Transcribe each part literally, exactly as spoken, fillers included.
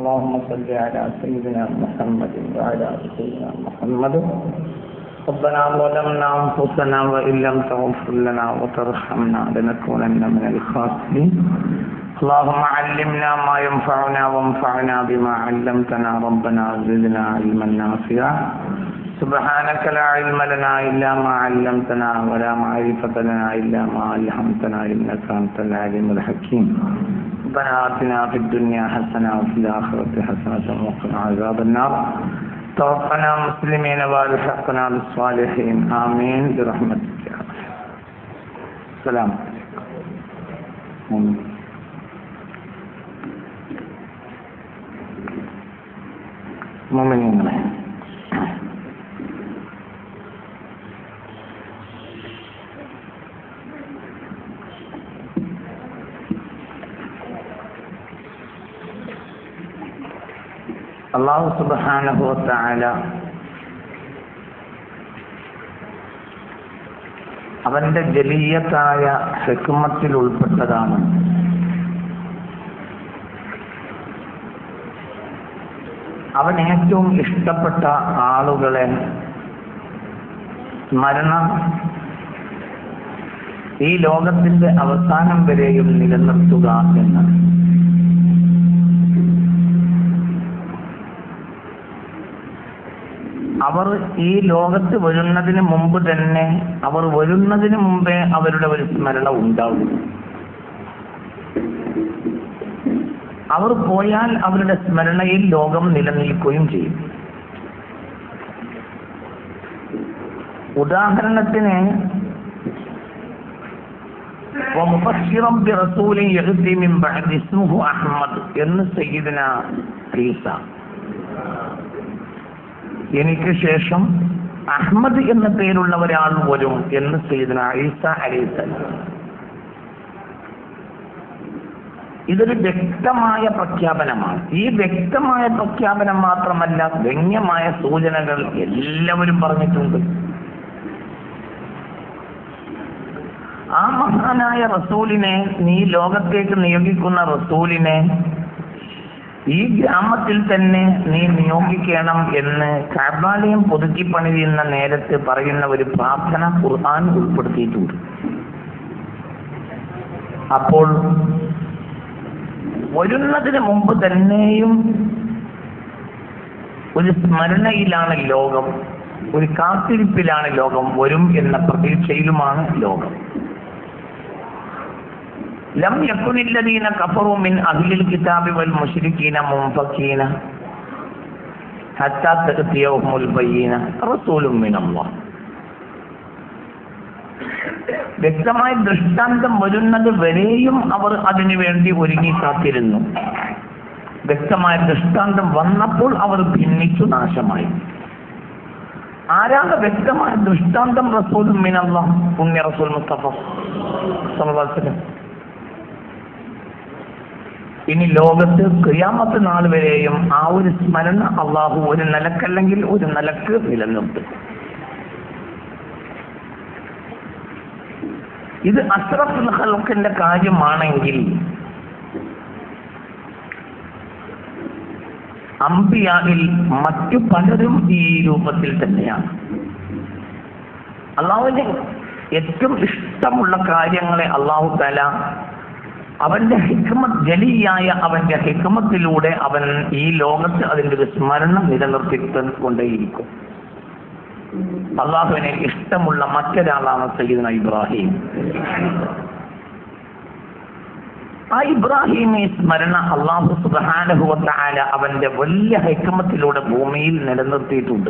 اللهم صل على سيدنا محمد وعلى آل سيدنا محمد. ربنا ظلمنا أنفسنا وإن لم تغفر لنا وترحمنا لنكونن من الخاسرين. اللهم علمنا ما ينفعنا وانفعنا بما علمتنا. ربنا زدنا علما نافعا. سبحانك لا علم لنا إلا ما علمتنا ولا معرفة لنا إلا ما علمتنا إنك أنت العليم الحكيم. ربنا آتنا في الدنيا حسنة وفي الآخرة حسنة وقنا عذاب النار. توفنا مسلمين والحقنا بالصالحين. آمين برحمتك يا رب. السلام عليكم. മുഅ്മിനീങ്ങളെ, അല്ലാഹു സുബ്ഹാനഹു വ തആല അവന്റെ ജലീയത്തായ ഹിക്മത്തിൽ ഉൾപ്പെട്ടതാണ് അവൻ ഏറ്റവും ഇഷ്ടപ്പെട്ട ആളുകളെ മരണം ഈ ലോകത്തിന്റെ അവസാനം വരെയും നിലനിർത്തുക എന്ന്. അവർ ഈ ലോകത്ത് വരുന്നതിന് മുമ്പ് തന്നെ അവർ വരുന്നതിന് മുമ്പേ അവരുടെ ഒരു സ്മരണ ഉണ്ടാവും. അവർ പോയാൽ അവരുടെ സ്മരണയിൽ ലോകം നിലനിൽക്കുകയും ചെയ്യും. ഉദാഹരണത്തിന് എന്ന് സയ്യിദുന ഈസ, എനിക്ക് ശേഷം അഹ്മദ് എന്ന പേരുള്ള ഒരാൾ വരും എന്ന് സയ്യിദുന ഈസ അലൈഹിസ്സലാം. ഇതൊരു വ്യക്തമായ പ്രഖ്യാപനമാണ്. ഈ വ്യക്തമായ പ്രഖ്യാപനം മാത്രമല്ല, ഗണ്യമായ സൂചനകൾ എല്ലാവരും പറഞ്ഞിട്ടുണ്ട്. ആ മഹാനായ റസൂലിനെ, നീ ലോകത്തേക്ക് നിയോഗിക്കുന്ന റസൂലിനെ ഈ ഗ്രാമത്തിൽ തന്നെ നീ നിയോഗിക്കണം എന്ന് കഅബാലയം പുതുക്കി പണിയുന്ന നേരത്ത് പറയുന്ന ഒരു പ്രാർത്ഥന ഖുർആൻ ഉൾപ്പെടുത്തിയിട്ടുണ്ട്. അപ്പോൾ വരുന്നതിന് മുമ്പ് തന്നെയും ഒരു സ്മരണയിലാണ് ലോകം, ഒരു കാത്തിരിപ്പിലാണ് ലോകം, വരും എന്ന പ്രതീക്ഷയിലുമാണ് ലോകം. ലം യകുനില്ലദീന കഫറൂ മിൻ അഹ്ലിൽ കിതാബി വൽ മുശ്രികീന മുൻഫക്കീന ഹത്താ തഅതിയഹുൽ ബയ്യിന റസൂലുൻ മിനല്ലാഹ്. വ്യക്തമായ ദൃഷ്ടാന്തം വരുന്നത് വരെയും അവർ അതിനു വേണ്ടി ഒരുങ്ങി കാത്തിരുന്നു. വ്യക്തമായ ദൃഷ്ടാന്തം വന്നപ്പോൾ അവർ ഭിന്നിച്ചു, നാശമായി. ആരാണ് വ്യക്തമായ ദൃഷ്ടാന്തം? റസൂലുൻ മിനല്ലാഹ്, പുണ്യ റസൂൽ മുസ്തഫ സല്ലല്ലാഹു അലൈഹി വസല്ലം. ഇനി ലോകത്ത് ഖിയാമത്ത് നാൾ വരെയും ആ ഒരു സ്മരണ അള്ളാഹു ഒരു നിലക്കല്ലെങ്കിൽ ഒരു നിലക്ക് നിലനിർത്തും. ഇത് അഷ്റഫുൽ ഖൽഖിന്റെ കാര്യമാണെങ്കിൽ അംബിയായിൽ മറ്റു പലരും ഈ രൂപത്തിൽ തന്നെയാണ്. അള്ളാഹുവിന് ഏറ്റവും ഇഷ്ടമുള്ള കാര്യങ്ങളെ അള്ളാഹു തആല അവന്റെ ഹിക്മത്ത്, ജലിയായ അവന്റെ ഹിക്മത്തിലൂടെ അവൻ ഈ ലോകത്ത് അതിന്റെ ഒരു സ്മരണ നിലനിർത്തിക്കൊണ്ടേയിരിക്കും. അള്ളാഹുവിനെ ഇഷ്ടമുള്ള മറ്റൊരാളാണ് സയ്യിദുന ഇബ്രാഹിം. ആ ഇബ്രാഹിമി സ്മരണ അള്ളാഹു സുബ്ഹാനഹു വ തആല അവന്റെ വലിയ ഹിക്മത്തിലൂടെ ഭൂമിയിൽ നിലനിർത്തിയിട്ടുണ്ട്.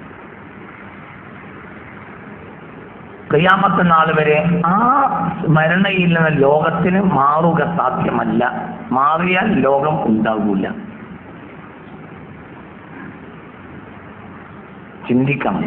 ഖിയാമത്ത് നാൾ വരെ ആ സ്മരണയിൽ നിന്ന് ലോകത്തിന് മാറുക സാധ്യമല്ല. മാറിയാൽ ലോകം ഉണ്ടാകൂല. ചിന്തിക്കണം.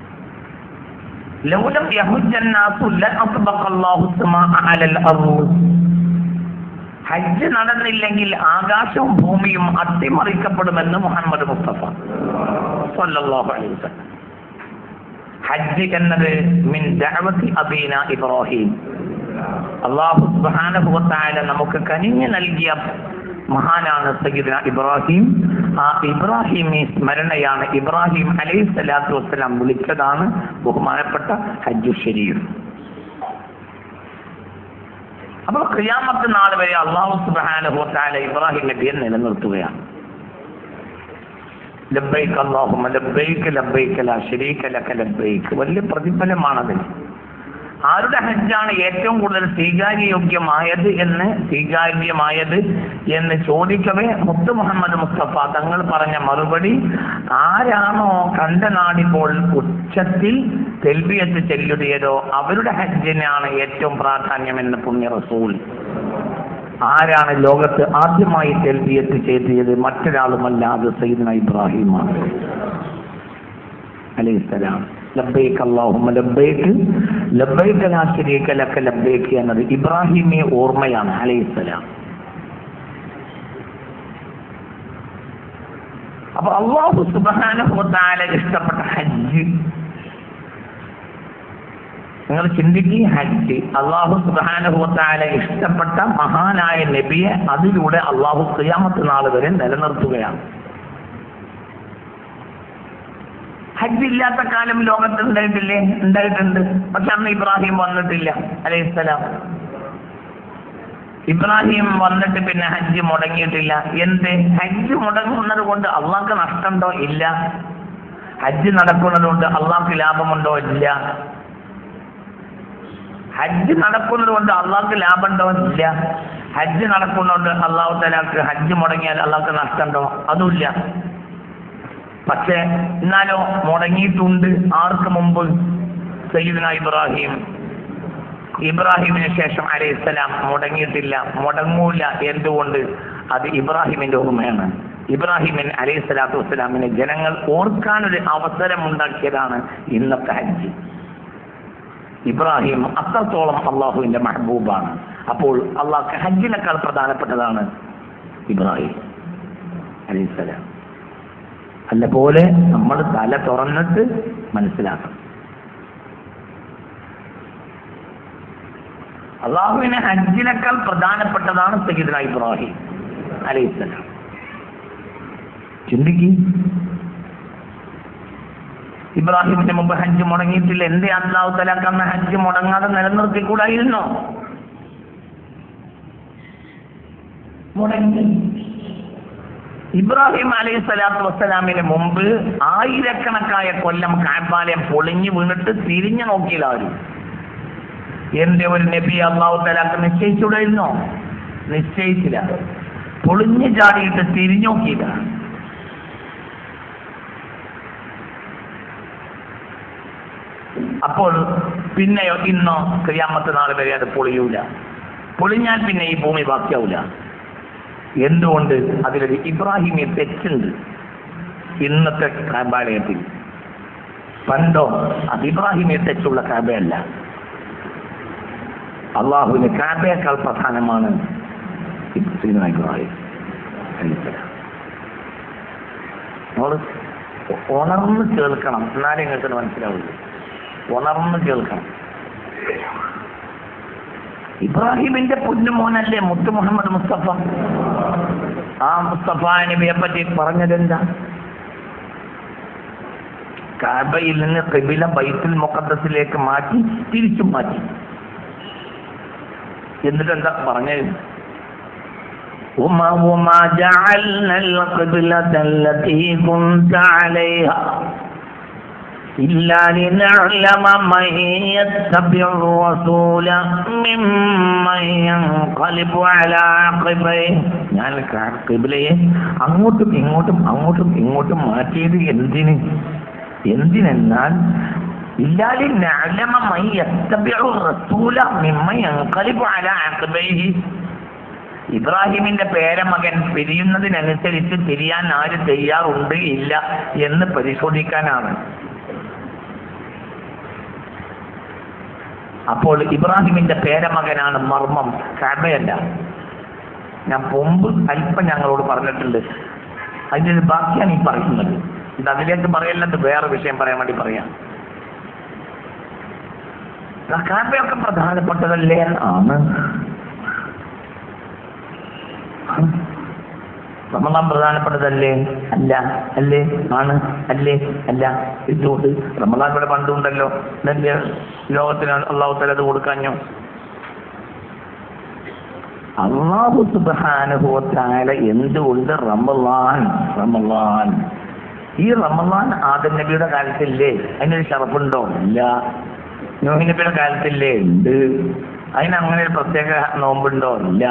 ലൗലം യഹുജ്ജന്നാസു ലഅത്ബഖല്ലാഹു സമാഅ അലൽ അർദ്. ഹജ്ജ് നടന്നില്ലെങ്കിൽ ആകാശവും ഭൂമിയും അട്ടിമറിക്കപ്പെടുമെന്ന് മുഹമ്മദ് മുസ്തഫ സല്ലല്ലാഹു അലൈഹി വസല്ലം. ഹജ്ജ് എന്നത് മിൻ ദഅവത്തി അബീന ഇബ്രാഹിം. അല്ലാഹു സുബ്ഹാനഹു വ തആല നമുക്ക് കനിഞ്ഞു നൽകിയ മഹാനാണ് സയ്യിദുന ഇബ്രാഹിം. ആ ഇബ്രാഹിമി സ്മരണയാണ് ഇബ്രാഹിം അലൈഹി സ്വലാത്തു വസ്സലാം വിളിച്ചതാണ് ബഹുമാനപ്പെട്ട ഹജ്ജു ശരീഫ്. അപ്പോൾ ഖിയാമത്ത് നാൾ വരെ അല്ലാഹു സുബ്ഹാനഹു വ തആല ഇബ്രാഹിം നബിയെ നിലനിർത്തുകയാണ്. ലബ്ബൈക അല്ലാഹുമ്മ ലബ്ബൈക ലബ്ബൈക ലാ ശരീക ലക ലബ്ബൈക. വലിയ പ്രതിഫലമാണത്. ആരുടെ ഹജ്ജാണ് ഏറ്റവും കൂടുതൽ സ്വീകാര്യയോഗ്യമായത് എന്ന് സ്വീകാര്യമായത് എന്ന് ചോദിക്കവേ മുത്ത് മുഹമ്മദ് മുസ്തഫ തങ്ങൾ പറഞ്ഞ മറുപടി, ആരാണോ കണ്ട നാടിപ്പോൾ ഉച്ചത്തിൽ തെൽബിയത്ത് ചെല്ലുകയോ അവരുടെ ഹജ്ജിനാണ് ഏറ്റവും പ്രാധാന്യമെന്ന് പുണ്യ റസൂൽ. ആരാണ് ലോകത്ത് ആദ്യമായി തെൽബിയത്ത് ചെയ്തത്? മറ്റൊരാളുമല്ല, അത് സയ്യിദുനാ ഇബ്രാഹിമാണ് അലൈഹിസ്സലാം. ലബ്ബൈക അല്ലാഹുമ്മ ലബ്ബൈക ലബ്ബൈക ലാ ശരീക ലക ലബ്ബൈക എന്നത് ഇബ്രാഹിമിയെ ഓർമ്മയാണ് അലൈഹിസ്സലാം. അപ്പൊ അല്ലാഹു സുബ്ഹാനഹു വ തആല ഇഷ്ടപ്പെട്ട ഹജ്ജ് നിങ്ങൾ ചിന്തിക്കുക. ഹജ്ജ് അല്ലാഹു സുബ്ഹാനഹു വ തആല ഇഷ്ടപ്പെട്ട മഹാനായ നബിയെ അതിലൂടെ അല്ലാഹു ഖിയാമത്ത് നാൾ വരെ നിലനിർത്തുകയാണ്. ഹജ്ജ് ഇല്ലാത്ത കാലം ലോകത്ത് ഉണ്ടായിട്ടില്ലേ? ഉണ്ടായിട്ടുണ്ട്. പക്ഷെ അന്ന് ഇബ്രാഹിം വന്നിട്ടില്ല അലൈഹിസ്സലാം. ഇബ്രാഹിം വന്നിട്ട് പിന്നെ ഹജ്ജ് മുടങ്ങിയിട്ടില്ല. എന്ത്? ഹജ്ജ് മുടങ്ങുന്നത് കൊണ്ട് അള്ളാഹ്ക്ക് നഷ്ടമുണ്ടോ? ഇല്ല. ഹജ്ജ് നടക്കുന്നത് കൊണ്ട് അള്ളാഹ്ക്ക് ലാഭമുണ്ടോ? ഇല്ല. ഹജ്ജ് നടക്കുന്നത് കൊണ്ട് അള്ളാഹ്ക്ക് ലാഭമുണ്ടോ? ഇല്ല. ഹജ്ജ് നടക്കുന്നതുകൊണ്ട് അള്ളാഹു തആലക്ക് ഹജ്ജ് മുടങ്ങിയാൽ അള്ളാഹ്ക്ക് നഷ്ടമുണ്ടോ? അതുമില്ല. പക്ഷെ എന്നാലോ മുടങ്ങിയിട്ടുണ്ട്. ആർക്ക് മുമ്പ്? സയ്യിദുനാ ഇബ്രാഹിം. ഇബ്രാഹിമിന് ശേഷം അലൈഹിസ്സലാം മുടങ്ങിയിട്ടില്ല, മുടങ്ങൂല. എന്തുകൊണ്ട്? അത് ഇബ്രാഹിമിന്റെ ഓർമ്മയാണ്. ഇബ്രാഹിമിൻ അലൈഹി സ്വലാത്തു വസ്സലാമിനെ ജനങ്ങൾ ഓർക്കാനൊരു അവസരം ഉണ്ടാക്കിയതാണ് ഇന്നത്തെ ഹജ്ജ്. ഇബ്രാഹിം അത്രത്തോളം അള്ളാഹുവിന്റെ മെഹബൂബാണ്. അപ്പോൾ അള്ളാഹ്ക്ക് ഹജ്ജിനേക്കാൾ പ്രധാനപ്പെട്ടതാണ് ഇബ്രാഹിം അലൈഹിസ്സലാം. അല്ല പോലെ നമ്മൾ തല തുറന്നിട്ട് മനസ്സിലാക്കണം. അള്ളാഹുവിനെ ഹജ്ജിനേക്കാൾ പ്രധാനപ്പെട്ടതാണ് സയ്യിദുനാ ഇബ്രാഹിം അലൈഹിസ്സലാം. ചിന്തിക്ക്. ഇബ്രാഹിമിന്റെ മുമ്പ് ഹജ്ജ് മുടങ്ങിയിട്ടില്ല. എന്തേ അല്ലാഹു തആല അന്ന് ഹജ്ജ് മുടങ്ങാതെ നിലനിർത്തിക്കൂടായിരുന്നോ? മുടങ്ങി. ഇബ്രാഹിം അലൈഹി സ്വലാത്തു വസ്സലാമിന് മുമ്പ് ആയിരക്കണക്കായ കൊല്ലം കഅബാലയം പൊളിഞ്ഞു വീണിട്ട് തിരിഞ്ഞു നോക്കിയില്ലാവരും. എന്റെ ഒരു നബി അല്ലാഹു തആല നിശ്ചയിച്ചുകൂടായിരുന്നോ? നിശ്ചയിച്ചില്ല. പൊളിഞ്ഞു ചാടിയിട്ട് തിരിഞ്ഞു നോക്കിയില്ല. അപ്പോൾ പിന്നെയോ ഇന്നോ ഖിയാമത്ത് നാൾ വരെ അത് പൊളിയൂല. പൊളിഞ്ഞാൽ പിന്നെ ഈ ഭൂമി ബാക്കിയാവൂല. എന്തുകൊണ്ട്? അതിലൊരു ഇബ്രാഹിമിയ തെറ്റുണ്ട് ഇന്നത്തെ കഅബാലയത്തിൽ. പണ്ടോ അത് ഇബ്രാഹിമിയ തെറ്റുള്ള കഅബയല്ല. അള്ളാഹുവിന് കഅബയേക്കാൾ പ്രധാനമാണ് ഇബ്രാഹിം. നമ്മൾ ഉണർന്ന് കേൾക്കണം, എന്നാലേ നിങ്ങൾക്ക് മനസ്സിലാവുള്ളൂ. ഉണർന്ന് കേൾക്കണം. ഇബ്രാഹിമിന്റെ പൊന്നുമോനല്ലേ മുത്ത് മുഹമ്മദ് മുസ്തഫ. ആ മുസ്തഫ നബിയെ പറ്റി പറഞ്ഞതെന്താ? കഅബയിൽ നിന്ന് ഖിബില ബൈത്തുൽ മുഖദ്ദസിലേക്ക് മാറ്റി തിരിച്ചു മാറ്റി. എന്നിട്ട് എന്താ പറഞ്ഞത്? وما جعلنا القبلة التي كنت عليها إلا لنعلم من يتبع الرسول ممن ينقلب على عقبيه. ഞാൻ ഖിബലയെ അങ്ങോട്ടും ഇങ്ങോട്ടും അങ്ങോട്ടും ഇങ്ങോട്ടും മാറ്റിയത് എന്തിന്? എന്തിനെന്നാൽ ഇല്ലാലി നഅലമ മൻ യത്തബിഉ റസൂല മിമ്മൻ യൻഖലിബു അലാ അഖബൈഹി. ഇബ്രാഹിമിന്റെ പേരമകൻ പിരിയുന്നതിനനുസരിച്ച് തിരിയാൻ ആര് തയ്യാറുണ്ട് ഇല്ല എന്ന് പരിശോധിക്കാനാണ്. അപ്പോൾ ഇബ്രാഹിമിന്റെ പേരമകനാണ് മർമ്മം, കഅബയല്ല. ഞാൻ മുമ്പ് അല്പം ഞങ്ങളോട് പറഞ്ഞിട്ടുണ്ട്. അതിന്റെ ബാക്കിയാണ് ഈ പറയുന്നത്. ഇത് അതിലേക്ക് പറയല്ലത് വേറെ വിഷയം പറയാൻ വേണ്ടി പറയാം. കഅബയൊക്കെ പ്രധാനപ്പെട്ടതല്ലേ? ആണ്. റമദാൻ പ്രധാനപ്പെട്ടതല്ലേ? അല്ല. അല്ലേ? ആണ്. അല്ലേ? അല്ല. എന്തുകൊണ്ട്? റമദാൻ ഇവിടെ പണ്ടുണ്ടല്ലോ. ഇതെന്താ ലോകത്തിന് അള്ളാഹു തആല അത് കൊടുക്കാഞ്ഞോ? അള്ളാഹു സുബ്ഹാനഹു വ തആല എന്തുകൊണ്ട് റമളാൻ റമളാൻ ഈ റമളാൻ ആദം നബിയുടെ കാലത്തില്ലേ? അതിനൊരു ഷറഫുണ്ടോ? ഇല്ല. നൂഹ് നബിയുടെ കാലത്തില്ലേ? ഉണ്ട്. അതിന് അങ്ങനെ ഒരു പ്രത്യേക നോമ്പുണ്ടോ? ഇല്ല.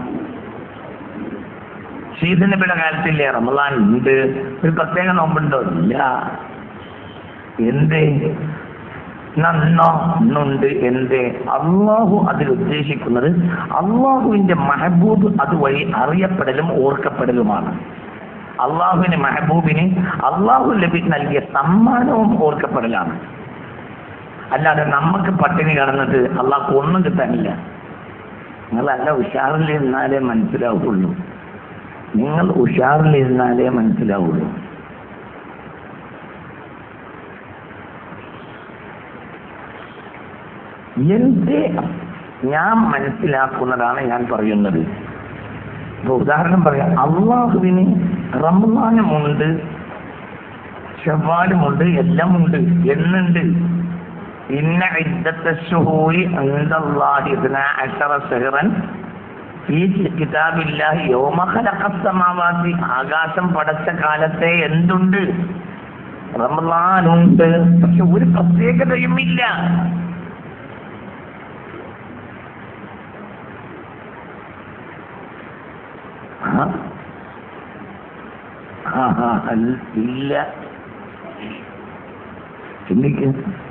ഷീദ് നബിയുടെ കാലത്തില്ലേ റമളാൻ? ഉണ്ട്. ഒരു പ്രത്യേക നോമ്പുണ്ടോ? ഇല്ല. എന്തേ? നന്നോ ഇന്നുണ്ട്. എന്തേ? അള്ളാഹു അതിൽ ഉദ്ദേശിക്കുന്നത് അള്ളാഹുവിന്റെ മെഹബൂബ് അതുവഴി അറിയപ്പെടലും ഓർക്കപ്പെടലുമാണ്. അള്ളാഹുവിന് മെഹബൂബിന് അള്ളാഹു ലഭി നൽകിയ സമ്മാനവും ഓർക്കപ്പെടലാണ്. അല്ലാതെ നമുക്ക് പട്ടിണി കിടന്നിട്ട് അള്ളാഹ് ഒന്നും കിട്ടാനില്ല. നിങ്ങൾ നല്ല ഉഷാറിലിരുന്നാലേ മനസ്സിലാവുള്ളൂ. നിങ്ങൾ ഉഷാറിലിരുന്നാലേ മനസ്സിലാവുള്ളൂ. എന്റെ ഞാൻ മനസ്സിലാക്കുന്നതാണ് ഞാൻ പറയുന്നത്. ഇപ്പൊ ഉദാഹരണം പറയാം. അള്ളാഹുവിന് റമളാനുമുണ്ട്, ശവ്വാലുമുണ്ട്, എല്ലാം ഉണ്ട്. എന്നുണ്ട് ഇന്ന ഇദ്ദത്ത ശുഹൂരി ഇൻദല്ലാഹി ഇസ്നാ അശറ ശഹ്റൻ ഫീ കിതാബില്ലാഹി യൗമ ഖലഖസ് സമാവാതി. ആകാശം പടച്ച കാലത്തെ എന്തുണ്ട്? റമളാനുണ്ട്. പക്ഷെ ഒരു പ്രത്യേകതയും ഇല്ല. ഇല്ല. ചിന്തിക്ക്.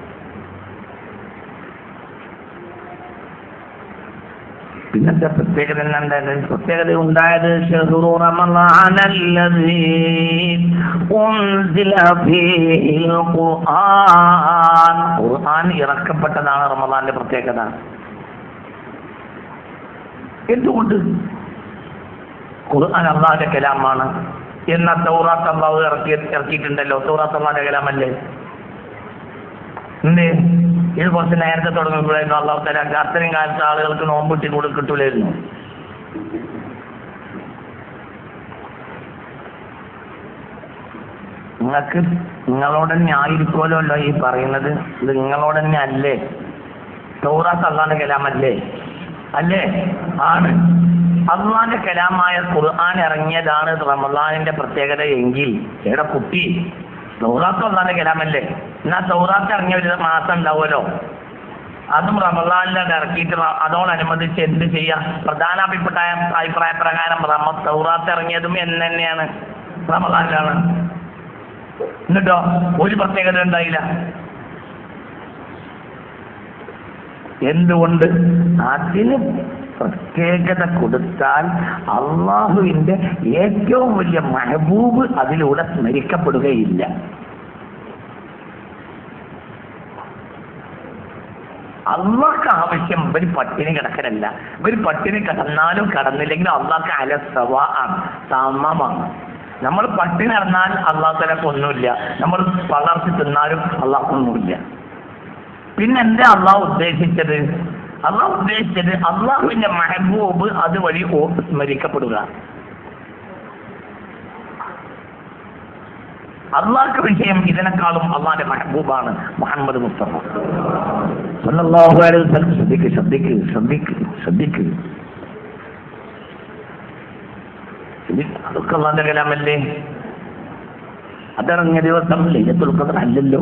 പിന്നത്തെ പ്രത്യേകത എന്തായാലും പ്രത്യേകത ഉണ്ടായത് ശഹ്റു റമളാനല്ലദീ ഉൻസില ഫീഹിൽ ഖുർആൻ. ഖുർആൻ ഇറക്കപ്പെട്ടതാണ് റമളാന്റെ പ്രത്യേകത. എന്തുകൊണ്ട്? ഖുർആൻ അല്ലാഹുവിന്റെ കലാമാണ്. എന്ന തൗറാത്ത് അല്ലാഹു ഇറക്കി ഇറക്കിയിട്ടുണ്ടല്ലോ. തൗറാത്ത് അല്ലാഹുവിന്റെ കലാമല്ലേ? എന്തേ ഇത് കുറച്ച് നേരത്തെ തുടങ്ങുമ്പോഴായിരുന്നു അല്ലാഹു തആല അത്രയും കാലത്ത് ആളുകൾക്ക് നോമ്പിട്ടി കൂടെ കിട്ടൂലായിരുന്നു. നിങ്ങൾക്ക് നിങ്ങളോട് തന്നെ ആയിരിക്കുമല്ലോ അല്ലോ ഈ പറയുന്നത്. ഇത് നിങ്ങളോട് തന്നെ അല്ലേ? തൗറാത്ത് അല്ലാഹുവിന്റെ കലാമല്ലേ? അല്ലേ? ആണ്. അള്ളാന്റെ കലാമായ ഖുർആൻ ഇറങ്ങിയതാണ് റമളാനിന്റെ പ്രത്യേകത എങ്കിൽ എവിടെ കുട്ടി തൗറാത്ത് അള്ളാന്റെ കലാമല്ലേ? എന്നാ തൗറാത്ത് ഇറങ്ങിയ ഒരു മാസം ഉണ്ടാവുമല്ലോ, അതും റമളാനിലാണ് ഇറക്കിയിട്ട് അതോടനുബന്ധിച്ച് എന്ത് ചെയ്യാം? പ്രധാന അഭിപ്രായ അഭിപ്രായ പ്രകാരം റമ തൗറാത്ത് ഇറങ്ങിയതും എന്ന് തന്നെയാണ്, റമളാനിലാണ്. എന്നിട്ടോ ഒരു പ്രത്യേകത ഉണ്ടായില്ല. എന്തുകൊണ്ട്? അതിന് പ്രത്യേകത കൊടുത്താൽ അള്ളാഹുവിന്റെ ഏറ്റവും വലിയ മെഹബൂബ് അതിലൂടെ സ്മരിക്കപ്പെടുകയില്ല. അള്ളാഹ്ക്ക് ആവശ്യം ഇവർ പട്ടിണി കിടക്കലല്ല. ഇവർ പട്ടിണി കിടന്നാലും കടന്നില്ലെങ്കിലും അള്ളാഹ്ക്ക് അല സവാ ആണ്, സമമാണ്. നമ്മൾ പട്ടിണി കിടന്നാൽ അള്ളാഹു തആലക്ക് ഒന്നുമില്ല, നമ്മൾ പളർത്തി തിന്നാലും അള്ളാഹ്ക്കൊന്നുമില്ല. പിന്നെന്താ അള്ളാഹു ഉദ്ദേശിച്ചത്? അള്ളാഹു ഉദ്ദേശിച്ചത് അള്ളാഹുവിന്റെ മെഹബൂബ് അതുവഴി സ്മരിക്കപ്പെടുക. അള്ളാഹ്ക്ക് വിഷയം ഇതിനേക്കാളും അള്ളാന്റെ മെഹബൂബാണ് മുഹമ്മദ് മുസ്തഫ സല്ലല്ലാഹു അലൈഹി വസല്ലം. ശ്രദ്ധിക്ക് ശ്രദ്ധിക്ക് ശ്രദ്ധിക്ക് ശ്രദ്ധിക്ക് അതൊക്കെ അള്ളാന്റെ കലാമല്ലേ? അതിറങ്ങിയ ദിവസം ലൈലത്തുൽ ഖദ്ർ അല്ലല്ലോ.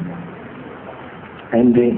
എന്തേ?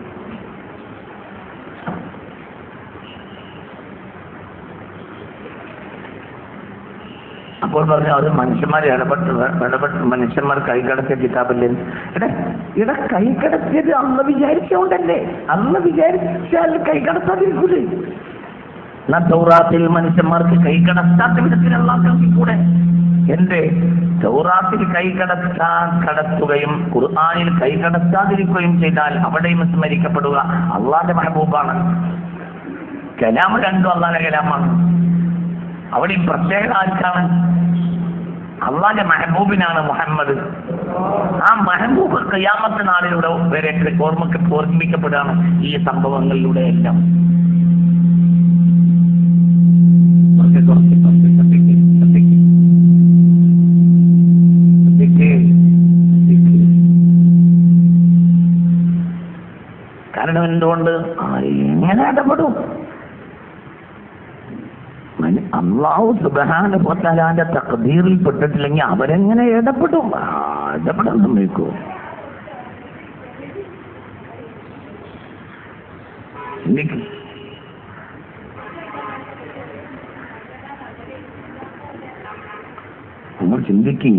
അപ്പോൾ പറഞ്ഞു അത് മനുഷ്യന്മാരെ ഇടപെട്ട് ഇടപെട്ട് മനുഷ്യന്മാർ കൈകടത്തിയ കിതാബല്ലേ? എടാ ഇവിടെ കൈകടത്തിയത് അന്ന് വിചാരിച്ചോണ്ടല്ലേ? അന്ന് വിചാരിച്ചാൽ കൈകടത്താതിരിക്കൂലേ? എന്നാ തൗറാത്തിൽ മനുഷ്യന്മാർക്ക് കൈകടത്താത്ത വിധത്തിലുള്ള കൂടെ എന്റെ തൗറാത്തിൽ കൈകടത്താ കടത്തുകയും ഖുർആനിൽ കൈകടത്താതിരിക്കുകയും ചെയ്താൽ അവിടെയും സ്മരിക്കപ്പെടുക അള്ളാന്റെ മെഹബൂബാണ്. കലാമ് രണ്ടും അള്ളാന്റെ കലാമാണ്. അവിടെയും പ്രത്യേകത ആർക്കാണ്? അള്ളാന്റെ മെഹബൂബിനാണ് മുഹമ്മദ്. ആ മെഹബൂബ് ഖിയാമത്ത് നാളിലൂടെ വരെ ഓർമ്മക്ക് ഓർമ്മിക്കപ്പെടുകയാണ് ഈ സംഭവങ്ങളിലൂടെ എല്ലാം. കുറച്ച് കുറച്ച് ശ്രദ്ധിക്കും ശ്രദ്ധിക്കും ഇടപെടണം. എന്തുകൊണ്ട്? എങ്ങനെ ഇടപെടും? അല്ലാഹു സുബ്ഹാനഹു വ തആലയുടെ തഖ്ദീറിൽ പെട്ടിട്ടില്ലെങ്കിൽ അവരെങ്ങനെ ഇടപെടും? ഇടപെടാൻ സമ്മതിക്കോ? ചിന്തിക്കും. നമ്മൾ ചിന്തിക്കും.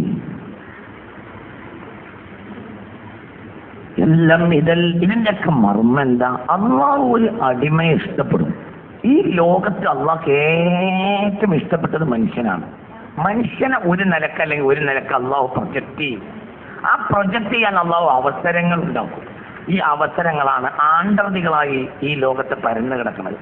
എല്ലാം ഇതിൽ ഇതിൻ്റെയൊക്കെ മർമ്മം എന്താ? അള്ളാഹു ഒരു അടിമയെ ഇഷ്ടപ്പെടും. ഈ ലോകത്ത് അള്ളാഹ്ക്ക് ഏറ്റവും ഇഷ്ടപ്പെട്ടത് മനുഷ്യനാണ്. മനുഷ്യനെ ഒരു നിലക്ക് അല്ലെങ്കിൽ ഒരു നിലക്ക് അള്ളാഹു പ്രൊജക്റ്റ് ചെയ്യും. ആ പ്രൊജക്റ്റ് ചെയ്യാൻ അള്ളാഹു അവസരങ്ങൾ ഉണ്ടാക്കും. ഈ അവസരങ്ങളാണ് ആണ്ടർതികളായി ഈ ലോകത്ത് പരന്നു കിടക്കുന്നത്.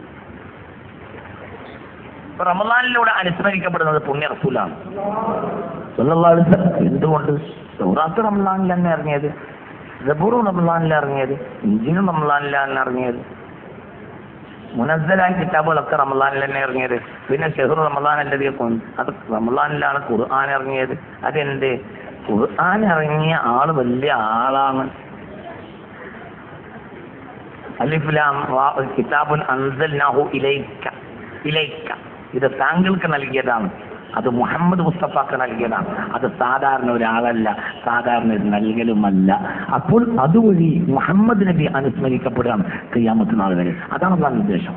റമദാനിലൂടെ അനുസ്മരിക്കപ്പെടുന്നത് പുണ്യ റസൂലാണ് സല്ലല്ലാഹു അലൈഹി വസല്ലം. എന്തുകൊണ്ട്? തൗറാത്ത് റമദാനിൽ തന്നെ ഇറങ്ങിയത്, സബൂറും റമദാനിൽ ഇറങ്ങിയത്, ഇഞ്ചീലും റമദാനിലാണ് ഇറങ്ങിയത്, മുനസ്സലായ കിതാബുകളൊക്കെ റമദാനിൽ തന്നെ ഇറങ്ങിയത്. പിന്നെ ഷഹ്റു റമദാൻ അല്ലതിക്കും അത് റമദാനിലാണ് ഖുർആൻ ഇറങ്ങിയത്. അതെന്ത്? ഖുർആൻ ഇറങ്ങിയ ആള് വലിയ ആളാണ്. അലിഫ് ലാം റാ കിതാബുൻ അൻസൽനാഹു ഇലൈക ഇലൈക ഇത് താങ്കൾക്ക് നൽകിയതാണ്. അത് മുഹമ്മദ് മുസ്തഫാക്ക് നൽകിയതാണ്. അത് സാധാരണ ഒരാളല്ല, സാധാരണ ഒരു നൽകലുമല്ല. അപ്പോൾ അതുവഴി മുഹമ്മദ് നബി അനുസ്മരിക്കപ്പെടുകയാണ് ഖിയാമത്ത് നാൾ വരെ. അതാണ് അള്ളാഹുവിന്റെ ഉദ്ദേശം.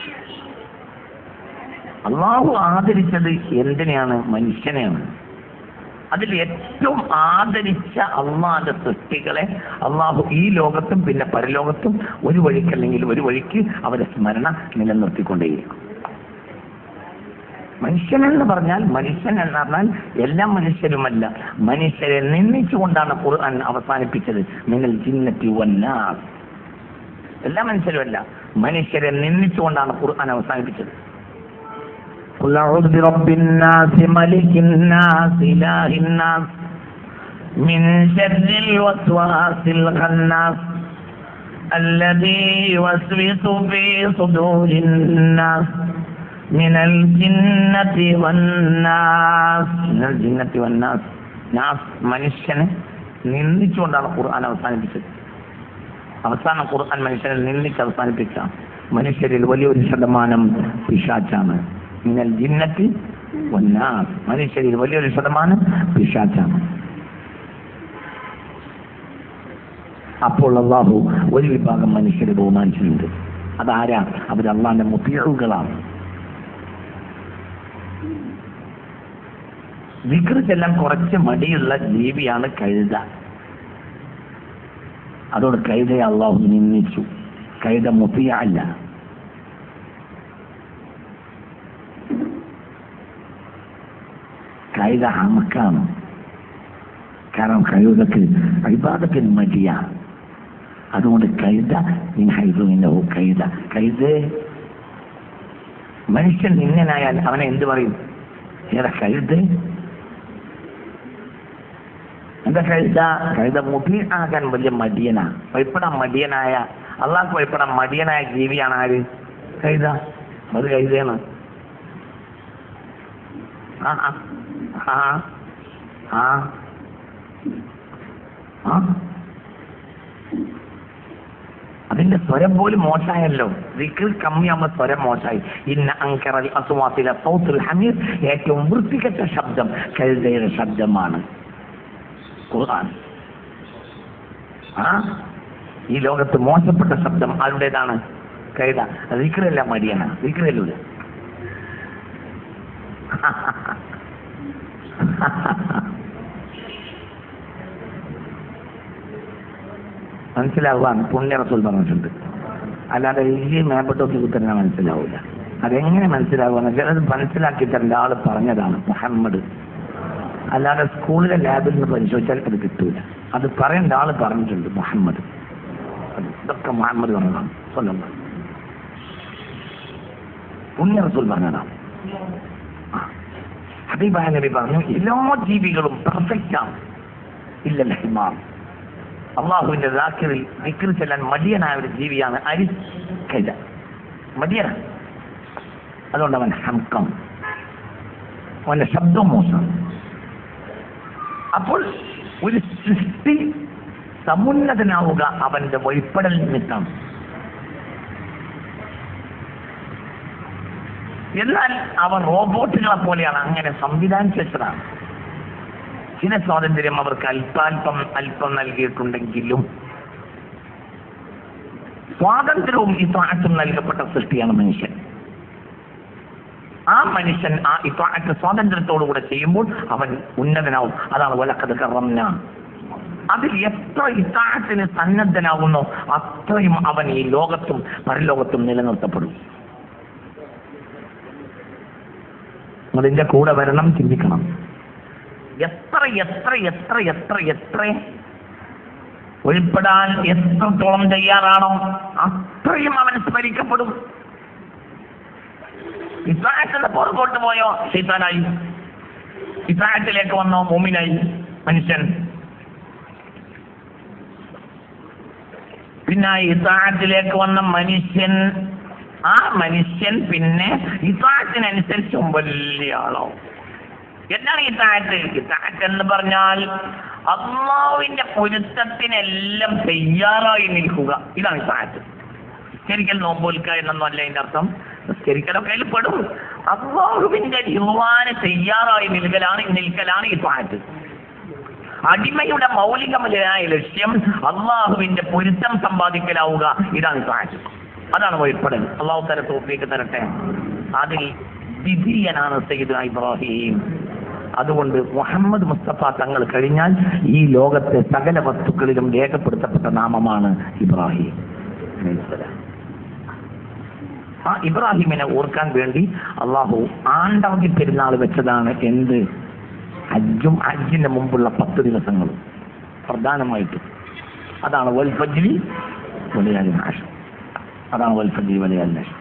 അള്ളാഹു ആദരിച്ചത് എന്തിനെയാണ്? മനുഷ്യനെയാണ്. അതിൽ ഏറ്റവും ആദരിച്ച അള്ളാഹുവിന്റെ സൃഷ്ടികളെ അള്ളാഹു ഈ ലോകത്തും പിന്നെ പരലോകത്തും ഒരു വഴിക്കല്ലെങ്കിൽ ഒരു വഴിക്ക് അവരെ സ്മരണ നിലനിർത്തിക്കൊണ്ടേയിരിക്കും. മനുഷ്യനെന്ന് പറഞ്ഞാൽ മനുഷ്യൻ എന്ന് പറഞ്ഞാൽ എല്ലാ മനുഷ്യരുമല്ല, മനുഷ്യരെ നിന്ദിച്ചുകൊണ്ടാണ് ഖുർആൻ അവസാനിപ്പിച്ചത്. മിനൽ ജിന്നത്തി വന്നാസ്. എല്ലാ മനുഷ്യരുമല്ല, മനുഷ്യരെ നിന്ദിച്ചുകൊണ്ടാണ് ഖുർആൻ അവസാനിപ്പിച്ചത്. ഖുൽ അഊദു ബിറബ്ബിന്നാസ് മലിക്കിന്നാസ് ഇലാഹിന്നാസ് മിൻ ശർരിൽ വസ്വാസിൽ ഖന്നാസ് അല്ലദീ യുവസ്വിസു ഫീ സുദൂരിന്നാസ് മിനൽ ജിന്നത്തി വന്നാസ്. മിനൽ ജിന്നത്തി വന്നാസ്. നാസ് മനുഷ്യനെ നിന്ദിച്ചുകൊണ്ടാണ് ഖുർആൻ അവസാനിപ്പിച്ചത്. അവസാനം ഖുർആൻ മനുഷ്യനെ നിന്ദിച്ച് അവസാനിപ്പിച്ച മനുഷ്യരിൽ വലിയൊരു ശതമാനം പിശാചാണ്. മിനൽ ജിന്നത്തി വന്നാസ്. മനുഷ്യരിൽ വലിയൊരു ശതമാനം പിശാചാണ്. അപ്പോൾ അല്ലാഹു ഒരു വിഭാഗം മനുഷ്യരെ ബഹുമാനിച്ചിട്ടുണ്ട്. അതാരാ? അവർ അല്ലാഹുവിന്റെ മുതീഉകളാണ്. ദിക്ർ ചെല്ലാൻ കുറച്ച് മടിയുള്ള ജീവിയാണ് കഴുത. അതോട് കഴുതയെ അള്ളാഹു നിന്ദിച്ചു. കഴുത മുത്തിയ അല്ല. കഴുത ഹമക്കാണ്. കാരണം കഴുതക്ക് ഇബാദത്തിന് മടിയ. അതുകൊണ്ട് കഴുത നിന്നെ കഴുത കഴുത മനുഷ്യൻ നിന്നനായാൽ അവനെ എന്ത് പറയും? ഏതാ കഴുത? എന്താ കഴുത? കഴുത മുടി ആകാൻ വലിയ മടിയനാ. ഭയപ്പെടാൻ മടിയനായ, അള്ളാഹ്ക്ക് ഭയപ്പെടാൻ മടിയനായ ജീവിയാണ് ആര്? കഴുത. അത് കഴുതയാണ്. ആ ആ ആ ആ അതിന്റെ സ്വരം പോലും മോശമായല്ലോ. ദിക്ർ കമ്മിയാകുമ്പോൾ സ്വരം മോശമായി. ഇന്ന അൻകറൽ അസ്വാത്തിലെ സൗത്തുൽ ഹമീർ, ഏറ്റവും വൃത്തികെട്ട ശബ്ദം കഴുതയുടെ ശബ്ദമാണ് ഖുർആൻ. ആ ഈ ലോകത്ത് മോശപ്പെട്ട ശബ്ദം ആരുടേതാണ്? കഴുത. ദിക്റല്ല മടിയന. ദിക്റല്ലൂല. മനസ്സിലാവാൻ പുണ്യ റസൂൽ പറഞ്ഞിട്ടുണ്ട്. അല്ലാതെ ഈ മേപ്പെട്ടോക്കി കുത്തന്നെ മനസ്സിലാവൂല. അതെങ്ങനെ മനസ്സിലാവുക? ചിലത് മനസ്സിലാക്കി തരേണ്ട ആള് പറഞ്ഞതാണ് മുഹമ്മദ്. അല്ലാതെ സ്കൂളിലെ ലാബിൽ നിന്ന് പരിശോധിച്ചാൽ അത് കിട്ടൂല. അത് പറയേണ്ട ആള് പറഞ്ഞിട്ടുണ്ട് മുഹമ്മദ്. ഇതൊക്കെ മുഹമ്മദ് പറഞ്ഞതാണ്. സ്വന്തം പുണ്യ റസൂൽ പറഞ്ഞതാണ്. ഹബീബായ നബി പറഞ്ഞു, എല്ലാ ജീവികളും പെർഫെക്റ്റ് ആണ്, ഇല്ലല്ല ഹിമാർ. അള്ളാഹുവിന്റെ ദാക്കിറിൽ ദിക്ർ ചെല്ലാൻ മടിയനായ ഒരു ജീവിയാണ് അരി കൈത. മടിയനാണ്. അതുകൊണ്ട് അവൻ ഹംകം, അവന്റെ ശബ്ദം മോശം. അപ്പോൾ ഒരു സൃഷ്ടി സമുന്നതനാവുക അവന്റെ വെളിപ്പെടൽ നിമിത്തം. എന്നാൽ അവർ റോബോട്ടുകളെ പോലെയാണ്, അങ്ങനെ സംവിധാനിച്ചു വെച്ചതാണ്. ചില സ്വാതന്ത്ര്യം അവർക്ക് അല്പാൽപം അല്പം നൽകിയിട്ടുണ്ടെങ്കിലും സ്വാതന്ത്ര്യവും ഇത്വാഅത്തും നൽകപ്പെട്ട സൃഷ്ടിയാണ് മനുഷ്യൻ. ആ മനുഷ്യൻ ആ ഇത്വാഅത്ത് സ്വാതന്ത്ര്യത്തോടുകൂടെ ചെയ്യുമ്പോൾ അവൻ ഉന്നതനാവും. അതാണ് വലഖദ് കറംനാ. അതിൽ എത്ര ഇത്വാഅത്തിന് സന്നദ്ധനാവുന്നോ അത്രയും അവൻ ഈ ലോകത്തും പരലോകത്തും നിലനിർത്തപ്പെടും. അതിന്റെ കൂടെ വരണം, ചിന്തിക്കണം. എത്ര എത്ര എത്ര എത്ര എത്ര ഉൾപ്പെടാൻ എത്രത്തോളം തയ്യാറാണോ അത്രയും അവൻ സ്മരിക്കപ്പെടും. ഇത്വാഅത്തിന്റെ പുറകോട്ട് പോയോ ശൈത്താനായി, ഇത്വാഅത്തിലേക്ക് വന്നോ മുഅ്മിനായി മനുഷ്യൻ. പിന്നെ ഇത്വാഅത്തിലേക്ക് വന്ന മനുഷ്യൻ, ആ മനുഷ്യൻ പിന്നെ ഇത്വാഅത്തിനനുസരിച്ച് വലിയ ആളാവും. എന്താണ് ഇത്വാഅത്ത്? ഇത്വാഅത്ത് എന്ന് പറഞ്ഞാൽ അല്ലാഹുവിന്റെ പൊരുത്തത്തിനെല്ലാം തയ്യാറായി നിൽക്കുക. ഇതാണ് ഇത്വാഅത്ത്. നിസ്കരിക്കൽ നോമ്പോൽക്കുക എന്നൊന്നും അല്ല അതിന്റെ അർത്ഥം. നിസ്കരിക്കലൊക്കെ അതിൽ പെടും. അല്ലാഹുവിന്റെ റിളാന് തയ്യാറായി നിൽക്കലാണ് നിൽക്കലാണ് ഇത്വാഅത്ത്. അടിമയുടെ മൗലികമായ ലക്ഷ്യം അല്ലാഹുവിന്റെ പൊരുത്തം സമ്പാദിക്കലാവുക. ഇതാണ് ഇത്വാഅത്ത്. അതാണ് വെളിപ്പെടൽ. അല്ലാഹു തആല തൗഫീഖ് തരട്ടെ. അതിൽ വിധിയനാണ് സയ്യിദുനാ ഇബ്രാഹിം. അതുകൊണ്ട് മുഹമ്മദ് മുസ്തഫ തങ്ങൾ കഴിഞ്ഞാൽ ഈ ലോകത്തെ സകല വസ്തുക്കളിലും രേഖപ്പെടുത്തപ്പെട്ട നാമമാണ് ഇബ്രാഹിം. ആ ഇബ്രാഹിമിനെ ഓർക്കാൻ വേണ്ടി അള്ളാഹു ആണ്ടവധി പെരുന്നാൾ വെച്ചതാണ് എന്ത്? ഹജ്ജും ഹജ്ജിന്റെ മുമ്പുള്ള പത്ത് ദിവസങ്ങളും പ്രധാനമായിട്ടും. അതാണ് വൽ ഫജ്രി വലയാലിൻ അശ്ർ. അതാണ് വൽ ഫജ്രി വലയാലിൻ അശ്ർ.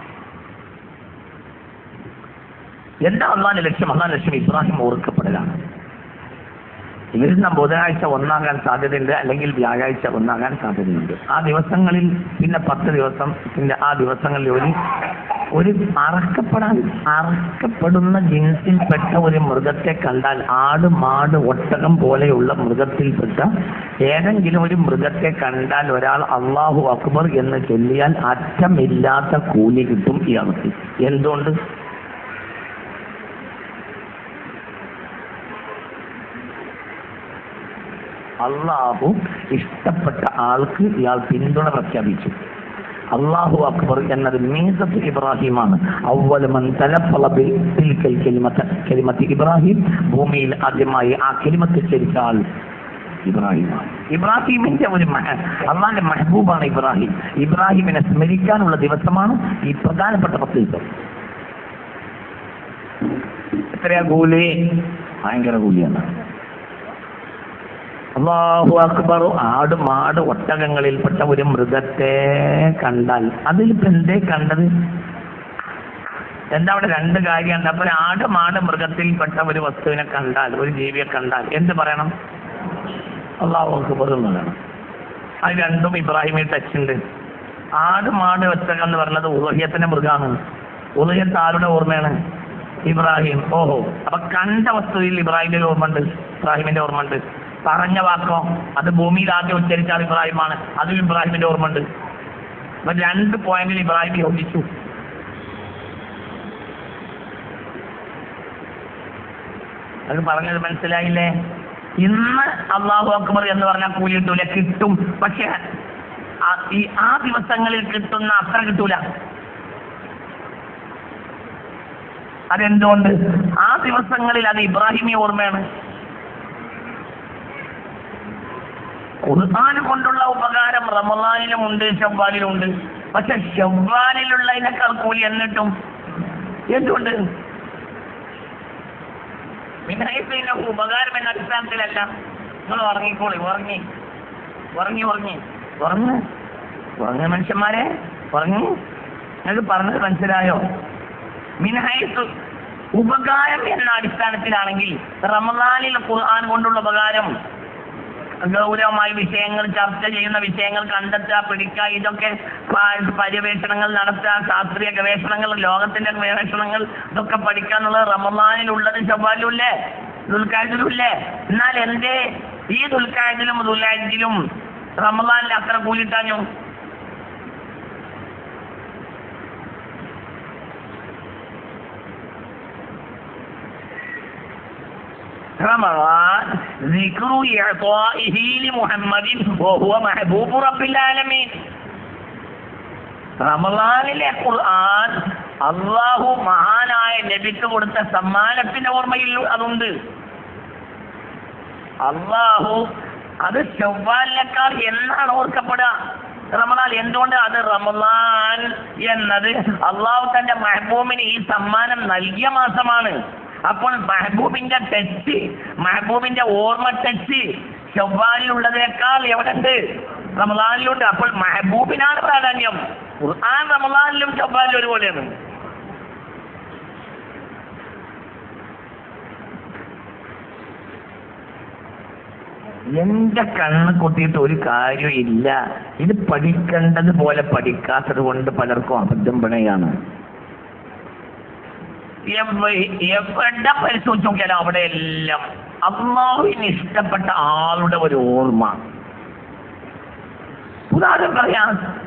എന്താ അള്ളാന്റെ ലക്ഷ്യം? അള്ളാന്റെ ലക്ഷ്യം ഇബ്രാഹിം ഓർക്കപ്പെടലാണ്. വരുന്ന ബുധനാഴ്ച ഒന്നാകാൻ സാധ്യതയുണ്ട്, അല്ലെങ്കിൽ വ്യാഴാഴ്ച ഒന്നാകാൻ സാധ്യതയുണ്ട്. ആ ദിവസങ്ങളിൽ പിന്നെ പത്ത് ദിവസം പിന്നെ ആ ദിവസങ്ങളിൽ ഒരു ഒരു അറക്കപ്പെടാൻ അറക്കപ്പെടുന്ന ജിൻസിൽപ്പെട്ട ഒരു മൃഗത്തെ കണ്ടാൽ, ആട് മാട് ഒട്ടകം പോലെയുള്ള മൃഗത്തിൽപ്പെട്ട ഏതെങ്കിലും ഒരു മൃഗത്തെ കണ്ടാൽ ഒരാൾ അല്ലാഹു അക്ബർ എന്ന് ചൊല്ലിയാൽ അറ്റമില്ലാത്ത കൂലി കിട്ടും ഇയാൾക്ക്. എന്തുകൊണ്ട്? അള്ളാഹു ഇഷ്ടപ്പെട്ട ആൾക്ക് ഇയാൾ പിന്തുണ പ്രഖ്യാപിച്ചു. അല്ലാഹു അക്ബർ എന്നത് മീസത്ത് ഇബ്രാഹിമാണ്. അവ്വലു മൻ തലഫള ബിൽക്കൽ കലിമത്ത് കലിമത്ത് ഇബ്രാഹിം. ഭൂമിയിൽ ആദ്യമായി ആ കലിമത്ത് ഉച്ചരിച്ച ആൾ ഇബ്രാഹിമാണ്. ഇബ്രാഹിമിന്റെ ഒരു അള്ളാന്റെ മെഹബൂബാണ് ഇബ്രാഹിം. ഇബ്രാഹിമിനെ സ്മരിക്കാനുള്ള ദിവസമാണ് ഈ പ്രധാനപ്പെട്ട പത്ത് ദിവസം. എത്രയാ കൂലി? ഭയങ്കര കൂലിയാണ്. അല്ലാഹു അക്ബർ. ആട് മാട് ഒട്ടകങ്ങളിൽപ്പെട്ട ഒരു മൃഗത്തെ കണ്ടാൽ അതിലിപ്പോ എന്തേ കണ്ടത്? എന്താ അവിടെ രണ്ട് കാര്യമുണ്ട്. അപ്പൊ ആട് മാട് മൃഗത്തിൽപ്പെട്ട ഒരു വസ്തുവിനെ കണ്ടാൽ, ഒരു ജീവിയെ കണ്ടാൽ എന്ത് പറയണം? അല്ലാഹു അക്ബർ എന്ന് പറയണം. അത് രണ്ടും ഇബ്രാഹിമിൽ ടച്ച് ഉണ്ട്. ആട് മാട് ഒട്ടകം എന്ന് പറഞ്ഞത് ഉളഹിയത്തിന്റെ മൃഗമാണ്. ഉളഹിയത്ത് ആരുടെ ഓർമ്മയാണ്? ഇബ്രാഹിം. ഓഹോ, അപ്പൊ കണ്ട വസ്തുവിൽ ഇബ്രാഹിമിന്റെ ഓർമ്മ ഉണ്ട്, ഇബ്രാഹിമിന്റെ ഓർമ്മ ഉണ്ട്. പറഞ്ഞ വാക്കോ അത് ഭൂമിയിൽ ആദ്യം ഉച്ചരിച്ച ഇബ്രാഹിമാണ്, അതും ഇബ്രാഹിമിന്റെ ഓർമ്മ ഉണ്ട്. അപ്പൊ രണ്ട് പോയിന്റിൽ ഇബ്രാഹിം യോജിച്ചു. അത് പറഞ്ഞത് മനസ്സിലായില്ലേ? ഇന്ന് അല്ലാഹു അക്ബർ എന്ന് പറഞ്ഞാൽ കൂലി കിട്ടൂല, കിട്ടും. പക്ഷെ ഈ ആ ദിവസങ്ങളിൽ കിട്ടുന്ന അത്ര കിട്ടൂല. അതെന്തുകൊണ്ട്? ആ ദിവസങ്ങളിൽ അത് ഇബ്രാഹിമി ഓർമ്മയാണ്. ഖുർആൻ കൊണ്ടുള്ള ഉപകാരം റമളാനിലും ഉണ്ട്, ശവ്വാലിലും ഉണ്ട്. പക്ഷെ ശവ്വാലിലുള്ളതിനേക്കാൾ കൂലി എന്നിട്ടും എന്തുകൊണ്ട്? പിന്നെ ഉപകാരം എന്ന അടിസ്ഥാനത്തിലല്ല. നിങ്ങൾ ഉറങ്ങിക്കോളി, ഉറങ്ങി ഉറങ്ങി ഉറങ്ങി ഉറങ്ങ് ഉറങ്ങ മനുഷ്യന്മാരെ ഉറങ്ങി. നിങ്ങൾക്ക് പറഞ്ഞത് മനസ്സിലായോ? മിൻഹൈസ് ഉപകാരം എന്ന അടിസ്ഥാനത്തിലാണെങ്കിൽ റമളാനിൽ ഖുർആൻ കൊണ്ടുള്ള ഉപകാരം ഗൗരവമായ വിഷയങ്ങൾ ചർച്ച ചെയ്യുന്ന വിഷയങ്ങൾ കണ്ടെത്തുക, പിടിക്കുക, ഇതൊക്കെ പര്യവേഷണങ്ങൾ നടത്തുക, ശാസ്ത്രീയ ഗവേഷണങ്ങൾ, ലോകത്തിന്റെ ഗവേഷണങ്ങൾ, ഇതൊക്കെ പഠിക്കുക എന്നുള്ളത് റമളാനിലുള്ളത് ശവ്വാലിലുമില്ലേ, ദുൽഖഅദിലുമില്ലേ? എന്നാൽ എന്തേ ഈ ദുൽഖഅദിലും ദുൽഹജ്ജിലും റമദാനിൽ അത്ര കൂലിട്ടാഞ്ഞു? റമദാൻ ദിക്റു ഇഅ്താഇഹി ലിമുഹമ്മദിൻ വഹുവ മഹബൂബു റബ്ബിൽ ആലമീൻ. റമദാനിലെ ഖുർആൻ അല്ലാഹു മഹാനായ നബിക്ക് കൊടുത്ത സമ്മാനത്തിന്റെ ഓർമ്മയിൽ അതുണ്ട്. അല്ലാഹു അത് ചൊവ്വാലിനേക്കാൾ എന്നാണ് ഓർക്കപ്പെടുക? റമദാൻ. എന്തുകൊണ്ട്? അത് റമദാൻ എന്നത് അല്ലാഹു തന്റെ മെഹബൂബിന് ഈ സമ്മാനം നൽകിയ മാസമാണ്. അപ്പോൾ മെഹബൂബിന്റെ ടച്ച്, മെഹബൂബിന്റെ ഓർമ്മ ടച്ച് ചൊവ്വാലിലുള്ളതിനേക്കാൾ എവിടെ ഉണ്ട്? റമദാനിലുണ്ട്. അപ്പോൾ മെഹബൂബിനാണ് പ്രാധാന്യം. ഖുർആൻ റമദാനിലും ചൊവ്വാലിലും ഒരുപോലെയാണ്. എന്റെ കണ്ണ് കൊട്ടിയിട്ട് ഒരു കാര്യം ഇല്ല. ഇത് പഠിക്കേണ്ടത് പോലെ പഠിക്കാത്തത് കൊണ്ട് പലർക്കും അബദ്ധം പിണയാണ്. എവിടെ പരിശോധിച്ച് നോക്കിയാലും അവിടെ എല്ലാം അല്ലാഹുവിന് ഇഷ്ടപ്പെട്ട ആളുടെ ഒരു ഓർമ്മ. ഉദാഹരണം പറയാം,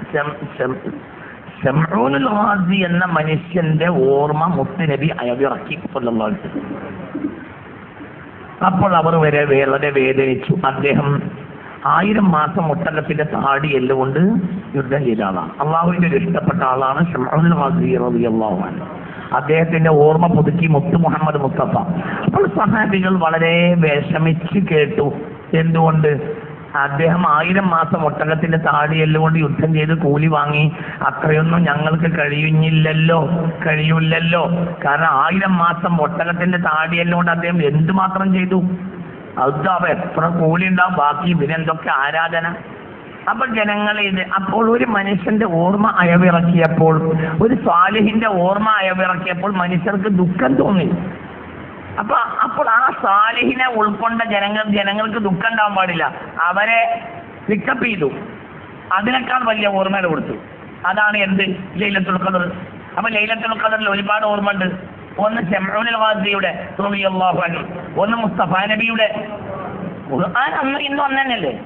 ശംഊനുൽ ഗാസി എന്ന മനുഷ്യന്റെ ഓർമ്മ മുത്തുനബി അയവിറക്കി സ്വല്ലല്ലാഹു അലൈഹി വസല്ലം. അപ്പോൾ അവർ വരെ വളരെ വേദനിച്ചു. അദ്ദേഹം ആയിരം മാസം ഒട്ടകത്തിന്റെ താടി എല്ലുകൊണ്ട് യുദ്ധം ചെയ്ത ആളാണ്. അള്ളാഹുവിന്റെ ഒരു ഇഷ്ടപ്പെട്ട ആളാണ് ശംഊനുൽ ഗാസി റളിയല്ലാഹു അൻഹു. അദ്ദേഹത്തിന്റെ ഓർമ്മ പുതുക്കി മുത്തു മുഹമ്മദ് മുസ്തഫ. അപ്പോൾ സഹാബികൾ വളരെ വിഷമിച്ച് കേട്ടു. എന്തുകൊണ്ട്? അദ്ദേഹം ആയിരം മാസം ഒട്ടകത്തിന്റെ താടിയെല്ലുകൊണ്ട് യുദ്ധം ചെയ്ത് കൂലി വാങ്ങി. അത്രയൊന്നും ഞങ്ങൾക്ക് കഴിയുന്നില്ലല്ലോ, കഴിയില്ലല്ലോ. കാരണം ആയിരം മാസം ഒട്ടകത്തിന്റെ താടിയെല്ലുകൊണ്ട് അദ്ദേഹം എന്തുമാത്രം ചെയ്തു? അത് അവ എത്ര കൂലി ഉണ്ടാവും ബാക്കി? ഇതിനെന്തൊക്കെ ആരാധന. അപ്പൊ ജനങ്ങൾ ഇത് അപ്പോൾ ഒരു മനുഷ്യന്റെ ഓർമ്മ അയവിറക്കിയപ്പോൾ, ഒരു സ്വാലിഹിന്റെ ഓർമ്മ അയവിറക്കിയപ്പോൾ മനുഷ്യർക്ക് ദുഃഖം തോന്നി. അപ്പൊ അപ്പോൾ ആ സാലിഹിനെ ഉൾക്കൊണ്ട ജനങ്ങൾ ജനങ്ങൾക്ക് ദുഃഖം ഉണ്ടാവാൻ പാടില്ല. അവരെ പിക്കപ്പ് ചെയ്തു. അതിനേക്കാൾ വലിയ ഓർമ്മകൾ കൊടുത്തു. അതാണ് എന്ത്? ലൈലത്തുൽ ഖദർ. അപ്പൊ ലൈലത്തുൽ ഖദറിൽ ഒരുപാട് ഓർമ്മ ഉണ്ട്. ഒന്ന് ശംഊനുൽ ഗാസിയുടെ റളിയല്ലാഹു അൻഹു, ഒന്ന് മുസ്തഫ നബിയുടെ. ഖുർആൻ അന്ന് ഇന്നും അന്ന് തന്നെയല്ലേ?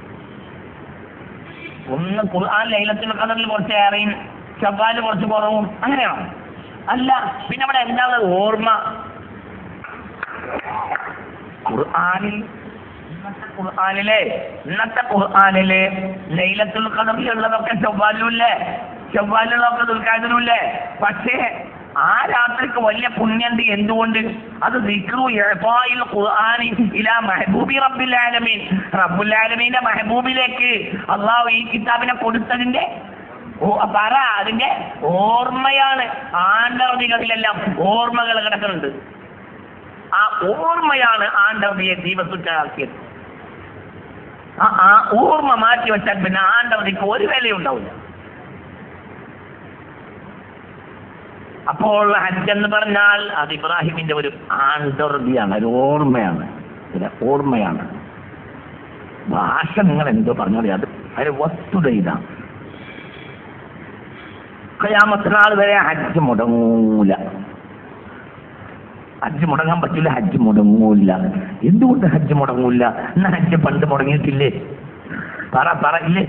ഒന്ന് ഖുർആൻ ലൈലത്തുൽ ഖദറിൽ കുറച്ച് ഏറെയും ശവ്വാല് കുറച്ച് കുറവും, അങ്ങനെയാണോ? അല്ല. പിന്നെ അവിടെ എന്താണ് ഓർമ്മ? ഖുർആനിൽ ഇന്നത്തെ ഖുർആനിലെ ഇന്നത്തെ ഖുർആനിലെ ലൈലത്തുൽ ഖദറിലുള്ളതൊക്കെ ചൊവ്വാലിലുമില്ലേ, ചൊവ്വാലിലുള്ളതൊക്കെ ദുൽഖഅദിലുമില്ലേ? പക്ഷേ ആ രാത്രിക്ക് വലിയ പുണ്യണ്ട്. എന്തുകൊണ്ട്? അത് ദിക്റു ഇഅ്താഇൽ ഖുർആനി ഇലാ മഹബൂബി റബ്ബിൽ ആലമീൻ. റബ്ബുൽ ആലമീന്റെ മെഹബൂബിലേക്ക് അല്ലാഹു ഈ കിതാബിനെ കൊടുത്തതിന്റെ പറ അതിന്റെ ഓർമ്മയാണ്. ആണ്ടവധികളിലെല്ലാം ഓർമ്മകൾ കിടക്കുന്നുണ്ട്. ആ ഓർമ്മയാണ് ആണ്ടവധിയെ ദീപസുറ്റാക്കിയത്. ആ ഓർമ്മ മാറ്റി വെച്ചാൽ പിന്നെ ആണ്ടവധിക്ക് ഒരു വിലയും ഉണ്ടാവില്ല. അപ്പോൾ ഹജ്ജ് എന്ന് പറഞ്ഞാൽ അത് ഇബ്രാഹിമിന്റെ ഒരു ആണ്ടർദിയാണ്, ഒരു ഓർമ്മയാണ്, ഒരു ഓർമ്മയാണ്. ഭാഷ നിങ്ങൾ എന്തോ പറഞ്ഞാൽ അത് ഒരു വസ്തുത ഇതാണ്. ഖിയാമത്ത് നാൾ വരെ ഹജ്ജ് മുടങ്ങൂല. ഹജ്ജ് മുടങ്ങാൻ പറ്റില്ല, ഹജ്ജ് മുടങ്ങൂല. എന്തുകൊണ്ട് ഹജ്ജ് മുടങ്ങൂല? എന്നാ ഹജ്ജ് പണ്ട് മുടങ്ങിയിട്ടില്ലേ? പറ പറ ഇല്ലേ?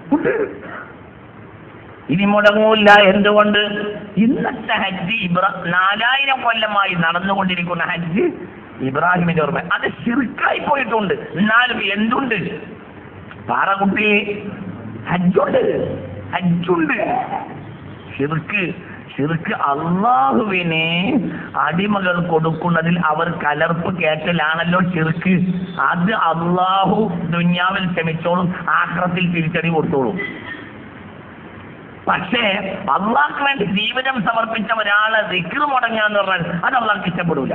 ഇനി മുടങ്ങൂല. എന്തുകൊണ്ട്? ഇന്നത്തെ ഹജ്ജ് ഇബ്രാ നാലായിരം കൊല്ലമായി നടന്നുകൊണ്ടിരിക്കുന്ന ഹജ്ജ് ഇബ്രാഹിമിന്റെ ഓർമ്മ. അത് ശിർക്കായി പോയിട്ടുണ്ട്. എന്നാലും എന്തുണ്ട്? പറ കുട്ടി, ഹജ്ജുണ്ട്, ഹജ്ജുണ്ട്. ശിർക്ക് ശിർക്ക് അള്ളാഹുവിനെ അടിമകൾ കൊടുക്കുന്നതിൽ അവർ കലർപ്പ് കേട്ടലാണല്ലോ ശിർക്ക്. അത് അള്ളാഹു ദുനിയാവിൽ ക്ഷമിച്ചോളും, ആഖിറത്തിൽ തിരിച്ചടി കൊടുത്തോളും. പക്ഷേ അള്ളാഹ്ക്ക് വേണ്ടി ജീവിതം സമർപ്പിച്ച ഒരാളെ ദിക്ർ മുടങ്ങാന്ന് പറഞ്ഞാൽ അത് അള്ളാഹ്ക്ക് ഇഷ്ടപ്പെടൂല.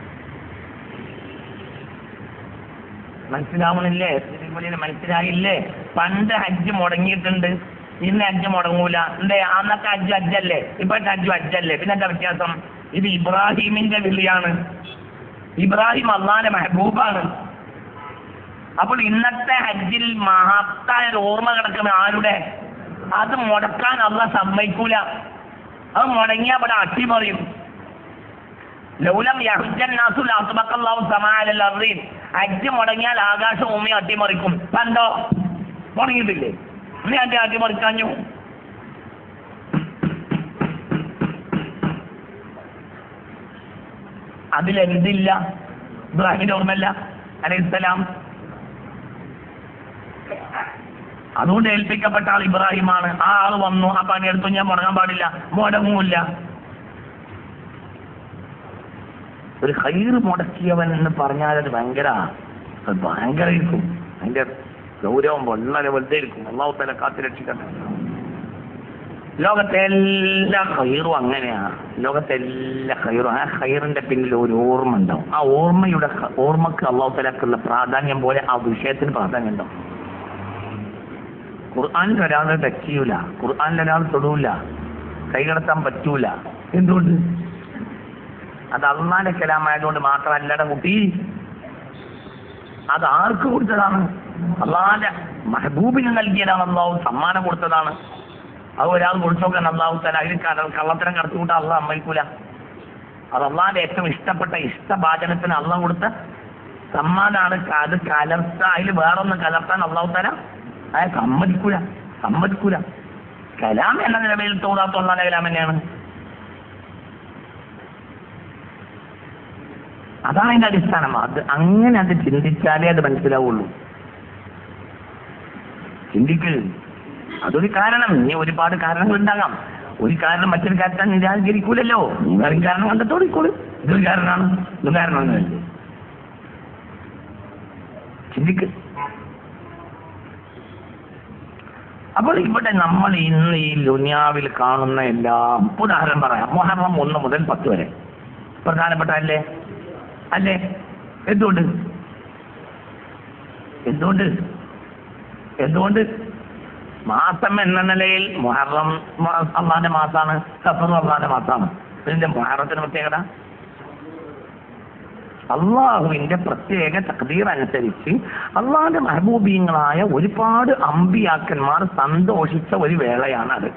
മനസ്സിലാവണില്ലേ? മനസ്സിലായില്ലേ? പണ്ട് ഹജ്ജ് മുടങ്ങിയിട്ടുണ്ട്, ഇന്ന് ഹജ്ജ് മുടങ്ങൂല. എന്തേ? അന്നത്തെ ഹജ്ജ് ഹജ്ജല്ലേ, ഇപ്പോഴത്തെ ഹജ്ജ് ഹജ്ജല്ലേ. പിന്നെ എന്താ വ്യത്യാസം? ഇത് ഇബ്രാഹിമിന്റെ വിളിയാണ്. ഇബ്രാഹിം അള്ളാന്റെ മെഹബൂബാണ്. അപ്പോൾ ഇന്നത്തെ ഹജ്ജിൽ മഹത്തായ ഒരു ഓർമ്മ കിടക്കുന്ന ആരുടെ? അത് മുടക്കാൻ അള്ളാഹ് സമ്മതിക്കൂല. അത് മുടങ്ങിയ അവിടെ അട്ടിമറിയും. ലൗലം യഹ്ജൻ നാസു ലഅസ്ബഖല്ലാഹു സമാഅൽ അർദീൻ. ഹജ്ജ് മുടങ്ങിയാൽ ആകാശം ഭൂമി അട്ടിമറിക്കും. കണ്ടോ? തുടങ്ങിയിട്ടില്ലേ? നീ ആദ്യം ആദ്യം മറിക്കാഞ്ഞു. അതിലെന്തില്ല? ഇബ്രാഹിമിന്റെ ഓർമ്മല്ല അലൈഹിസ്സലാം. അതുകൊണ്ട് ഏൽപ്പിക്കപ്പെട്ട ആൾ ഇബ്രാഹിമാണ്. ആ ആൾ വന്നു, ആ പണിയെടുത്തു, ഞാൻ മുടങ്ങാൻ പാടില്ല, മുടങ്ങൂല്ല. ഒരു ഖൈർ മുടക്കിയവൻ എന്ന് പറഞ്ഞാൽ അത് ഭയങ്കര അത് ഭയങ്കര ഇരിക്കും. അതിന്റെ ഗൗരവം വളരെ വലുതായിരിക്കും. അള്ളാഹു തആല കാത്ത് രക്ഷിക്കട്ടെ. ലോകത്തെ എല്ലാ ഖൈറും അങ്ങനെയാ. ലോകത്തെ എല്ലാ ഖൈറും ആ ഖൈറിന്റെ പിന്നിൽ ഒരു ഓർമ്മ ഉണ്ടാവും. ആ ഓർമ്മയുടെ ഓർമ്മക്ക് അള്ളാഹു തആലക്കുള്ള പ്രാധാന്യം പോലെ ആ വിഷയത്തിന് പ്രാധാന്യം ഉണ്ടാവും. ഖുർആനിൽ ഒരാൾ ടച്ച് ചെയ്യൂല, ഖുർആനിൽ ഒരാൾ തൊടൂല, കൈകടത്താൻ പറ്റൂല. എന്തുകൊണ്ട്? അത് അള്ളാന്റെ കലാമായതുകൊണ്ട് മാത്രമല്ലട കുട്ടി. അത് ആർക്ക് കൊടുത്തതാണ്? അള്ളാന്റെ മെഹബൂബിന് നൽകിയതാണ്. അള്ളാഹു സമ്മാനം കൊടുത്തതാണ്. അത് ഒരാൾ കൊടുത്തോക്കാൻ അള്ളാഹു തആല അതിന് കള്ളത്തരം കടത്തിക്കൂട്ട അള്ളാഹ് സമ്മതിക്കൂല. അത് അള്ളാന്റെ ഏറ്റവും ഇഷ്ടപ്പെട്ട ഇഷ്ടഭാചനത്തിന് അള്ളാഹ് കൊടുത്ത സമ്മാനാണ്. അത് കലർത്ത അതിൽ വേറൊന്ന് കലർത്താൻ അള്ളാഹു തആല അയാൾ സമ്മതിക്കൂല സമ്മതിക്കൂല കലാം എന്ന നിലയിൽ തോന്നാത്തുള്ള കലാം തന്നെയാണ്. അതാണ് അതിന്റെ അടിസ്ഥാനം. അത് അങ്ങനെ അത് ചിന്തിച്ചാലേ അത് മനസ്സിലാവുള്ളൂ. ചിന്തിക്ക്. അതൊരു കാരണം. ഇനി ഒരുപാട് കാരണങ്ങൾ ഉണ്ടാകാം. ഒരു കാരണം മറ്റൊരു കാര്യത്താൻ നിരാകരിക്കൂലല്ലോ. വേറെ കാരണം കണ്ടെത്തോടിക്കോളൂ. ഇതൊരു കാരണമാണ്, ഇത് കാരണമാണ്. ചിന്തിക്ക്. അപ്പോൾ ഇവിടെ നമ്മൾ ഇന്ന് ഈ ദുനിയാവിൽ കാണുന്ന എല്ലാം, ഉദാഹരണം പറയാം, മുഹറം ഒന്ന് മുതൽ പത്ത് വരെ പ്രധാനപ്പെട്ട അല്ലേ അല്ലേ എന്തുകൊണ്ട് എന്തുകൊണ്ട് എന്തുകൊണ്ട് മാസം എന്ന നിലയിൽ മുഹറം അള്ളാന്റെ മാസമാണ്, സഫർ അള്ളാന്റെ മാസമാണ്. ഇതിന്റെ മുഹറത്തിന് പ്രത്യേകത അള്ളാഹുവിന്റെ പ്രത്യേക തഖ്ദീർ അനുസരിച്ച് അള്ളാഹുന്റെ മെഹബൂബീങ്ങളായ ഒരുപാട് അമ്പിയാക്കന്മാർ സന്തോഷിച്ച ഒരു വേളയാണ് അത്.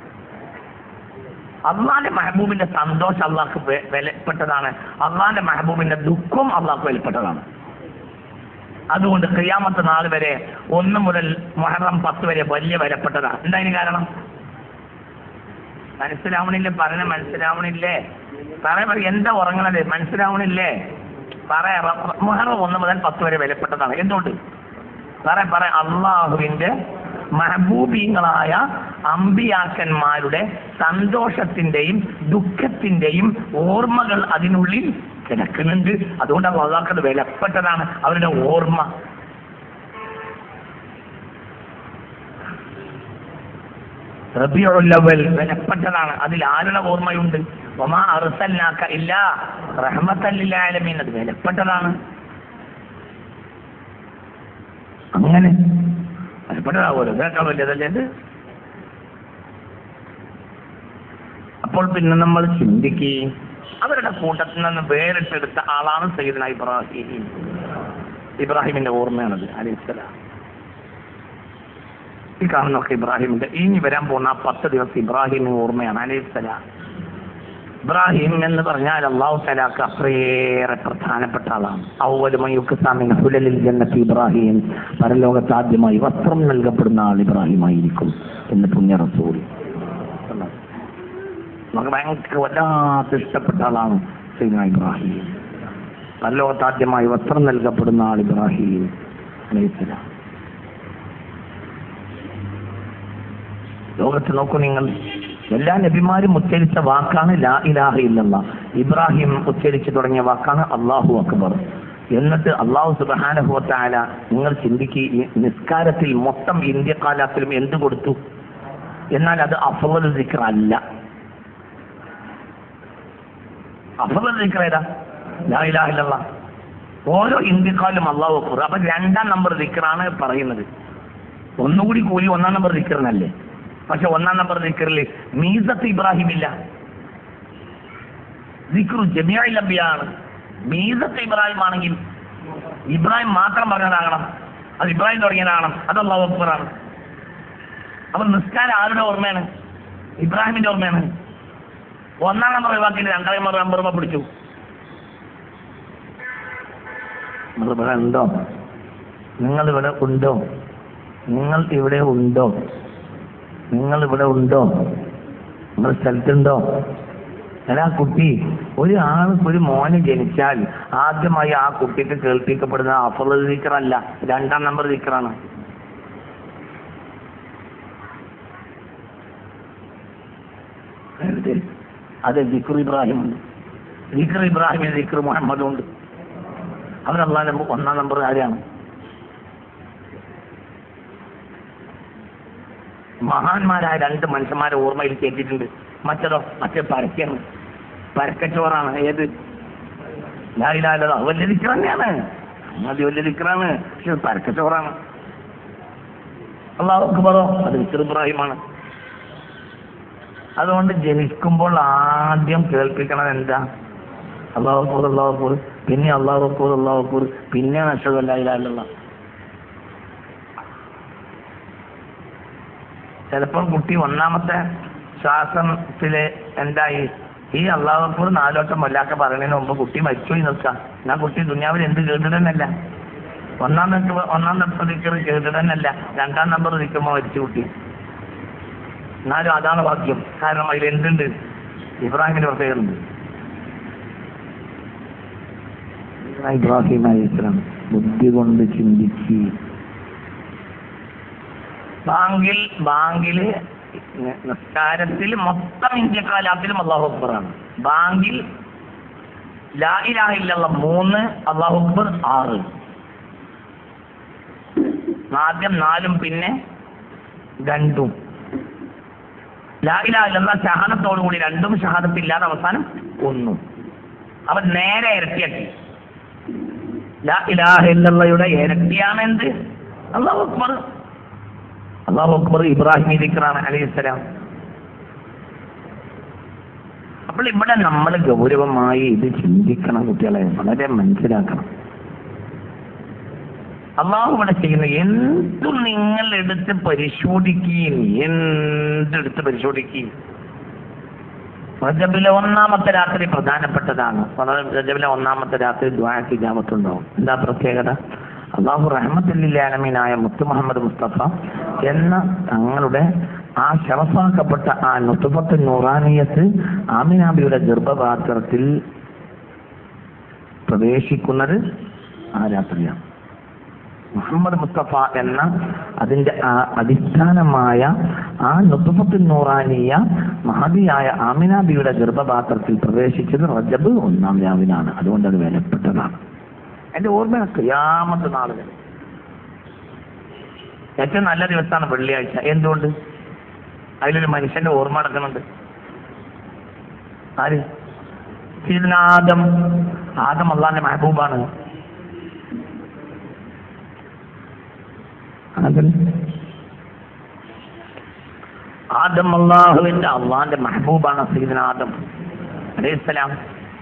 അള്ളാന്റെ മെഹബൂബിന്റെ സന്തോഷം അള്ളാഹ്ക്ക് വിലപ്പെട്ടതാണ്. അള്ളാന്റെ മെഹബൂബിന്റെ ദുഃഖം അള്ളാഹ്ക്ക് വിലപ്പെട്ടതാണ്. അതുകൊണ്ട് ഖിയാമത്ത് നാൾ വരെ ഒന്ന് മുതൽ മുഹറം പത്ത് വരെ വലിയ വിലപ്പെട്ടതാണ്. എന്താ അതിന് കാരണം? മനസ്സിലാവണില്ലേ? പറഞ്ഞ മനസ്സിലാവണില്ലേ? പറയാ പറ എന്താ ഉറങ്ങണത്? മനസ്സിലാവണില്ലേ? പറയാ മുഹറം ഒന്ന് മുതൽ പത്ത് വരെ വിലപ്പെട്ടതാണ്. എന്തുകൊണ്ട്? പറയാ പറയാ അള്ളാഹുവിന്റെ മെഹബൂബീങ്ങളായ അമ്പിയാക്കന്മാരുടെ സന്തോഷത്തിന്റെയും ദുഃഖത്തിന്റെയും ഓർമ്മകൾ അതിനുള്ളിൽ കിടക്കുന്നുണ്ട്. അതുകൊണ്ട് അള്ളാഹ്ക്കത് വിലപ്പെട്ടതാണ് അവരുടെ ഓർമ്മ. റബീഉൽ അവ്വൽ വിലപ്പെട്ടതാണ്. അതിൽ ആരുടെ ഓർമ്മയുണ്ട്? വമാ അർസൽനാക ഇല്ലാ റഹ്മത്തൻ ലിൽ ആലമീൻ. അത് വിലപ്പെട്ടതാണ്. അങ്ങനെ വിലപ്പെട്ടതാവുമല്ലോ. കേൾക്കാൻ പറ്റിയതല്ലേ അത്? അപ്പോൾ പിന്നെ നമ്മൾ ചിന്തിക്കുകയും അവരുടെ കൂട്ടത്തിൽ നിന്ന് വേറിട്ടെടുത്ത ആളാണ് സയ്യിദുനാ ഇബ്രാഹിം. ഇബ്രാഹിമിന്റെ ഓർമ്മയാണത് അലൈഹിസ്സലാം. ഈ കാണുന്നൊക്കെ ഇബ്രാഹിമിന്റെ ഇനി വരാൻ പോകുന്ന ആ പത്ത് ദിവസം ഇബ്രാഹിമിന്റെ ഓർമ്മയാണ് അലൈഹിസ്സലാം. ഇബ്രാഹിം എന്ന് പറഞ്ഞാൽ അല്ലാഹു തആലക്ക് അത്രയേറെ പ്രധാനപ്പെട്ട ആളാണ്. അവ്വലു മൻ യുക്സാ മിൻ ഹുലലിൽ ജന്നത്തി ഇബ്രാഹിം. പരലോകത്ത് ആദ്യമായി വസ്ത്രം നൽകപ്പെടുന്ന ആൾ ഇബ്രാഹിം ആയിരിക്കും എന്ന് പുണ്യ റസൂൽ. നമുക്ക് ഭയങ്കര വല്ലാത്ത ഇഷ്ടപ്പെട്ട ആളാണ് സയ്യിദുനാ ഇബ്രാഹിം. പരലോകത്ത് ആദ്യമായി വസ്ത്രം നൽകപ്പെടുന്ന ആൾ ഇബ്രാഹിം അലൈഹിസ്സലാം. ലോകത്ത് നോക്കൂ നിങ്ങൾ, എല്ലാ നബിമാരും ഉച്ചരിച്ച വാക്കാണ് ലാ ഇലാഹ ഇല്ലല്ലാഹ്. ഇബ്രാഹിം ഉച്ചരിച്ചു തുടങ്ങിയ വാക്കാണ് അല്ലാഹു അക്ബർ. എന്നിട്ട് അല്ലാഹു സുബ്ഹാനഹു വ തആല നിങ്ങൾ ചിന്തിക്കുക, നിസ്കാരത്തിൽ മൊത്തം ഇന്ത്യ കാലത്തിലും എന്ത് കൊടുത്തു? എന്നാൽ അത് അഫ്ളൽ ദിക്ർ അല്ല. അഫ്ളൽ ദിക്ർ ഏതാ? ലാ ഇലാഹ ഇല്ലല്ലാഹ്. ഓരോ ഇന്ത്യക്കാലും അല്ലാഹു അക്ബർ. അപ്പൊ രണ്ടാം നമ്പർ ദിക്റാണ് പറയുന്നത്. ഒന്നുകൂടി കൂലി ഒന്നാം നമ്പർ ദിക്റിനല്ലേ? പക്ഷെ ഒന്നാം നമ്പർ ദിക്റിൽ മീസത്ത് ഇബ്രാഹിം ഇല്ല. ദിക്റു ജമീഉൽ അംബിയാണ്. മീസത്ത് ഇബ്രാഹിം ആണെങ്കിൽ ഇബ്രാഹിം മാത്രം പറഞ്ഞതാകണം, അത് ഇബ്രാഹിം തുടങ്ങിയതാകണം, അത് അല്ലാഹു അക്ബറാണ്. അപ്പൊ നിസ്കാരം ആരുടെ ഓർമ്മയാണ്? ഇബ്രാഹിമിന്റെ ഓർമ്മയാണ്. ഒന്നാം നമ്പർ ഒഴിവാക്കിയിട്ട് രണ്ടാം നമ്പർ നമ്പർ പിടിച്ചു. നിങ്ങൾ ഇവിടെ ഉണ്ടോ? നിങ്ങൾ ഇവിടെ ഉണ്ടോ? നിങ്ങൾ ഇവിടെ ഉണ്ടോ? നിങ്ങൾ ഇവിടെ ഉണ്ടോ? നിങ്ങൾ സ്ഥലത്തുണ്ടോ? അല്ല, ആ കുട്ടി ഒരു ആൾക്ക് ഒരു മോന് ജനിച്ചാൽ ആദ്യമായി ആ കുട്ടിക്ക് കേൾപ്പിക്കപ്പെടുന്ന അഫ്ളൽ ദിക്റല്ല, രണ്ടാം നമ്പർ ദിക്റാണ്. അത് ദിക്ർ ഇബ്രാഹിം ഉണ്ട്, ദിക്ർ ഇബ്രാഹിം, ദിക്ർ മുഹമ്മദും ഉണ്ട്. അവർ അള്ളാഹ് ഒന്നാം നമ്പർ ആരെയാണ്? മഹാന്മാരായ രണ്ട് മനുഷ്യന്മാരെ ഓർമ്മയിൽ കേട്ടിട്ടുണ്ട്. മറ്റതോ മറ്റേ പരക്കാണ്, പരക്കച്ചോറാണ്. ഏത്? ലാ ഇലാഹ ഇല്ലല്ലാഹ് വലിയ ദിക്ർ തന്നെയാണ്, അത് വലിയ ദിക്റാണ്, പക്ഷെ പരക്കച്ചോറാണ്. അല്ലാഹു അക്ബറോ അത് ദിക്ർ ഇബ്രാഹിമാണ്. അതുകൊണ്ട് ജനിക്കുമ്പോൾ ആദ്യം കേൾപ്പിക്കണത് എന്താ? അല്ലാഹു അക്ബർ, അല്ലാഹു അക്ബർ, പിന്നെ അല്ലാഹു അക്ബർ, അല്ലാഹു അക്ബർ, പിന്നെ അഷ്ഹദു അല്ലാ ഇലാഹ ഇല്ലല്ലാഹ്. ചിലപ്പോൾ കുട്ടി ഒന്നാമത്തെ ശ്വാസത്തില് എന്തായി, ഈ അല്ലാഹു അക്ബർ നാലോട്ടം വല്ലാക്ക പറയുന്നതിന് മുമ്പ് കുട്ടി മരിച്ചുപോയി നിൽക്കാം. ഞാൻ കുട്ടി ദുനിയാവിൽ എന്ത് കേട്ടിടന്നല്ല, ഒന്നാം നമ്പർ ഒന്നാം നമ്പർ ദിക്ർ കേട്ടിടന്നല്ല, രണ്ടാം നമ്പർ നിൽക്കുമ്പോൾ മരിച്ചു കുട്ടി. എന്നാലും അതാണ് ഭാഗ്യം, കാരണം അതിൽ എന്തുണ്ട്? ഇബ്രാഹിമിന്റെ പ്രത്യേകതയുണ്ട്. ഇബ്രാഹിം അലൈഹിസ്സലാം ബുദ്ധി കൊണ്ട് ചിന്തിച്ച് ബാങ്കിൽ ബാങ്കില് നിസ്കാരത്തിൽ മൊത്തം ഇന്ത്യക്കാലാത്തിലും അല്ലാഹു അക്ബറാണ്. ബാങ്കിൽ ലാ ഇലാഹ ഇല്ലല്ലാഹ് മൂന്ന്, അല്ലാഹു അക്ബർ ആറ്. ആദ്യം നാലും പിന്നെ രണ്ടും. ലാ ഇലാഹ ഇല്ലല്ലാഹ് ഷഹാദത്തോടു കൂടി രണ്ടും, ഷഹാദത്തില്ലാതെ അവസാനം ഒന്നും. അവൻ നേരെ ഇരട്ടിയാക്കി. ലാ ഇലാഹ ഇല്ലല്ലാഹയുടെ ഇരട്ടിയാണ് എന്ത്? അല്ലാഹു അക്ബർ. അല്ലാഹു അക്ബർ ഇബ്രാഹിം ദിക്റാണ് അലൈഹിസ്സലാം. അപ്പോൾ ഇവിടെ നമ്മൾ ഗൗരവമായി ഇത് ചിന്തിക്കണം കുട്ടികളെ, വളരെ മനസ്സിലാക്കണം. അള്ളാഹു ഇവിടെ ചെയ്യുന്ന എന്തും നിങ്ങൾ എടുത്ത് പരിശോധിക്കുകയും, എന്തെടുത്ത് പരിശോധിക്കുകയും. റജബിലെ ഒന്നാമത്തെ രാത്രി പ്രധാനപ്പെട്ടതാണ്. റജബിലെ ഒന്നാമത്തെ രാത്രി ദുആക്ക് ഇജാബത്തുണ്ടാവും. എന്താ പ്രത്യേകത? അള്ളാഹു റഹ്മത്തുൽ ലിൽ ആലമീനായ മുത്ത് മുഹമ്മദ് മുസ്തഫ എന്ന തങ്ങളുടെ ആ ശറഫാക്കപ്പെട്ട ആ നുത്ഫത്ത് നൂറാനിയത്ത് ആമിനാബിയുടെ ഗർഭപാത്രത്തിൽ പ്രവേശിക്കുന്നത് ആ രാത്രിയാണ്. മുഹമ്മദ് മുസ്തഫ എന്ന അതിന്റെ ആ അടിസ്ഥാനമായ ആ നുത്ഫത്ത് നൂറാനിയ മഹദിയായ ആമിനാബിയുടെ ഗർഭപാത്രത്തിൽ പ്രവേശിച്ചത് റജബ് ഒന്നാം രാവിലാണ്. അതുകൊണ്ട് അത് വിലപ്പെട്ടതാണ്. എന്റെ ഓർമ്മ ഖിയാമത്ത് നാൾ വരെ ഏറ്റവും നല്ല ദിവസമാണ് വെള്ളിയാഴ്ച. എന്തുകൊണ്ട്? അതിലൊരു മനുഷ്യന്റെ ഓർമ്മ അടക്കുന്നുണ്ട്. ആര്? ആദം. ആദം അള്ളാന്റെ മെഹബൂബാണ്. ആദം അള്ളാഹുവിന്റെ അള്ളാന്റെ മെഹബൂബാണ്. സയ്യിദുനാ ആദം അലൈഹിസ്സലാം.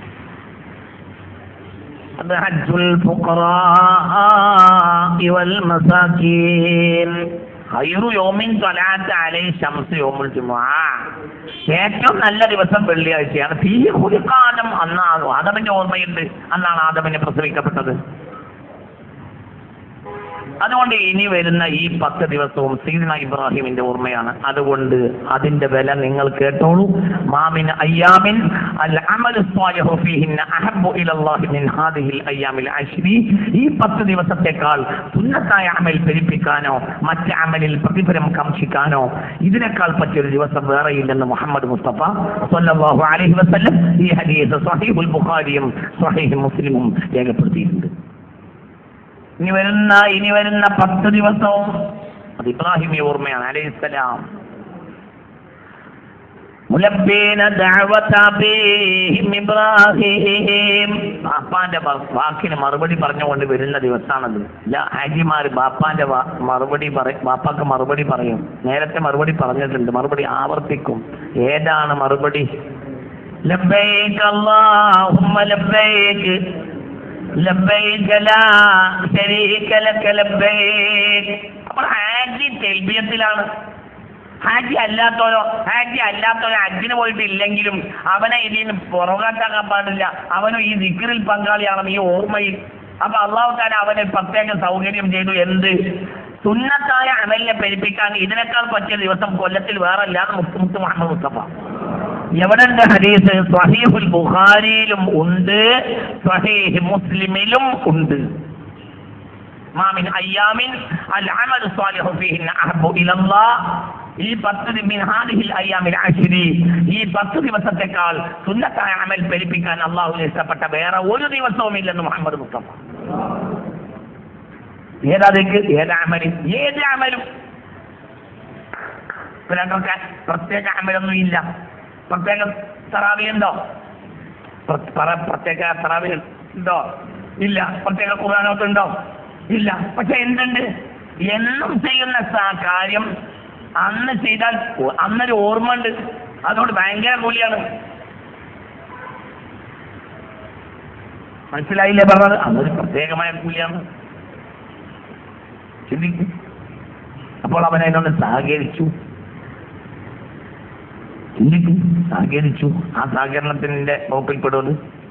ഹജ്ജുൽ ഫുഖറാഇ വൽ മസാകീൻ ഖൈറു യൗമിൻ ത്വലഅത് അലൈഹി ശംസു യൗമുൽ ജുമുഅ. ഏറ്റവും നല്ല ദിവസം വെള്ളിയാഴ്ചയാണ്. ഫീഹി ഖുലിഖ ആദം. അന്നാണ് ആദമിന്റെ ഓർമ്മയുണ്ട്, അന്നാണ് ആദമിനെ പ്രസവിക്കപ്പെട്ടത്. അതുകൊണ്ട് ഇനി വരുന്ന ഈ പത്ത് ദിവസവും സയ്യിദുനാ ഇബ്രാഹിമിന്റെ ഓർമ്മയാണ്. അതുകൊണ്ട് അതിന്റെ വില നിങ്ങൾ കേട്ടോളൂ. മാമിൻ അയ്യാമിൻ അൽ അമലു സ്വാലിഹു ഫീഹിന്ന അഹബ്ബു ഇലല്ലാഹി മിൻ ഹാദിഹിൽ അയ്യാമിൽ അശ്രി. ഈ പത്ത് ദിവസത്തെക്കാൾ സുന്നത്തായ അമൽ പെരുപ്പിക്കാനോ മറ്റ് അമലിൽ പ്രതിഫലം കാംക്ഷിക്കാനോ ഇതിനേക്കാൾ പറ്റിയൊരു ദിവസം വേറെയില്ലെന്ന് മുഹമ്മദ് മുസ്തഫ സ്വല്ലല്ലാഹു അലൈഹി വസല്ലം ഈ ഹദീസ് സ്വഹീഹുൽ ബുഖാരിയും സ്വഹീഹ് മുസ്ലിമും രേഖപ്പെടുത്തിയിട്ടുണ്ട്. ഇനി വരുന്ന ഇനി വരുന്ന പത്ത് ദിവസവും അത് ഇബ്രാഹിമി ഓർമ്മയാണ് അലൈഹിസ്സലാം. മുലബ്ബീന ദഅവത അബീഹിം ഇബ്രാഹിം. ബാപ്പാന്റെ വാക്കിന് മറുപടി പറഞ്ഞുകൊണ്ട് വരുന്ന ദിവസമാണത്. ഹാജിമാര് ബാപ്പാന്റെ മറുപടി പറയും, ബാപ്പാക്ക് മറുപടി പറയും. നേരത്തെ മറുപടി പറഞ്ഞിട്ടുണ്ട്, മറുപടി ആവർത്തിക്കും. ഏതാണ് മറുപടി? ലബ്ബൈക അല്ലാഹുമ്മ ലബ്ബൈക ലബ്ബൈക ലാ ശരീക ലക ലബ്ബൈക. അപ്പോൾ ഹാജി തെൽബിയത്തിലാണ്. ഹാജി അല്ലാത്തോരോ ഹാജി അല്ലാത്തോരോ ഹജ്ജിന് പോയിട്ടില്ലെങ്കിലും അവനെ ഇതിന് പുറകോട്ടാക്കാൻ പാടില്ല. അവനും ഈ ദിക്റിൽ പങ്കാളിയാണ്, ഈ ഓർമ്മയിൽ. അപ്പൊ അള്ളാഹു തആല അവന് പ്രത്യേക സൗകര്യം ചെയ്തു. എന്ത്? സുന്നത്തായ അമലിനെ പെരുപ്പിക്കാൻ ഇതിനേക്കാൾ പറ്റിയ ദിവസം കൊല്ലത്തിൽ വേറെ അല്ലാതെ മുത്ത് മുത്ത് മുഹമ്മദ് മുസ്തഫ. എവിടെ ഉണ്ട് ഹദീസ്? സ്വഹീഹുൽ ബുഖാരിയിലും ഉണ്ട്, സ്വഹീഹ് മുസ്ലിമിലും ഉണ്ട്. മാമിൻ അയ്യാമിൻ അൽ അമലു സ്വാലിഹു ഫീഹിന്ന അഹബ്ബു ഇലല്ലാഹ്. ഈ പത്ത് മിൻ ഹാദിഹിൽ അയ്യാമിൽ അശ്രി, ഈ പത്ത് ദിവസത്തെക്കാൾ സുന്നത്തായ അമൽ പെരുപ്പിക്കാൻ അള്ളാഹുവിന് ഇഷ്ടപ്പെട്ട വേറെ ഒരു ദിവസവും ഇല്ലെന്ന് മുഹമ്മദ് മുസ്തഫ. ഏതാതേക്ക് ഏത് അമലും ഏത് അമലും പിള്ളേർക്ക് പ്രത്യേക അമലൊന്നും ഇല്ല. പ്രത്യേക തറാവി ഉണ്ടോ? പ്രത്യേക തറാവി ഉണ്ടോ? ഇല്ല. പ്രത്യേക ഖുർആനോത്തുണ്ടോ? ഇല്ല. പക്ഷെ എന്തുണ്ട്? എന്നും ചെയ്യുന്ന കാര്യം അന്ന് ചെയ്താൽ അന്നൊരു ഓർമ്മ ഉണ്ട്, അതുകൊണ്ട് ഭയങ്കര കൂലിയാണ്. മനസ്സിലായില്ലേ പറഞ്ഞത്? അതൊരു പ്രത്യേകമായ കൂലിയാണ്. ചിന്തിക്കും. അപ്പോൾ അവൻ അതിനോട് സഹകരിച്ചു. ചിന്തിക്കും. സഹകരിച്ചു. ആ സഹകരണത്തിന്റെ വകുപ്പിൽപ്പെടുന്നത്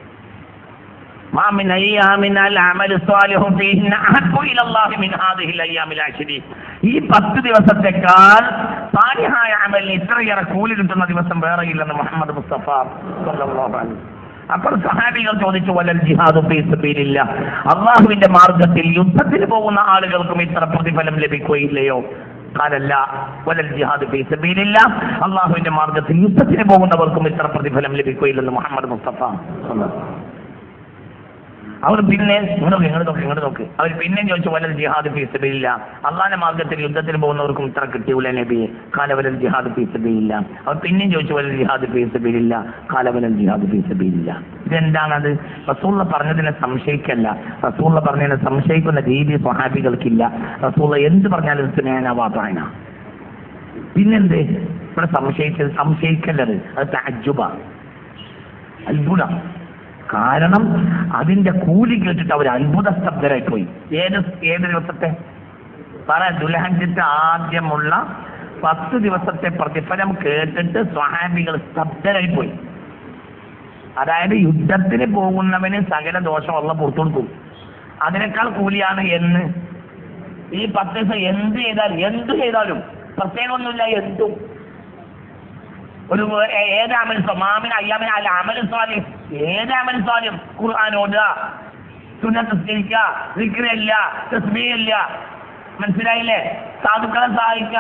ഈ പത്ത് ദിവസത്തെക്കാൾ സാലിഹായ അമലിന് ഇത്രയേറെ കൂലി കിട്ടുന്ന ദിവസം വേറെ ഇല്ലെന്ന് മുഹമ്മദ് മുസ്തഫ സ്വല്ലല്ലാഹു അലൈഹി വസല്ലം. അപ്പോൾ സഹാബികൾ ചോദിച്ചു, വലൽ ജിഹാദു ഫീ സബീലില്ലാഹ്, അള്ളാഹുവിന്റെ മാർഗത്തിൽ യുദ്ധത്തിന് പോകുന്ന ആളുകൾക്കും ഇത്ര പ്രതിഫലം ലഭിക്കുകയില്ലയോ? ഖാലല്ല വലൽ ജിഹാദു ഫീ സബീലില്ലാഹ്, അള്ളാഹുവിന്റെ മാർഗത്തിൽ യുദ്ധത്തിന് പോകുന്നവർക്കും ഇത്ര പ്രതിഫലം ലഭിക്കുകയില്ലെന്ന് മുഹമ്മദ് മുസ്തഫ സ്വല്ലല്ലാഹു. അവർ പിന്നെ ഇങ്ങോട്ട് ഇങ്ങോട്ട് നോക്ക് ഇങ്ങോട്ട് നോക്ക് അവർ പിന്നെയും ചോദിച്ചു, വലൽ ജിഹാദ് ഫീ സബീലില്ലാഹ്, അള്ളാഹിന്റെ മാർഗത്തിൽ യുദ്ധത്തിന് പോകുന്നവർക്കും ഇത്ര കിട്ടിയൂല നബിയെ? ഖാല വലൽ ജിഹാദ് ഫീ സബീലില്ലാഹ്. അവർ പിന്നെയും ചോദിച്ചു, വലൽ ജിഹാദ് ഫീ സബീലില്ലാഹ്. ഖാല വലൽ ജിഹാദ് ഫീ സബീലില്ലാഹ്. ഇതെന്താണത്? റസൂലുള്ള പറഞ്ഞതിനെ സംശയിക്കല്ല, റസൂലുള്ള പറഞ്ഞതിനെ സംശയിക്കുന്ന രീതി സ്വഹാബികൾക്കില്ല. റസൂലുള്ള എന്ത് പറഞ്ഞാലും സ്നേഹവാദായന. പിന്നെന്തേ ഇവിടെ സംശയിച്ചത്? സംശയിക്കല്ലത്, അത് തഅജ്ജുബ, അത്ഭുതം. കാരണം അതിന്റെ കൂലി കേട്ടിട്ട് അവർ അത്ഭുത സ്തബ്ധരായി പോയി. ഏത് ഏത് ദിവസത്തെ പറ? ദുൽഹജ്ജിന്റെ ആദ്യമുള്ള പത്ത് ദിവസത്തെ പ്രതിഫലം കേട്ടിട്ട് സ്വഹാബികൾ സ്തബ്ധരായി പോയി. അതായത് യുദ്ധത്തിന് പോകുന്നവന് സകല ദോഷം ഉള്ള പുറത്തു കൊടുക്കും, അതിനേക്കാൾ കൂലിയാണ് എന്ന്. ഈ പത്ത് ദിവസം എന്ത് ചെയ്താലും എന്ത് ചെയ്താലും പ്രത്യേകമൊന്നുമില്ല, എന്തും ഒരു ഏത് അമൽ മാമിൻ അയ്യാമിൻ അല്ല അമൽ സ്വാലിഹ്, ഏത് അമൽ സ്വാലിഹ്, ഖുർആൻ ഓതുക, സുന്നത്ത് നിസ്കരിക്കുക, ദിക്റില്ല, തസ്ബീഹില്ല, മനസ്സിലായില്ലേ? സാധുക്കളെ സഹായിക്കുക,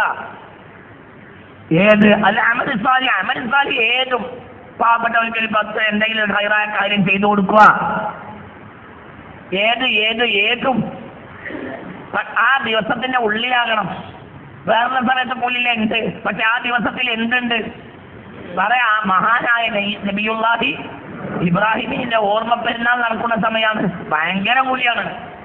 ഏത് അല്ല അമൽ സ്വാലിഹ്. അമൽ സ്വാലിഹ് ഏതും. പാവപ്പെട്ടവർക്ക് ഒരു പത്ത് എന്തെങ്കിലും ഹൈറായ കാര്യം ചെയ്തു കൊടുക്കുക, ഏത് ഏത് ഏതും ആ ദിവസത്തിന്റെ ഉള്ളിലാകണം. വേറെ സമയത്ത് ഉള്ളിലെ ഉണ്ട്, പക്ഷെ ആ ദിവസത്തിൽ എന്തുണ്ട് പറയാ? മഹാനായ നബിയുല്ലാഹി ഇബ്രാഹിമിന്റെ ഓർമ്മ പെരുന്നാൾ നടക്കുന്ന സമയമാണ്, ഭയങ്കര കൂലിയാണ്.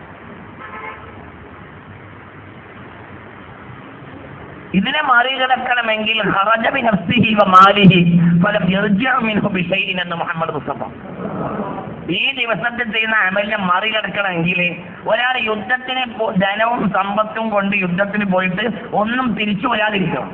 ഇതിനെ മറികടക്കണമെങ്കിൽ ഖറജ ബിനഫ്സിഹി വമാലിഹി ഫലം യർജിഉ മിൻഹു ബിശൈഇൻ എന്ന് മുഹമ്മദ് മുസ്തഫ. ഈ ദിവസത്തിൽ ചെയ്യുന്ന അമലിനെ മറികടക്കണമെങ്കിൽ ഒരാൾ യുദ്ധത്തിന് ധനവും സമ്പത്തും കൊണ്ട് യുദ്ധത്തിന് പോയിട്ട് ഒന്നും തിരിച്ചു വരാതിരിക്കണം.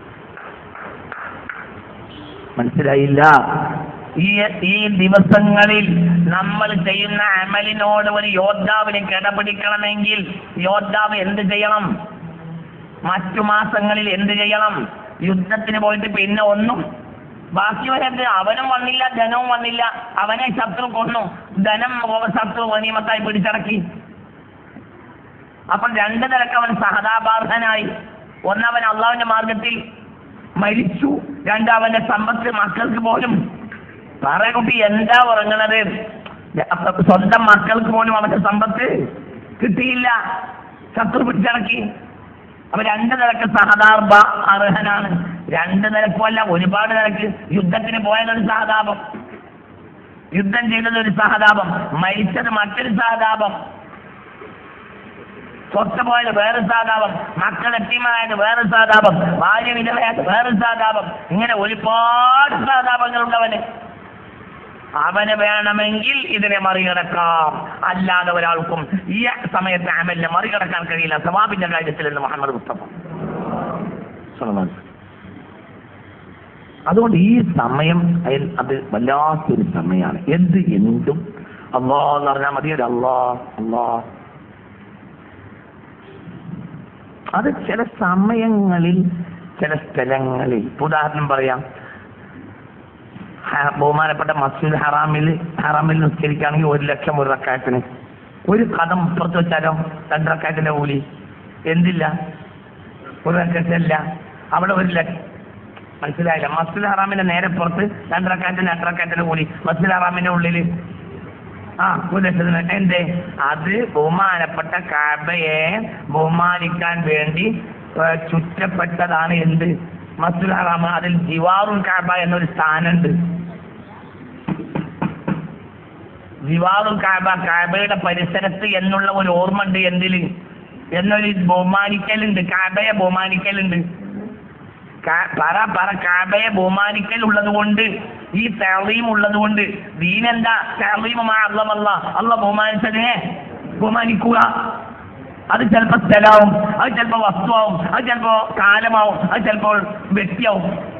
മനസ്സിലായില്ല? ഈ ഈ ദിവസങ്ങളിൽ നമ്മൾ ചെയ്യുന്ന അമലിനോട് ഒരു യോദ്ധാവിനെ കിടപിടിക്കണമെങ്കിൽ യോദ്ധാവ് എന്ത് ചെയ്യണം? മറ്റു മാസങ്ങളിൽ എന്ത് ചെയ്യണം? യുദ്ധത്തിന് പോയിട്ട് പിന്നെ ഒന്നും ബാക്കി വരരുത്. അവനും വന്നില്ല, ധനവും വന്നില്ല, അവനെ ശത്രു കൊന്നു, ധനം ശത്രു ഗനീമത്തായി പിടിച്ചടക്കി. അപ്പോൾ രണ്ട് നിലക്ക് അവൻ സഹതാപാർഹനായി. ഒന്നവൻ അള്ളാഹുവിന്റെ മാർഗത്തിൽ മരിച്ചു, രണ്ട് അവന്റെ സമ്പത്ത് മക്കൾക്ക് പോലും. പറയ കുട്ടി എന്താ ഉറങ്ങണത്? സ്വന്തം മക്കൾക്ക് പോലും അവന്റെ സമ്പത്ത് കിട്ടിയില്ല, ശത്രു പിടിച്ചടക്കി. അപ്പൊ രണ്ട് നിലക്ക് സഹതാപ അർഹനാണ്. രണ്ട് നിലക്കുമല്ല, ഒരുപാട് നിലക്ക്. യുദ്ധത്തിന് പോയതൊരു സഹതാപം, യുദ്ധം ചെയ്തതൊരു സഹതാപം, മരിച്ചത് മറ്റൊരു സഹതാപം, സ്വത്ത് പോയത് വേറെ സഹതാപം, മക്കൾ എത്തിമായത് വേറെ സഹതാപം, ഭാര്യ വിധവയായത് വേറെ സഹതാപം. ഇങ്ങനെ ഒരുപാട് സഹതാപങ്ങളുണ്ടവന്. അവന് വേണമെങ്കിൽ ഇതിനെ മറികടക്കാം, അല്ലാതെ ഒരാൾക്കും ഈ സമയത്ത് അമലിനെ മറികടക്കാൻ കഴിയില്ല സവാബിന്റെ കാര്യത്തിൽ എന്ന് മുഹമ്മദ് മുസ്തഫ. അതുകൊണ്ട് ഈ സമയം അത് വല്ലാത്തൊരു സമയമാണ്. എന്ത് എന്തും അല്ലാഹ് എന്ന് പറഞ്ഞാൽ മതി. അല്ലാ അല്ലാ അത് ചില സമയങ്ങളിൽ ചില സ്ഥലങ്ങളിൽ, ഉദാഹരണം പറയാം, ബഹുമാനപ്പെട്ട മസ്ജിദ് ഹറാമിൽ ഹറാമിൽ നിസ്കരിക്കുകയാണെങ്കിൽ ഒരു ലക്ഷം ഒരു റക്അത്തിന്, ഒരു കദം പുറത്ത് വെച്ചാലോ രണ്ട് റക്അത്തിന്റെ കൂലി എന്തില്ല, ഒരു റക്അത്തല്ല, അവിടെ ഒരു ലക്ഷം. മനസ്സിലായില്ല? മസ്ജിദ് ഹറാമിന്റെ നേരെ പുറത്ത് രണ്ട് റക്അത്തിന് രണ്ട് റക്അത്തിന്റെ കൂലി, മസ്ജിദ് ഹറാമിന്റെ ഉള്ളിൽ ആ ഒരു ലക്ഷത്തിന്. എന്തേ? അത് ബഹുമാനപ്പെട്ട കഅബയെ ബഹുമാനിക്കാൻ വേണ്ടി ചുറ്റപ്പെട്ടതാണ്. എന്ത്? മസ്ജിദ് ഹറാം. അതിൽ ജിവാറുൽ കഅബ എന്നൊരു സ്ഥാനമുണ്ട്. ജിവാറുൽ കഅബ, കഅബയുടെ പരിസരത്ത് എന്നുള്ള ഒരു ഓർമ്മ ഉണ്ട്. എന്തില്? എന്നൊരു ബഹുമാനിക്കലുണ്ട്, കഅബയെ ബഹുമാനിക്കലുണ്ട്. പറ പറ കഅബയെ ബഹുമാനിക്കൽ ഉള്ളത് കൊണ്ട്, ഈ തഅളീം ഉള്ളത് കൊണ്ട്. ദീനെന്താ? തഅളീം മാ അല്ലാഹ്, അല്ലാഹ് ബഹുമാനിച്ചതിനെ ബഹുമാനിക്കുക. അത് ചിലപ്പോൾ സ്ഥലമാവും, അത് ചിലപ്പോൾ വസ്തുവാവും, അത് ചിലപ്പോ കാലമാവും, അത് ചിലപ്പോൾ വ്യക്തിയാവും.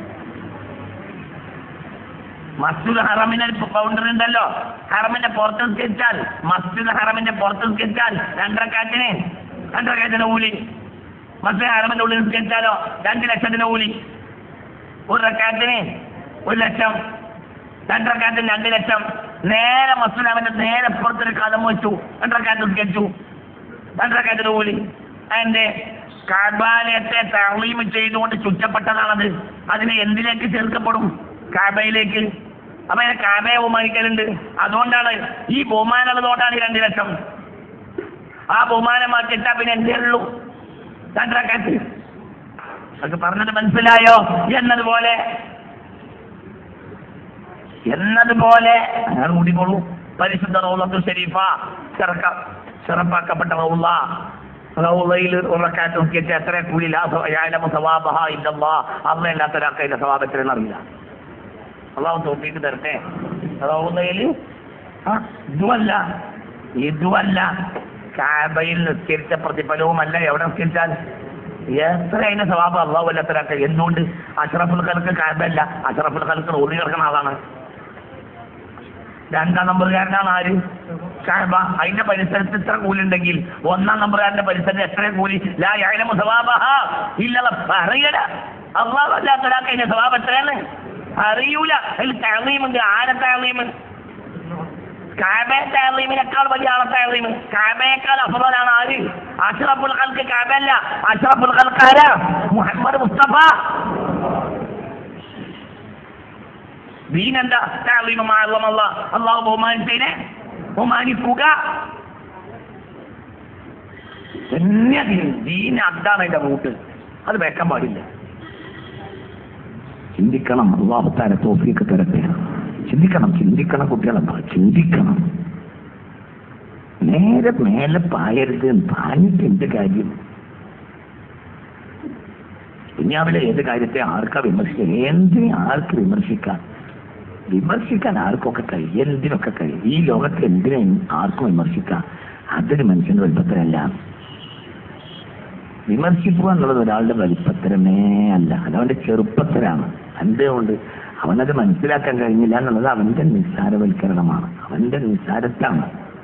മസ്ജിദ് ഹറമിന് ബൗണ്ടറി ഉണ്ടല്ലോ. ഹറമിന്റെ പുറത്ത് നിസ്കരിച്ചാൽ, മസ്ജിദ് ഹറമിന്റെ പുറത്ത് നിസ്കരിച്ചാൽ രണ്ടരക്കാറ്റിന് രണ്ടരക്കാറ്റിന് കൂലി. മസ്ജിദ് ഹറമിന്റെ ഉള്ളിൽ നിസ്കരിച്ചാലോ രണ്ട് ലക്ഷത്തിന് കൂലി. ഒരു റക്കാറ്റിന് ഒരു ലക്ഷം, രണ്ടരക്കാറ്റിന് രണ്ട് ലക്ഷം. നേരെ മസ്ജിദ് ഹറമിന്റെ നേരെ പുറത്തൊരു കദം വെച്ചു, രണ്ടരക്കാറ്റ് നിസ്കരിച്ചു, രണ്ടരക്കാറ്റിന് കൂലി. അതിന്റെ കഅബാലയത്തെ തഅളീം ചെയ്തുകൊണ്ട് ചുറ്റപ്പെട്ടതാണത്. അതിനെ എന്തിലേക്ക് ചേർക്കപ്പെടും? കഅബയിലേക്ക്. അപ്പൊ അതിനെ കഅബയെ ബഹുമാനിക്കലുണ്ട്. അതുകൊണ്ടാണ് ഈ ബഹുമാനം ഉള്ളതുകൊണ്ടാണ് ഈ രണ്ട് ലക്ഷം. ആ ബഹുമാനം മാറ്റിട്ടാ പിന്നെ എന്തേ ഉള്ളൂ? രണ്ടരക്കാറ്റ്. അതൊക്കെ പറഞ്ഞത് മനസ്സിലായോ? എന്നതുപോലെ എന്നതുപോലെ അയാൾ കൂടിക്കോളൂ. പരിശുദ്ധ റൗളത്തുൽ ഷരീഫ ചെറുപ്പാക്കപ്പെട്ട റൗള, റൗളയിൽ ഉറക്കാറ്റ് നോക്കിയിട്ട് എത്ര കൂലി? ലാ യഅലമു സവാബഹ ഇല്ലല്ലാഹ്. അല്ലാഹ് അല്ലാത്ത ഒരാൾക്ക് അതിന്റെ സവാബ് എത്രയെന്ന് അറിയില്ല. അള്ളാഹു തൗഫീഖ് തരട്ടെ. റൗളയിൽ ഇതുമല്ല ഇതുമല്ല കഅബയിൽ നിസ്കരിച്ച പ്രതിഫലവുമല്ല എവിടെ നിസ്കരിച്ചാൽ എത്ര അതിന്റെ സവാബ് അള്ളാഹു അല്ലാത്ത ഒരാൾക്ക്. എന്തുകൊണ്ട്? അഷ്റഫുൽ ഖൽഖ് കഅബല്ല, അഷ്റഫുൽ ഖൽഖ് റൗളി കിടക്കുന്ന ആളാണ്. രണ്ടാം നമ്പറുകാരനാണ് ആര്? കഅബ. അതിന്റെ പരിസരത്ത് ഇത്ര കൂലി ഉണ്ടെങ്കിൽ ഒന്നാം നമ്പറുകാരന്റെ പരിസരത്ത് എത്ര കൂലി? ലാ യഅലമു സവാബഹ ഇല്ലല്ലാഹ്. പറയട, അള്ളാഹു അല്ലാത്ത ഒരാൾക്ക് അതിന്റെ സവാബ് എത്രയാണ് അറിയൂല. അതിൽ തഅളീമുണ്ട്. ആരെ തഅളീം? കഅബയെ തഅളീമിനേക്കാൾ വലിയ ആളെ തഅളീം. കഅബയേക്കാൾ അഫ്ളലാണ് ആര്? അഷ്റഫുൽ ഖൽഖ് കഅബല്ല. അഷ്റഫുൽ ഖൽഖ് ആരാ? മുഹമ്മദ് മുസ്തഫ. ദീനെന്താ? തഅളീം മാ അല്ലാഹ്, അല്ലാഹു ബഹുമാനിച്ചതിനെ ബഹുമാനിക്കുക. തന്നെ ദീൻ. അതാണ് അതിന്റെ റൂട്ട്. അത് വെക്കാൻ പാടില്ല. ചിന്തിക്കണം. അല്ലാഹു തആല തൗഫീഖ് തരട്ടെ. ചിന്തിക്കണം, ചിന്തിക്കണം കുട്ടികളെ, ചിന്തിക്കണം. നേരെ മേലെ പായരുത്. പാഞ്ഞിട്ട് എന്ത് കാര്യം? ദുനിയാവിലെ ഏത് കാര്യത്തെ ആർക്കാ വിമർശിക്കുക? എന്തിനെ ആർക്ക് വിമർശിക്കാം? വിമർശിക്കാൻ ആർക്കൊക്കെ കഴിയും, എന്തിനൊക്കെ കഴിയും. ഈ ലോകത്ത് എന്തിനെ ആർക്കും വിമർശിക്കാം. അതൊരു മനുഷ്യന്റെ വലിപ്പത്തരല്ല. വിമർശിക്കുക എന്നുള്ളത് ഒരാളുടെ വലിപ്പത്തരമേ അല്ല, അതവന്റെ ചെറുപ്പത്തരാണ്. എന്തുകൊണ്ട്? അവനത് മനസ്സിലാക്കാൻ കഴിഞ്ഞില്ല എന്നുള്ളത് അവന്റെ നിസ്സാരവൽക്കരണമാണ്, അവന്റെ നിസ്സാരത്താണ്,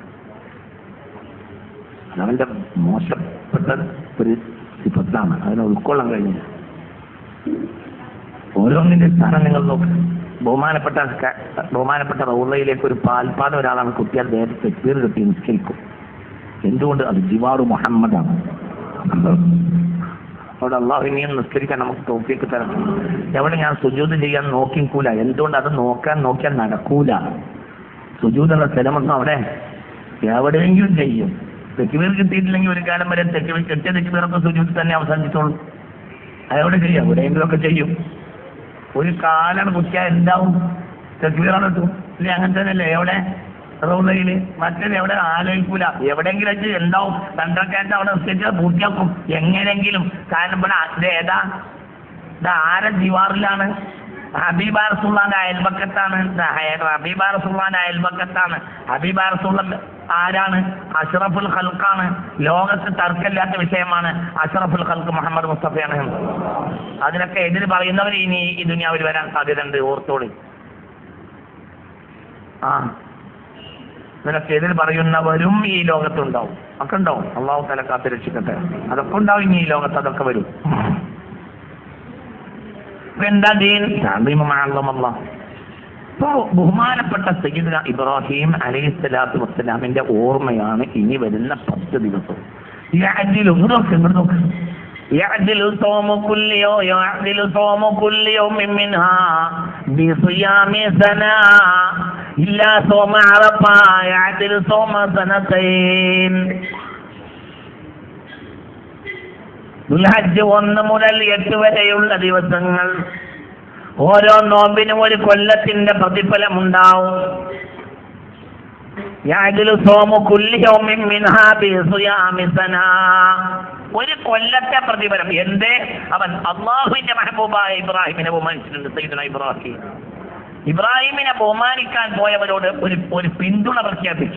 അതവന്റെ മോശപ്പെട്ട ഒരു സിഫത്താണ്. അതിനെ ഉൾക്കൊള്ളാൻ കഴിഞ്ഞില്ല. ഓരോന്നിന്റെ സ്ഥാനം നിങ്ങൾ നോക്ക്. ബഹുമാനപ്പെട്ട ബഹുമാനപ്പെട്ട റൗളയിലേക്ക് ഒരു പാൽപ്പാട് ഒരാളാണ് കുട്ടിയാൽ നേരെ തെക്ബീർ കെട്ടി നിസ്കരിക്കും. എന്തുകൊണ്ട്? അത് ജിവാറു മുഹമ്മദാണ്. അവിടെ അള്ളാഹുവിനെയും നിസ്കരിക്കാൻ നമുക്ക് തൗഫീഖ് തരണം. എവിടെ ഞാൻ സുജൂദ് ചെയ്യാൻ നോക്കിക്കൂല. എന്തുകൊണ്ട്? അത് നോക്കാൻ നോക്കിയാൽ നടക്കൂല. സുജൂദുള്ള സ്ഥലമൊന്നും അവിടെ എവിടെയെങ്കിലും ചെയ്യും. തെക്ബീർ കിട്ടിയിട്ടില്ലെങ്കിൽ ഒരു കാലം വരെ തെക്ബീർ കെട്ടിയ തെക്ബീറൊക്കെ സുജൂദ് തന്നെ അവസാനിച്ചോളൂ. അതെവിടെ ചെയ്യും? എവിടെയെങ്കിലും ഒക്കെ ചെയ്യും. ഒരു കാലാണ് കുറ്റിയാൽ എന്താവും? തെക്ബീറാണ് കിട്ടും. ഇല്ല അങ്ങനെ തന്നെയല്ലേ? എവിടെ? റൗളയില്. മറ്റേത് എവിടെ? ആലോചിക്കൂല. എവിടെയെങ്കിലും എന്താവും? രണ്ടരക്കാറ്റ് അവിടെ നിസ്കരിച്ചാൽ പൂർത്തിയാക്കും എങ്ങനെയെങ്കിലും. കാരണം ഇവിടെ ഇത് ഏതാ? ഇത് ആരെ ജിവാറിലാണ്? ഹബീബ റസൂലുള്ളാഹിന്റെ അയൽപക്കത്താണ്. ഹബീബ റസൂലുള്ളാഹിന്റെ അയൽപക്കത്താണ്. ഹബീബ റസൂലുള്ളാഹി ആരാണ്? അഷ്റഫുൽ ഖൽഖാണ്. ലോകത്ത് തർക്കമില്ലാത്ത വിഷയമാണ്. അഷ്റഫുൽ ഖൽഖ് മുഹമ്മദ് മുസ്തഫയാണ്. അതിനൊക്കെ എതിര് പറയുന്നവർ ഇനി ഈ ദുനിയാവിൽ വരാൻ സാധ്യതയുണ്ട്. ഓർത്തോളി. ആ ഇതിനൊക്കെ എതിര് പറയുന്നവരും ഈ ലോകത്തുണ്ടാവും. ഒക്കെ ഉണ്ടാവും. അള്ളാഹു തആല കാത്ത് രക്ഷിക്കട്ടെ. അതൊക്കെ ഉണ്ടാവും ഇനി ഈ ലോകത്ത്, അതൊക്കെ വരും. എന്താ ദീൻ? ഇപ്പോ ബഹുമാനപ്പെട്ട സയ്യിദുനാ ഇബ്രാഹിം അലൈഹിസ്സലാത്തു വസ്സലാമിന്റെ ഓർമ്മയാണ് ഇനി വരുന്ന പത്ത് ദിവസം. يعدل صوم كل يوم يعدل صوم كل يوم منها بصيام سنة إلا صوم عرفة يعدل صوم سنتين. ദുൽഹജ്ജ് ഒന്ന് മുതൽ എട്ട് വരെയുള്ള ദിവസങ്ങൾ ഓരോ നോമ്പിനും ഒരു കൊല്ലത്തിന്റെ പ്രതിഫലം ഉണ്ടാവും. യഅദിലു സൗമു കുല്ലി യൗമിൻ മിൻഹാ ബിസിയാമി സനാ, ഒരു കൊല്ലത്തെ പ്രതിഫലം. എന്തേ? അവൻ അള്ളാഹുവിന്റെ മെഹബൂബായ ഇബ്രാഹിമിനെ ബഹുമാനിച്ചിട്ടുണ്ട്. സയ്യിദുനാ ഇബ്രാഹിം ഇബ്രാഹിമിനെ ബഹുമാനിക്കാൻ പോയവരോട് ഒരു ഒരു പിന്തുണ പ്രഖ്യാപിച്ചു.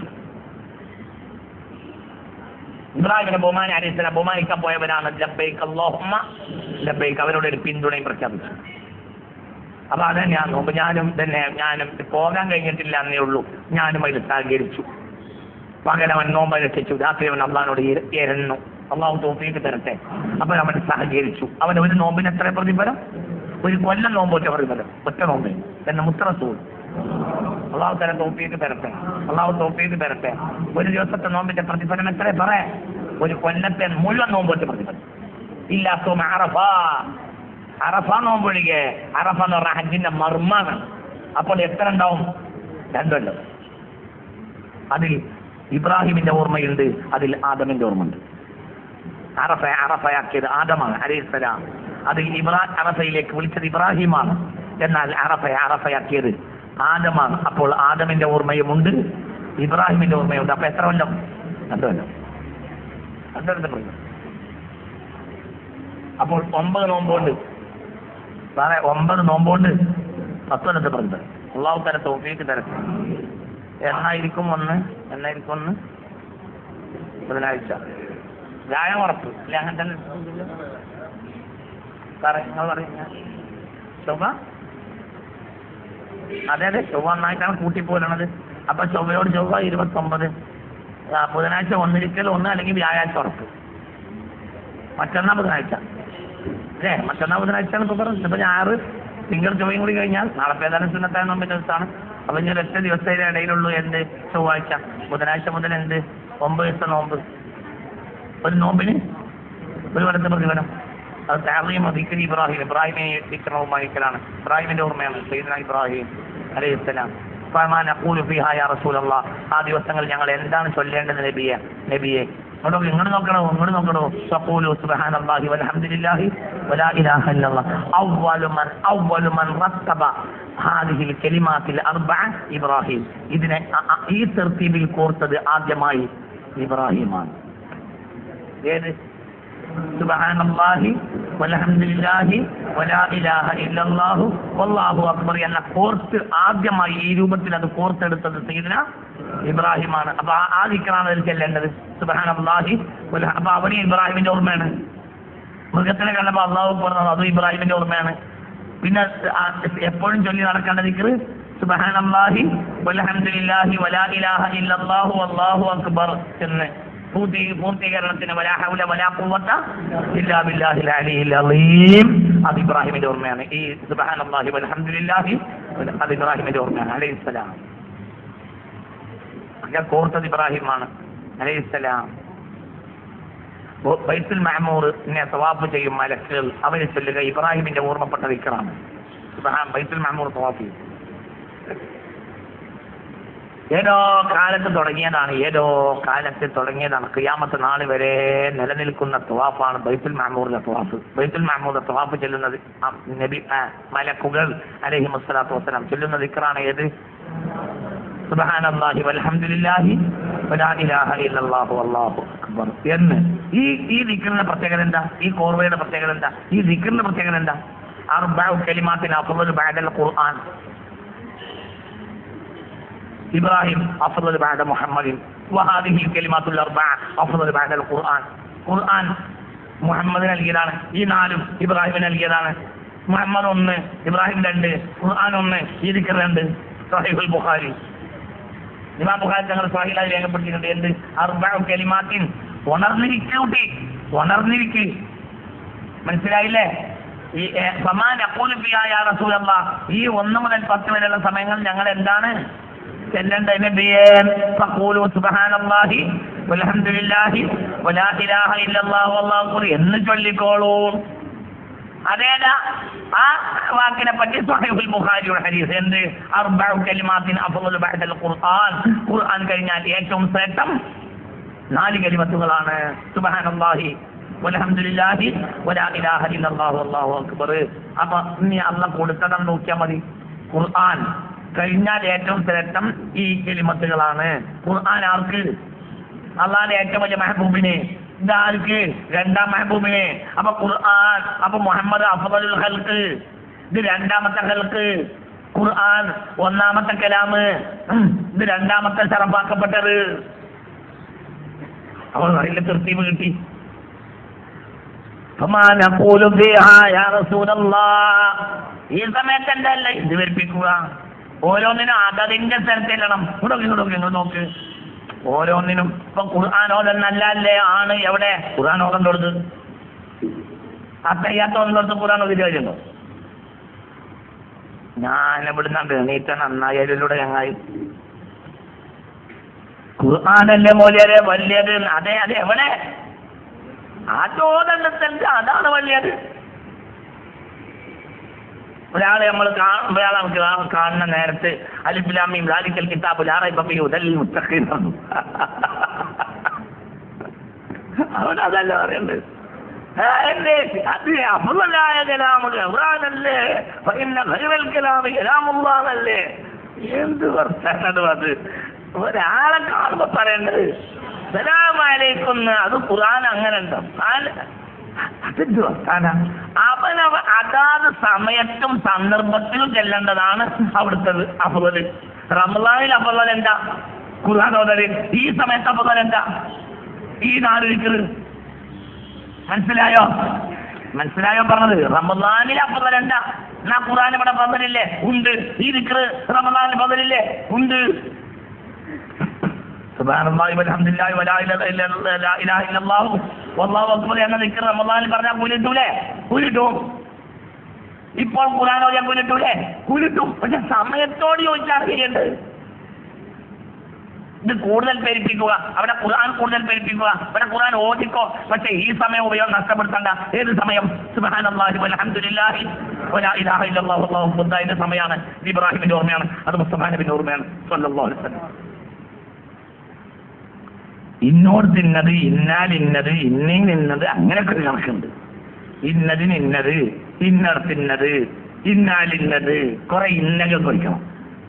ഇബ്രാഹിമിനെ ബഹുമാനി അലൈഹിസ്സലാം ബഹുമാനിക്കാൻ പോയവരാണ് ലബ്ബൈക അല്ലാഹുമ്മ ലബ്ബൈക, അവരോട് ഒരു പിന്തുണയും പ്രഖ്യാപിച്ചു. അപ്പൊ അതെ ഞാൻ നോമ്പ് ഞാനും തന്നെ ഞാനും പോകാൻ കഴിഞ്ഞിട്ടില്ല എന്നേ ഉള്ളൂ, ഞാനും അതിൽ സഹകരിച്ചു. പകലവൻ നോമ്പ് രക്ഷിച്ചു, രാത്രി അവൻ അള്ളാഹിനോട് എരന്നു, അള്ളാഹു തൗഫീഖ് തരട്ടെ. അപ്പൊ അവൻ സഹകരിച്ചു. അവൻ ഒരു നോമ്പിന് എത്ര പ്രതിഫലം? ഒരു കൊല്ലം നോമ്പ് ഒറ്റ പ്രതിഫലം, ഒറ്റ നോമ്പിന് എന്ന മുത്തറസൂൽ. അള്ളാഹു തല തൗഫീഖ് തരട്ടെ, അള്ളാഹു തൗഫീഖ് തരട്ടെ. ഒരു ദിവസത്തെ നോമ്പിന്റെ പ്രതിഫലം എത്ര പറയാം? ഒരു കൊല്ലത്തെ മുഴുവൻ നോമ്പ് ഒറ്റ പ്രതിഫലം. ഇല്ലാത്തോ അറഫ, അറഫ നോമ്പൊഴികെ. അറഫ എന്ന് പറഞ്ഞ ഹജ്ജിന്റെ മർമ്മാണ്. അപ്പോൾ എത്ര ഉണ്ടാവും? രണ്ടല്ലോ. അതിൽ ഇബ്രാഹിമിന്റെ ഓർമ്മയുണ്ട്, അതിൽ ആദമിന്റെ ഓർമ്മയുണ്ട്. അറഫ അറഫയാക്കിയത് ആദമാണ് അലൈഹിസ്സലാം. അതിൽ ഇബ്രാഹിം അറഫയിലേക്ക് വിളിച്ചത് ഇബ്രാഹിമാണ്. എന്നാൽ അറഫ അറഫയാക്കിയത് ആദമാണ്. അപ്പോൾ ആദമിന്റെ ഓർമ്മയുമുണ്ട്, ഇബ്രാഹിമിന്റെ ഓർമ്മയുണ്ട്. അപ്പൊ എത്ര കൊല്ലം? രണ്ടു കൊല്ലം. രണ്ടു കൊല്ലം. അപ്പോൾ ഒമ്പത് നോമ്പുണ്ട് സാറേ, ഒമ്പത് നോമ്പുണ്ട് പത്ത് കൊല്ലത്തെ പ്രതിഫലം. അള്ളാഹു തആല തൗഫീഖ് തരട്ടെ. എന്നായിരിക്കും ഒന്ന്? എന്നായിരിക്കും ഒന്ന്? ബുധനാഴ്ച. വ്യാഴം ഉറപ്പ് അല്ലെ? അങ്ങനെ തന്നെ സാറേ നിങ്ങൾ പറയുന്ന ചൊവ്വ? അതെ അതെ, ചൊവ്വ ഒന്നായിട്ടാണ് കൂട്ടിപ്പോരണത്. അപ്പൊ ചൊവ്വയോട് ചൊവ്വ ഇരുപത്തൊമ്പത്. ബുധനാഴ്ച ഒന്നിരിക്കൽ ഒന്ന്, അല്ലെങ്കിൽ വ്യാഴാഴ്ച ഉറപ്പ്. മറ്റന്നാ ബുധനാഴ്ച അല്ലേ? മറ്റന്നാ ബുധനാഴ്ചയാണ് ഇപ്പൊ പറഞ്ഞത്. ഇപ്പൊ ഞാറ് തിങ്കൾ ചൊവ്വയും കൂടി കഴിഞ്ഞാൽ നാളെ പേതാനും സുന്നത്തായ നോമ്പിന്റെ ദിവസമാണ്. അപ്പൊ ഇങ്ങനെ ഒറ്റ ദിവസത്തിന്റെ ഇടയിലുള്ളൂ എന്ത്? ചൊവ്വാഴ്ച. ബുധനാഴ്ച മുതൽ എന്ത്? ഒമ്പത് ദിവസം നോമ്പ്. ഒരു നോമ്പിന് ഒരു കൊല്ലത്തെ പ്രതിഫലം. അത് തഅളീം ദിക്രി ഇബ്രാഹിം, ഇബ്രാഹിമിനെ ദിക്റ് ബഹുമാനിക്കലാണ്. ഇബ്രാഹിമിന്റെ ഓർമ്മയാണ് സയ്യിദുനാ ഇബ്രാഹിം അലൈഹിസ്സലാം. ഫമാ നഖൂലു ഫീഹാ യാ റസൂലല്ലാഹ്, ആ ദിവസങ്ങൾ ഞങ്ങൾ എന്താണ് ചൊല്ലേണ്ടത് നബിയെ? നബിയെ ഇങ്ങോട്ട് ഇങ്ങോട്ട് നോക്കണോ, ഇങ്ങോട്ട് നോക്കണോ? ഖൂലു സുബ്ഹാനല്ലാഹി വൽഹംദുലില്ലാഹി വലാ ഇലാഹ ഇല്ലല്ലാഹ്. അവ്വലു മൻ അവ്വലു മൻ റത്തബ ഹാദിഹിൽ കലിമാത്തിൽ അർബഅ ഇബ്രാഹിം. ഇതിനെ ഈ തർത്തീബിൽ കോർത്തത് ആദ്യമായി ഇബ്രാഹിമാണ്. ഏത്? സുബ്ഹാനല്ലാഹി വൽഹംദുലില്ലാഹി വലാ ഇലാഹ ഇല്ലല്ലാഹു വല്ലാഹു അക്ബർ എന്ന കോർത്ത് ആദ്യമായി ഈ രൂപത്തിൽ അത് കോർത്തെടുത്തത് സയ്യിദുനാ ഇബ്രാഹിമാണ്. അപ്പൊ ആ ദിക്റാണ് അതിൽ ചെല്ലേണ്ടത്. സുബ്ഹാനല്ലാഹി വല. അപ്പൊ അവിടെ ഇബ്രാഹിമിന്റെ ഓർമ്മയാണ്. മൃഗത്തിനെ കണ്ടപ്പോ അള്ളാഹു പറഞ്ഞത് അതും ഇബ്രാഹിമിന്റെ ഓർമ്മയാണ്. പിന്നെ എപ്പോഴും ചൊല്ലി നടക്കേണ്ട ദിക്റ് സുബ്ഹാനല്ലാഹി വൽഹംദുലില്ലാഹി വലാ ഇലാഹ ഇല്ലല്ലാഹു വല്ലാഹു അക്ബർ എന്ന് പൂർത്തി പൂർത്തീകരണത്തിന് വലാ ഹൗല വലാ ഖുവത ഇല്ലാ ബില്ലാഹിൽ അലിയിൽ അളീം. അത് ഇബ്രാഹിമിന്റെ ഓർമ്മയാണ്. ഈ സുബ്ഹാനല്ലാഹി വൽഹംദുലില്ലാഹി അത് ഇബ്രാഹിമിന്റെ ഓർമ്മയാണ് അലൈഹിസ്സലാം. ഞാൻ കോർത്തത് ഇബ്രാഹിമാണ് അലൈഹിസ്സലാം. ബൈത്തുൽ മഅമൂറിനെ തവാഫ് ചെയ്യും മലക്കുകൾ, അവരെ ചൊല്ലുക ഇബ്രാഹിമിന്റെ ഓർമ്മപ്പെട്ട ദിക്റാണ്. സുബ്ഹാൻ ബൈത്തുൽ മഅമൂർ തവാഫ് ചെയ്യും. ഏതോ കാലത്ത് തുടങ്ങിയതാണ്, ഏതോ കാലത്ത് തുടങ്ങിയതാണ്. ഖിയാമത്ത് നാൾ വരെ നിലനിൽക്കുന്ന തവാഫാണ് ബൈത്തുൽ മഅമൂറിലെ തവാഫ്. ബൈത്തുൽ മഅമൂറിലെ തവാഫ് ചെല്ലുന്നത് നബി മലക്കുകൾ അലൈഹിമുസ്സലാത്തു വസ്സലാം ചൊല്ലുന്ന ദിക്റാണ്. ഏത്? സുബ്ഹാനല്ലാഹി വൽഹംദുലില്ലാഹി വലാ ഇലാഹ ഇല്ലല്ലാഹു വല്ലാഹു അക്ബർ എന്ന്. ഈ ഈ ദിക്റിന്റെ പ്രത്യേകത എന്താ? ഈ കോർവയുടെ പ്രത്യേകത എന്താ? ഈ ദിക്റിന്റെ പ്രത്യേകത എന്താ? അർബഉ കലിമാത്തിൻ അഫ്ളലു ബഅദൽ ഖുർആൻ. ഇബ്രാഹിം അഫ്ളലു ബഅദ മുഹമ്മദിൻ വഹാദിഹി കലിമാത്തുൽ അർബഅ അഫ്ളലു ബഅദൽ ഖുർആൻ. ഖുർആൻ മുഹമ്മദിന് നൽകിയതാണ്, ഈ നാലും ഇബ്രാഹിമിന് നൽകിയതാണ്. മുഹമ്മദ് ഒന്ന്, ഇബ്രാഹിം രണ്ട്, ഖുർആൻ ഒന്ന്, ഈ ദിക്ർ രണ്ട്. സഹീഹുൽ ബുഖാരി. ഇമാം ബുഖാരി തങ്ങൾ സ്വഹീഹിൽ രേഖപ്പെടുത്തിയിട്ടുണ്ട്. എന്ത്? അർബഉ കലിമാത്തിൻ, ഉണർന്നിരിക്കൂട്ടി, ഉണർന്നിരിക്ക്. മനസ്സിലായില്ലേ? ഈ ഫമാ നഖൂലു ഫിഹാ യാ റസൂലല്ലാഹ്, ഈ ഒന്ന് മുതൽ പത്ത് വരെയുള്ള സമയങ്ങൾ ഞങ്ങൾ എന്താണ് ചെല്ലേണ്ട നബിയേ? ഫഖൂലു സുബ്ഹാനല്ലാഹി വൽഹംദുലില്ലാഹി വലാ ഇലാഹ ഇല്ലല്ലാഹു വല്ലാഹു അക്ബർ എന്ന് ചൊല്ലിക്കോളൂ. അതേതാ ആ വാക്കിനെ പറ്റി സ്വഹീഹുൽ ബുഖാരിയുടെ ഹദീസ്. എന്ത്? അർബഉ കലിമാത്തിൻ അഫ്ളലു ബഅദൽ ഖുർആൻ, ഖുർആൻ കഴിഞ്ഞാൽ ഏറ്റവും ശ്രേഷ്ഠം നാല് കലിമത്തുകളാണ്. സുബ്ഹാനല്ലാഹി വൽഹംദുലില്ലാഹി വലാ ഇലാഹ ഇല്ലല്ലാഹു വല്ലാഹു അക്ബർ. അപ്പൊ നീ അള്ളാഹ് കൊടുത്തതെന്ന് നോക്കിയാൽ മതി. ഖുർആൻ കഴിഞ്ഞാൽ ഏറ്റവും ശ്രേഷ്ഠം ഈ കലിമത്തുകളാണ്. ഖുർആൻ ആർക്ക്? അള്ളാഹിന്റെ ഏറ്റവും വലിയ മെഹബൂബിനെ. ഇതാർക്ക്? രണ്ടാം മെഹബൂബിനെ. അപ്പൊ ഖുർആൻ, അപ്പൊ മുഹമ്മദ് അഫ്ളലുൽ ഖൽഖ്, ഇത് രണ്ടാമത്തെ ഖൽഖ്. ഖുർആൻ ഒന്നാമത്തെ കലാമ്, ഇത് രണ്ടാമത്തെ ശറഫാക്കപ്പെട്ടത്. അവൾ നല്ല തൃപ്തിവ് കിട്ടി. ഈ സമയത്ത് എന്തല്ല ഇത് വരിപ്പിക്കുക? ഓരോന്നിനും അതതിന്റെ സ്ഥലത്തില്ലണം. ഇങ്ങോട്ട് ഇങ്ങോട്ട് നിങ്ങൾ നോക്ക്, ഓരോന്നിനും. ഇപ്പൊ ഖുർആാനോദൻ നല്ലല്ലേ ആണ്. എവിടെ ഖുർആൻ ഓതണ്ടോടുത്ത്? അത്തയ്യാത്തോടത്ത് ഖുർആൻ ഓതി കഴിഞ്ഞോ? ഞാൻ ഇവിടുന്നുണ്ട് നീറ്റ നന്നായാലൂടെ ഞങ്ങായി. ഖുർആനല്ലേ മോലിയാരെ വലിയത്? അതെ അതെ, എവിടെ? അതോദന്റെ സ്ഥലത്ത് അതാണ് വലിയത്. ഒരാളെ നമ്മൾ കാണുമ്പോൾ നമുക്ക് കാണുന്ന നേരത്ത് അലിഫ് ലാം മീം ദാലിക്കൽ കിതാബു ലാ റൈബ ഫീഹി ഹുദൽ ലിൽ മുത്തഖീൻ, അവൻ അതല്ല പറയുന്നത്. അത് അഫ്ളലായ കലാമ് ഖുർആനല്ലേ, ഫഇന്ന ഖൈറൽ കലാമി കലാമുല്ലാഹല്ലേ. എന്ത് വർത്താനം അത്! ഒരാളെ കാണുമ്പോ പറയേണ്ടത് സലാം അലൈക്കും, അത് ഖുർആൻ അങ്ങനെ ഉണ്ടോ? അതെന്ത് വർത്താന? അവനവ അതാത് സമയത്തും സന്ദർഭത്തിലും ചെല്ലേണ്ടതാണ് അവിടുത്തത് അഫ്ളൽ. റമളാനിൽ അഫ്ളൽ എന്താ? ഖുർആൻ ഓതല്. ഈ സമയത്ത് അഫ്ളൽ എന്താ? ഈ നാല് ദിക്ർ. മനസ്സിലായോ? മനസ്സിലായോ പറഞ്ഞത്? റമളാനിൽ അഫ്ളൽ എന്താ? എന്നാ ഖുർആൻ ഇവിടെ ഫളലില്ലേ? ഉണ്ട്. ഈ ദിക്ർ റമളാനിൽ ഫളലില്ലേ? ഉണ്ട്. സുബ്ഹാനല്ലാഹി വൽഹംദുലില്ലാഹി വലാ ഇലാഹ ഇല്ലല്ലാഹു വല്ലാഹു അക്ബർ എന്ന ദിക്ർ റമളാനിൽ പറഞ്ഞാൽ കൂലിട്ടൂലേ? കൂലിട്ടും. ഇപ്പോൾ ഖുർആൻ ഓതിയാൽ കൂലിട്ടൂലേ? കൂലിട്ടും. പക്ഷെ സമയത്തോട് ചോദിച്ചാണ് ചെയ്യേണ്ടത്. ഇത് കൂടുതൽ പേരിപ്പിക്കുക, അവിടെ ഖുർആൻ കൂടുതൽ പേരിപ്പിക്കുക, ഇവിടെ ഖുർആൻ ഓദിക്കോ. പക്ഷെ ഈ സമയം ഉപയോഗം നഷ്ടപ്പെടുത്തണ്ട. ഏത് സമയം? സുബ്ഹാനല്ലാഹി വൽഹംദുലില്ലാഹി വലാ ഇലാഹ ഇല്ലല്ലാഹു വല്ലാഹു അക്ബർ. ഇതിന്റെ സമയമാണ്. ഇബ്രാഹിമിന്റെ ഓർമ്മയാണ്, അത് മുസ്തഫ നബിയുടെ ഓർമ്മയാണ് സ്വല്ലല്ലാഹു അലൈഹി വസല്ലം. ഇന്നോട് തിന്നത്, ഇന്നാൽ ഇന്നത്, ഇന്നേന് ഇന്നത്, അങ്ങനെയൊക്കെ ഒരു കണക്കുണ്ട്. ഇന്നതിന് ഇന്നത്, ഇന്നടത്തിന്നത്, ഇന്നാലിന്നത്, കുറെ ഇന്നകൾ പഠിക്കണം.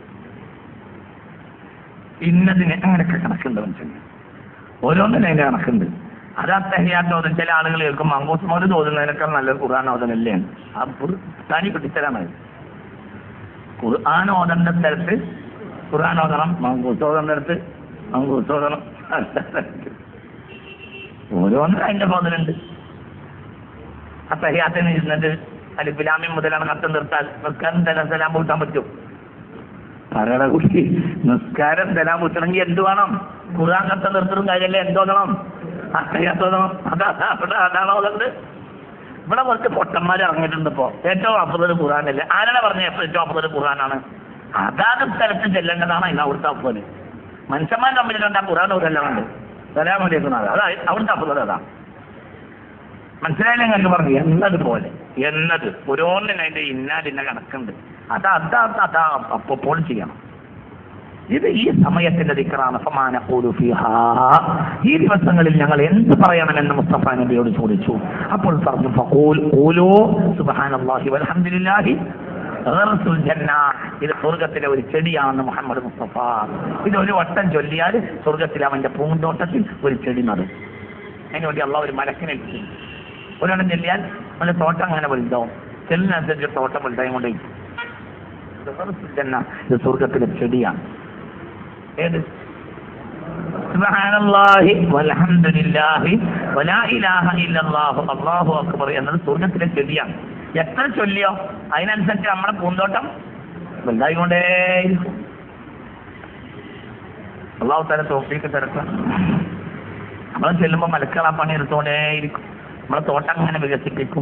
ഇന്നതിന് അങ്ങനെയൊക്കെ കണക്കുണ്ട്. മനസ്സിലായി? ഓരോന്നിനും അതിന്റെ കണക്കുണ്ട്. അത് അത്തഹിയാത്തോതും ചില ആളുകൾ കേൾക്കും മങ്കൂസ് മോദ് തോന്നുന്നതിനേക്കാൾ നല്ലത് ഖുർആൻ ഓതനല്ലേ. ആ തനി പിടിച്ചലാണ്. ഖുർആൻ ഓതേണ്ട സ്ഥലത്ത് ഖുർആൻ ഓതണം, മങ്കൂസ് ഓതേണ്ട സ്ഥലത്ത് മങ്കൂസ് ഓതണം. ഓരോന്നും അതിന്റെ ബോധനുണ്ട്. അത്തഹിയാത്തിന് ഇരുന്നിട്ട് അലിഫ് ലാം മീം മുതലാണ് കത്ത് നിർത്താൽ നിസ്കാരം തലാം സലാം പൂട്ടാൻ പറ്റും? പറയണ കുട്ടി, നിസ്കാരം തലാം പൂട്ടണമെങ്കിൽ എന്ത് വേണം? ഖുർആൻ കത്ത് നിർത്തണം കാര്യമല്ലേ? എന്തോന്നണം? അത്തഹിയാത്തോന്നണം. അതാ അതാണോ അതുണ്ട്? ഇവിടെ കുറച്ച് പൊട്ടന്മാർ ഇറങ്ങിയിട്ടുണ്ട്. ഇപ്പോ ഏറ്റവും അഫ്ളൽ ഖുർആനല്ലേ? ആരാണ് പറഞ്ഞ ഏറ്റവും അഫ്ളൽ ഖുർആനാണ്? അതാത് സ്ഥലത്ത് ചെല്ലേണ്ടതാണ് അതിന് അവിടുത്തെ അഫ്ളൽ. മനുഷ്യന്മാർ തമ്മിൽ കണ്ടാൽ ഖുർആൻ ഒരല്ലാണ്ട് സലാം അലൈക്കും അതാ അവിടുത്തെ അഫ്ളൽ. അതാ മനസ്സിലായില്ലേ? ഞങ്ങൾക്ക് പറഞ്ഞു എന്നതുപോലെ എന്നത് ഓരോന്നിനും അതിന്റെ ഇന്നാലിന്ന കണക്കുണ്ട്. അതാ അതാ അതാ അപ്പോൾ ചെയ്യണം. ഇത് ഈ സമയത്തിന്റെ ദിക്റാണ്. ഫമാന ഖൂലു ഫീഹാ, ഈ ദിവസങ്ങളിൽ ഞങ്ങൾ എന്ത് പറയണമെന്ന് മുസ്തഫ നബിയോട് ചോദിച്ചു. അപ്പോൾ പറഞ്ഞു ഫഖൂൽ ഖൂലു സുബ്ഹാനല്ലാഹി വൽഹംദുലില്ലാഹി ഗർസുൽ ജന്ന, ഇത് സ്വർഗത്തിലെ ഒരു ചെടിയാണെന്ന് മുഹമ്മദ് മുസ്തഫ. ഇത് ഒരു വട്ടം ചൊല്ലിയാൽ സ്വർഗത്തിൽ അവന്റെ പൂന്തോട്ടത്തിൽ ഒരു ചെടി നടും. അതിനുവേണ്ടി അള്ളാഹു ഒരു മലക്കിനെ ഏൽപ്പിച്ചു. ഒരെണ്ണം ചെല്ലിയാൽ അവന്റെ തോട്ടം അങ്ങനെ വലുതാവും. ചെല്ലിനനുസരിച്ച് തോട്ടം വലുതായും കൊണ്ടേ. ഇത് സ്വർഗത്തിലെ ചെടിയാണ്. ഏത്? സുബ്ഹാനല്ലാഹി വൽഹംദുലില്ലാഹി വലാ ഇലാഹ ഇല്ലല്ലാഹു അല്ലാഹു അക്ബർ എന്നത് സ്വർഗത്തിലെ ചെടിയാണ്. എത്ര ചൊല്ലിയോ അതിനനുസരിച്ച് നമ്മുടെ പൂന്തോട്ടം വലുതായിക്കൊണ്ടേയിരിക്കും. അള്ളാഹു തആല തൗഫീഖ് തരട്ടെ. നമ്മൾ ചെല്ലുമ്പോൾ മലക്കൾ ആ പണി എടുത്തോണ്ടേയിരിക്കും. നമ്മളെ തോട്ടം അങ്ങനെ വികസിപ്പിക്കും.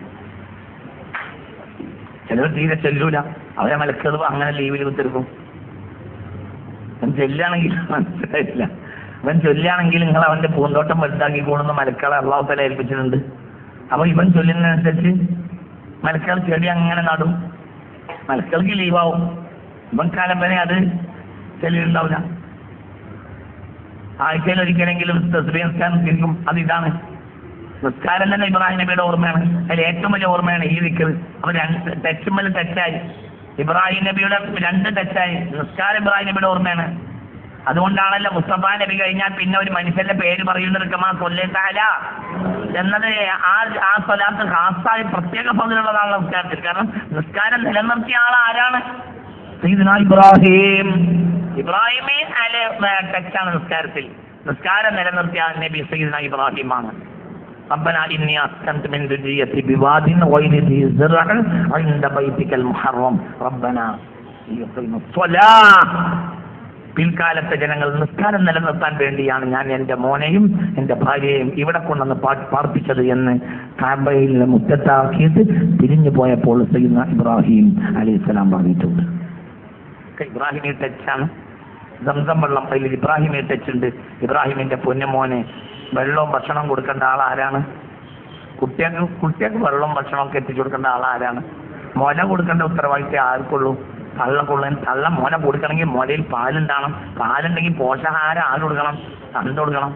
ചിലർ തീരെ ചെല്ലൂല, അവരെ മലക്കൾ അങ്ങനെ ലീവിൽ കുത്തിരിക്കും. അവൻ ചെല്ലുകയാണെങ്കിൽ മനസ്സിലായില്ല, അവൻ ചൊല്ലുകയാണെങ്കിൽ നിങ്ങൾ അവന്റെ പൂന്തോട്ടം വലുതാക്കി കൂടുന്ന മലക്കളെ അള്ളാഹു തആല ഏൽപ്പിച്ചിട്ടുണ്ട്. അപ്പൊ ഇവൻ ചൊല്ലുന്നതിനനുസരിച്ച് മലക്കൾ ചെടി അങ്ങനെ നടും, മലക്കൾക്ക് ലീവാവും. ഇവൻ കാലം വരെ അത് ചെല്ലുണ്ടാവില്ല. ആഴ്ചയിൽ ഒരിക്കലെങ്കിലും തസ്ബീഹ് നിസ്കാരം തിരിക്കും. അത് ഇതാണ് നിസ്കാരം തന്നെ ഇബ്രാഹിം നബിയുടെ ഓർമ്മയാണ്. അതിൽ ഏറ്റവും വലിയ ഓർമ്മയാണ് ഈ ദിക്ർ. അപ്പൊ രണ്ട് ടച്ചുമ്മൽ ടച്ചായി, ഇബ്രാഹിം നബിയുടെ രണ്ട് ടച്ചായി. നിസ്കാരം ഇബ്രാഹിം നബിയുടെ ഓർമ്മയാണ്. അതുകൊണ്ടാണല്ലോ മുസ്തഫ നബി കഴിഞ്ഞാൽ പിന്നെ ഒരു മനുഷ്യന്റെ പേര് പറയുന്നത് കമാ സ്വല്ലൈത എന്നത്. ആ ആ സ്വലാത്ത് ഖാസായി പ്രത്യേക പതിലുള്ളതാണ് നിസ്കാരത്തിൽ. കാരണം നിസ്കാരം നിലനിർത്തിയ ആൾ ആരാണ്? സയ്യിദുനാ ഇബ്രാഹിം. ഇബ്രാഹിമേ അല്ലെ ടച്ചാണ് നിസ്കാരത്തിൽ. നിസ്കാരം നിലനിർത്തിയ നബി സയ്യിദുനാ ഇബ്രാഹിമാണ്. ربنا إني أسكنت من ذريتي بواد غير ذي زرع عند بيتك المحرم ربنا ليقيموا الصلاة. പിൽക്കാലത്തെ ജനങ്ങൾ നിസ്കാരം നിലനിർത്താൻ വേണ്ടിയാണ് ഞാൻ എൻ്റെ മോനെയും എൻ്റെ ഭാര്യയെയും ഇവിടെ കൊണ്ടുവന്ന് പാർപ്പിച്ചത് എന്ന് കാബയിലെ മുറ്റത്താക്കിയിട്ട് പിരിഞ്ഞു പോയപ്പോൾ സയ്യിദ്നാ ഇബ്രാഹിം അലൈഹിസ്സലാം പറഞ്ഞിട്ടുണ്ട്. ഇബ്രാഹിമി ടച്ചാണ്. സംസം വെള്ളം അതിൽ ഇബ്രാഹിമി ടച്ചുണ്ട്. ഇബ്രാഹിമിന്റെ പൊന്നുമോനെ വെള്ളവും ഭക്ഷണം കൊടുക്കേണ്ട ആളാരാണ്? കുട്ടികൾക്ക് കുട്ടികൾക്ക് വെള്ളവും ഭക്ഷണമൊക്കെ എത്തിച്ചു കൊടുക്കേണ്ട ആളാരാണ്? മുല കൊടുക്കേണ്ട ഉത്തരവാദിത്തം ആർക്കുള്ളൂ? തള്ളക്കുള്ള തള്ള മുല കൊടുക്കണമെങ്കിൽ മുലയിൽ പാലുണ്ടാകണം. പാലുണ്ടെങ്കിൽ പോഷകാഹാരം ആര് കൊടുക്കണം? തണ്ട് കൊടുക്കണം.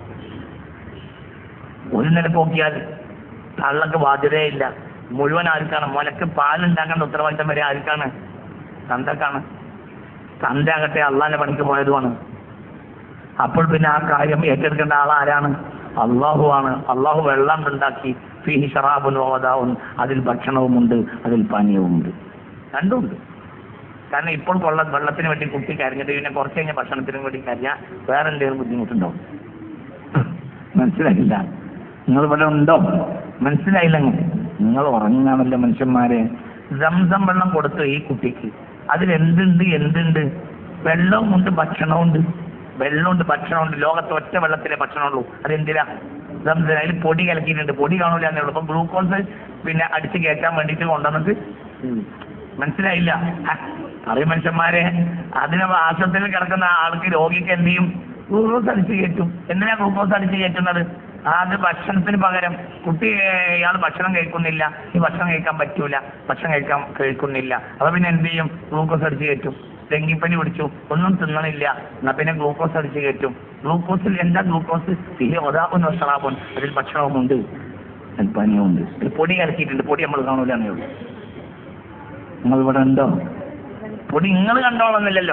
ഒരു നില പോക്കിയാൽ തള്ളക്ക് ബാധ്യതയില്ല. മുഴുവൻ ആർക്കാണ്? മുലക്ക് പാലുണ്ടാക്കേണ്ട ഉത്തരവാദിത്തം വരെ ആർക്കാണ്? തന്തക്കാണ്. തന്തയാകട്ടെ അള്ളാന്റെ പണിക്ക് പോയതുമാണ്. അപ്പോൾ പിന്നെ ആ കാര്യം ഏറ്റെടുക്കേണ്ട ആളാരാണ്? അള്ളാഹു ആണ്. അള്ളാഹു വെള്ളം ഉണ്ടാക്കി. ഫീഹി ശറാബുൻ വവദാഉൻ, അതിൽ ഭക്ഷണവുമുണ്ട്, അതിൽ പാനീയവുമുണ്ട്, രണ്ടുമുണ്ട്. കാരണം ഇപ്പോൾ കൊള്ള വെള്ളത്തിന് വേണ്ടി കുട്ടി കരഞ്ഞിട്ട് പിന്നെ കുറച്ച് കഴിഞ്ഞ ഭക്ഷണത്തിനും വേണ്ടി കരഞ്ഞാൽ വേറെ എന്തെങ്കിലും ബുദ്ധിമുട്ടുണ്ടാവും. മനസ്സിലായില്ല? നിങ്ങൾ ഇവിടെ ഉണ്ടോ? മനസ്സിലായില്ലെങ്കിൽ നിങ്ങൾ ഉറങ്ങാമല്ലോ മനുഷ്യന്മാരെ. സംസം വെള്ളം കൊടുത്തു ഈ കുട്ടിക്ക്. അതിലെന്തുണ്ട്? എന്തുണ്ട്? വെള്ളവുമുണ്ട്, ഭക്ഷണമുണ്ട്. വെള്ളമുണ്ട്, ഭക്ഷണമുണ്ട്. ലോകത്ത് ഒറ്റ വെള്ളത്തിലെ ഭക്ഷണമുള്ളൂ. അതെന്തിനാ? സംസം. അതിൽ പൊടി കലക്കിയിട്ടുണ്ട്. പൊടി കാണില്ല എന്നേ ഉള്ളൂ. അപ്പൊ ഗ്ലൂക്കോസ് പിന്നെ അടിച്ച് കയറ്റാൻ വേണ്ടിയിട്ട് കൊണ്ടുവന്നിട്ട്. മനസ്സിലായില്ല? അറിയ മനുഷ്യന്മാരെ, അതിന് ആശുപത്രിയിൽ കിടക്കുന്ന ആൾക്ക് രോഗിക്ക് എന്ത് ചെയ്യും? ഗ്ലൂക്കോസ് അടിച്ച് കയറ്റും. എന്തിനാ ഗ്ലൂക്കോസ് അടിച്ച് കയറ്റുന്നത്? അത് ഭക്ഷണത്തിന് പകരം കുട്ടി ഇയാൾ ഭക്ഷണം കഴിക്കുന്നില്ല, ഈ ഭക്ഷണം കഴിക്കാൻ പറ്റൂല, ഭക്ഷണം കഴിക്കാൻ കഴിക്കുന്നില്ല. അപ്പൊ പിന്നെ എന്ത് ചെയ്യും? ഗ്ലൂക്കോസ് അടിച്ച് കയറ്റും. ഡെങ്കിപ്പനി പിടിച്ചു, ഒന്നും തിന്നണില്ല, എന്നാ പിന്നെ ഗ്ലൂക്കോസ് അടിച്ച് കയറ്റും. ഗ്ലൂക്കോസിൽ എന്താ ഗ്ലൂക്കോസ്? ഒതാകുന്ന ഷറാബുൻ, അതിൽ ഭക്ഷണവുമുണ്ട്, പനിയുമുണ്ട്. പൊടി കലക്കിയിട്ടുണ്ട്. പൊടി നമ്മൾ കാണൂല എന്നേ ഉള്ളൂ. നിങ്ങൾ ഇവിടെ ഉണ്ടോ? പൊടി നിങ്ങൾ കണ്ടോളന്നില്ലല്ലോ.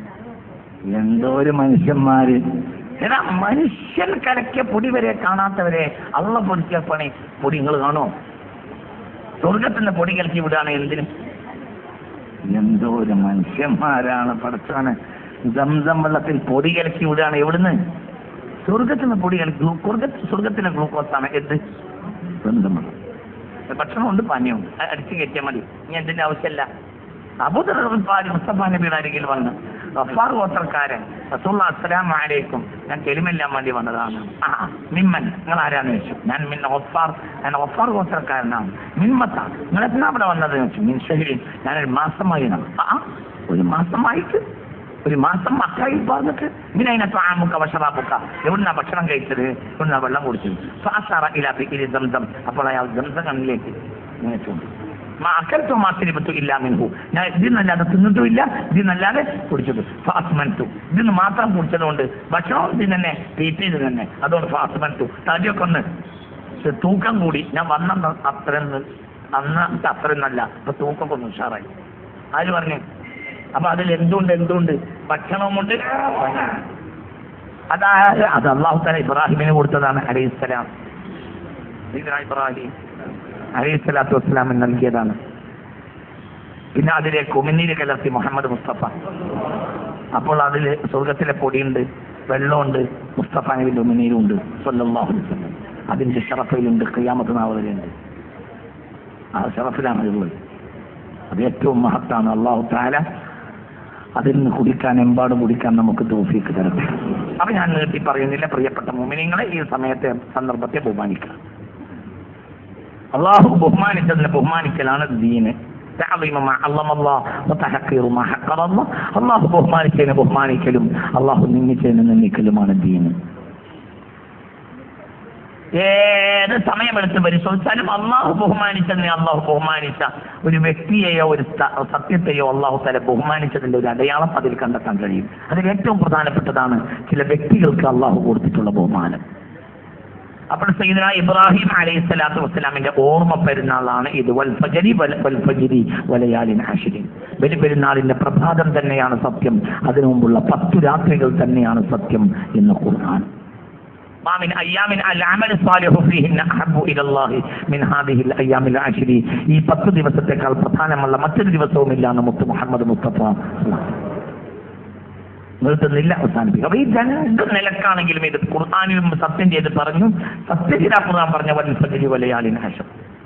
എന്തോ ഒരു മനുഷ്യന്മാര്. ഏതാ മനുഷ്യൻ കലക്കിയ പൊടി വരെ കാണാത്തവരെ അള്ള പൊടിച്ച പണി പൊടി നിങ്ങൾ കാണോ? സ്വർഗത്തിന്റെ പൊടി കലക്കി വിടുകയാണ് എന്തിനും. എന്തോ ഒരു മനുഷ്യന്മാരാണ് പടച്ചാണ്. സംസം വെള്ളത്തിൽ പൊടി കലക്കി വിടുകയാണ്. എവിടുന്ന്? സ്വർഗത്തിന് പൊടി കലക്കി. സ്വർഗത്തിന്റെ ഗ്ലൂക്കോസാണ് എന്ത്? സംസം വെള്ളം. ഭക്ഷണമുണ്ട്, പാനീയമുണ്ട്, അടിച്ചു കയറ്റിയാൽ മതി. ഇനി എന്തിന്റെ ആവശ്യമല്ല. അബൂദർപാരി മുസ്തഫ നബിയുടെ അരികിൽ വന്ന് ഗഫാർ ഗോത്രക്കാരൻ റസൂലുള്ളാഹി അസ്സലാമു അലൈക്കും, ഞാൻ കെലിമെല്ലാം വേണ്ടി വന്നതാണ്. ആ മിമ്മൻ, നിങ്ങൾ ആരാന്ന് ചോദിച്ചു. ഞാൻ മിൻ ഗഫാർ, ഞാൻ ഗഫാർ ഗോത്രക്കാരനാണ്. മിൻമത്ത, നിങ്ങൾ എത്ര അവിടെ വന്നത് ചോദിച്ചു. മിൻ ഷഹീൻ, ഞാനൊരു മാസമായി. ആ ഒരു മാസമായിട്ട്? ഒരു മാസം മക്കായിൽ പറഞ്ഞിട്ട് മിനൈനത്തു ആമുക്ക വശറാബുക്ക, എവിടുന്നാ ഭക്ഷണം കഴിച്ചത്? എവിടുന്നാ വെള്ളം കുടിച്ചത്? ഫഅസറ ഇലാ ബിഇരി സംസം, അപ്പോൾ അയാൾ സംസം കണ്ണിലേക്ക് നീച്ചുണ്ട്. അക്കൽത്തു മാത്തിരിപ്പത്തു ഇല്ലാ മിൻഹു, ഞാൻ ഇതിന്നല്ലാതെ തിന്നിട്ടുമില്ല, ഇതിന്നല്ലാതെ കുടിച്ചത്. ഫാസ്മൻതു, ഇതിന്ന് മാത്രം കുടിച്ചതുകൊണ്ട് ഭക്ഷണം ഇതിന് തന്നെ, തീറ്റ ഇത് തന്നെ, അതുകൊണ്ട് ഫാസ്മൻതു, തടിയൊക്കെ ഒന്ന് തൂക്കം കൂടി. ഞാൻ വന്ന അത്ര അന്നത്തെ അത്രയൊന്നല്ല, അപ്പൊ തൂക്കം ഒന്ന് ഉഷാറായി. ആര് പറഞ്ഞു? അപ്പൊ അതിൽ എന്തുണ്ട്? എന്തുണ്ട്? ഭക്ഷണവുമുണ്ട്. അതായത് അത് അല്ലാഹു തആല ഇബ്രാഹിമിന് കൊടുത്തതാണ് അലൈഹിസ്സലാം. ഇബ്രാഹിം അലൈഹിസ്സലാത്തു വസ്സലാമിന് നൽകിയതാണ്. പിന്നെ അതിലേക്ക് ഉമിനീര് കലർത്തി മുഹമ്മദ് മുസ്തഫ. അപ്പോൾ അതിൽ സ്വർഗത്തിലെ പൊടിയുണ്ട്, വെള്ളമുണ്ട്, മുസ്തഫ നബിയുടെ ഉമിനീരുണ്ട് സ്വല്ലല്ലാഹു അലൈഹി വസല്ലം. അതിന്റെ ഷറഫയിലുണ്ട്, ഖിയാമത്ത് നാൾ വരെയുണ്ട്. ആ ഷറഫിലാണ് ഉള്ളത്. അത് ഏറ്റവും മഹത്താണ്. അല്ലാഹു തആല അതിൽ നിന്ന് കുടിക്കാൻ എമ്പാടും കുടിക്കാൻ നമുക്ക് തൗഫീഖ് തരട്ടെ. അപ്പൊ ഞാൻ നീട്ടി പറയുന്നില്ല. പ്രിയപ്പെട്ട മുഅ്മിനീങ്ങളെ, ഈ സമയത്തെ സന്ദർഭത്തെ ബഹുമാനിക്കുക. അള്ളാഹു ബഹുമാനിച്ചതിനെ ബഹുമാനിക്കലാണ് ദീന്. അള്ളാഹു ബഹുമാനിച്ചതിനെ ബഹുമാനിക്കലും അള്ളാഹു നിന്ദിച്ചതിനെ നിന്ദിക്കലുമാണ് ദീന്. ഏത് സമയമെടുത്ത് പരിശോധിച്ചാലും അള്ളാഹു ബഹുമാനിച്ചതിനെ അള്ളാഹു ബഹുമാനിച്ച ഒരു വ്യക്തിയെയോ ഒരു സത്യത്തെയോ അള്ളാഹു തല ബഹുമാനിച്ചതിന്റെ ഒരു അടയാളം അതിൽ കണ്ടെത്താൻ കഴിയും. അതിൽ ഏറ്റവും പ്രധാനപ്പെട്ടതാണ് ചില വ്യക്തികൾക്ക് അള്ളാഹു കൊടുത്തിട്ടുള്ള ബഹുമാനം. അപ്പോൾ സയ്യിദുനാ ഇബ്രാഹിം അലൈഹി സ്വലാത്തു വസ്സലാമിന്റെ ഓർമ്മ പെരുന്നാളാണ് ഇത്. വൽ ഫജ്രി വൽ ഫജ്രി വലയാലിൻ അശ്രിൻ. ബലി പെരുന്നാളിന്റെ പ്രഭാതം തന്നെയാണ് സത്യം, അതിനു മുമ്പുള്ള പത്തു രാത്രികൾ തന്നെയാണ് സത്യം എന്ന് ഖുർആൻ. മാമിൻ അയ്യാമിൻ അൽ അമൽ സാലിഹു ഫീഹിന്ന അഹബ്ബു ഇലല്ലാഹി മിൻ ഹാദിഹിൽ അയ്യാമിൽ അശ്രി. ഈ പത്ത് ദിവസത്തെക്കാൾ പ്രധാനമുള്ള മറ്റൊരു ദിവസവുമില്ല എന്ന് മുത്ത് മുഹമ്മദ് മുസ്തഫ നിർത്തുന്നില്ല, അവസാനിപ്പിക്കും. അപ്പൊ ഈ രണ്ട് നിലക്കാണെങ്കിലും ഇത് ഖുർആനിലും സത്യം ചെയ്ത് പറഞ്ഞു. സത്യത്തിലാ ഖുർആൻ പറഞ്ഞ വൽ ഫജ്രി വലയാലിൻ അശ്ർ.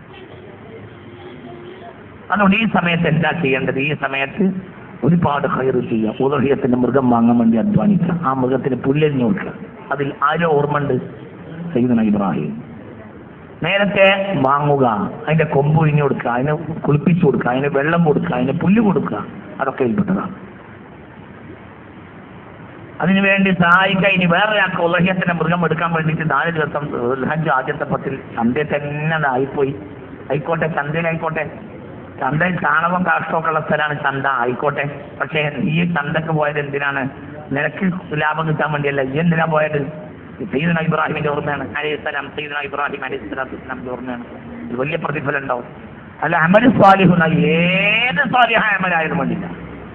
അതുകൊണ്ട് ഈ സമയത്ത് എന്താ ചെയ്യേണ്ടത്? ഈ സമയത്ത് ഒരുപാട് ഖൈർ ചെയ്യുക. ഉദഹിയത്തിന്റെ മൃഗം വാങ്ങാൻ വേണ്ടി അധ്വാനിക്കുക. ആ മൃഗത്തിന് പുല്ലെറിഞ്ഞു കൊടുക്കുക. അതിൽ ആരോ ഓർമ്മയുണ്ട്? സയ്യിദുനാ ഇബ്രാഹിം. നേരത്തെ വാങ്ങുക, അതിന്റെ കൊമ്പ് ഒഴിഞ്ഞു കൊടുക്കുക, അതിന് കുളിപ്പിച്ചു കൊടുക്കുക, അതിന് വെള്ളം കൊടുക്കുക, അതിന് പുല്ല് കൊടുക്കുക, അതൊക്കെ ഇൽപ്പെട്ടതാണ്. അതിനുവേണ്ടി സഹായിക്കുക. ഇനി വേറൊരാൾക്ക് ഉലഹ്യത്തിന്റെ മൃഗം എടുക്കാൻ വേണ്ടിയിട്ട് നാല് ദിവസം ഹജ്ജ് ആദ്യത്തെ പത്തിൽ ചന്തയിൽ തന്നെ ആയിപ്പോയി. ആയിക്കോട്ടെ, ചന്തയിലായിക്കോട്ടെ. ചന്തയിൽ ചാണകം കാഷ്ടമൊക്കെ ഉള്ള സ്ഥലമാണ് ചന്ത, ആയിക്കോട്ടെ. പക്ഷേ ഈ ചന്തക്ക് പോയത് എന്തിനാണ്? നിനക്ക് ലാഭം കിട്ടാൻ വേണ്ടിയല്ല. ഈ എന്തിനാ പോയത്? സയ്യിദുനാ ഇബ്രാഹിമിന്റെ ഓർമ്മയാണ് അലൈഹിസ്സലാം. സയ്യിദുനാ ഇബ്രാഹിം അലൈഹി സ്വലാത്തു വസ്സലാമിന്റെ ഓർമ്മയാണ്. ഇത് വലിയ പ്രതിഫലം ഉണ്ടാവും. അല്ല, അമൽ സ്വാലിഹുന, ഏത് സ്വാലിഹായ അമലായാലും വേണ്ടില്ല.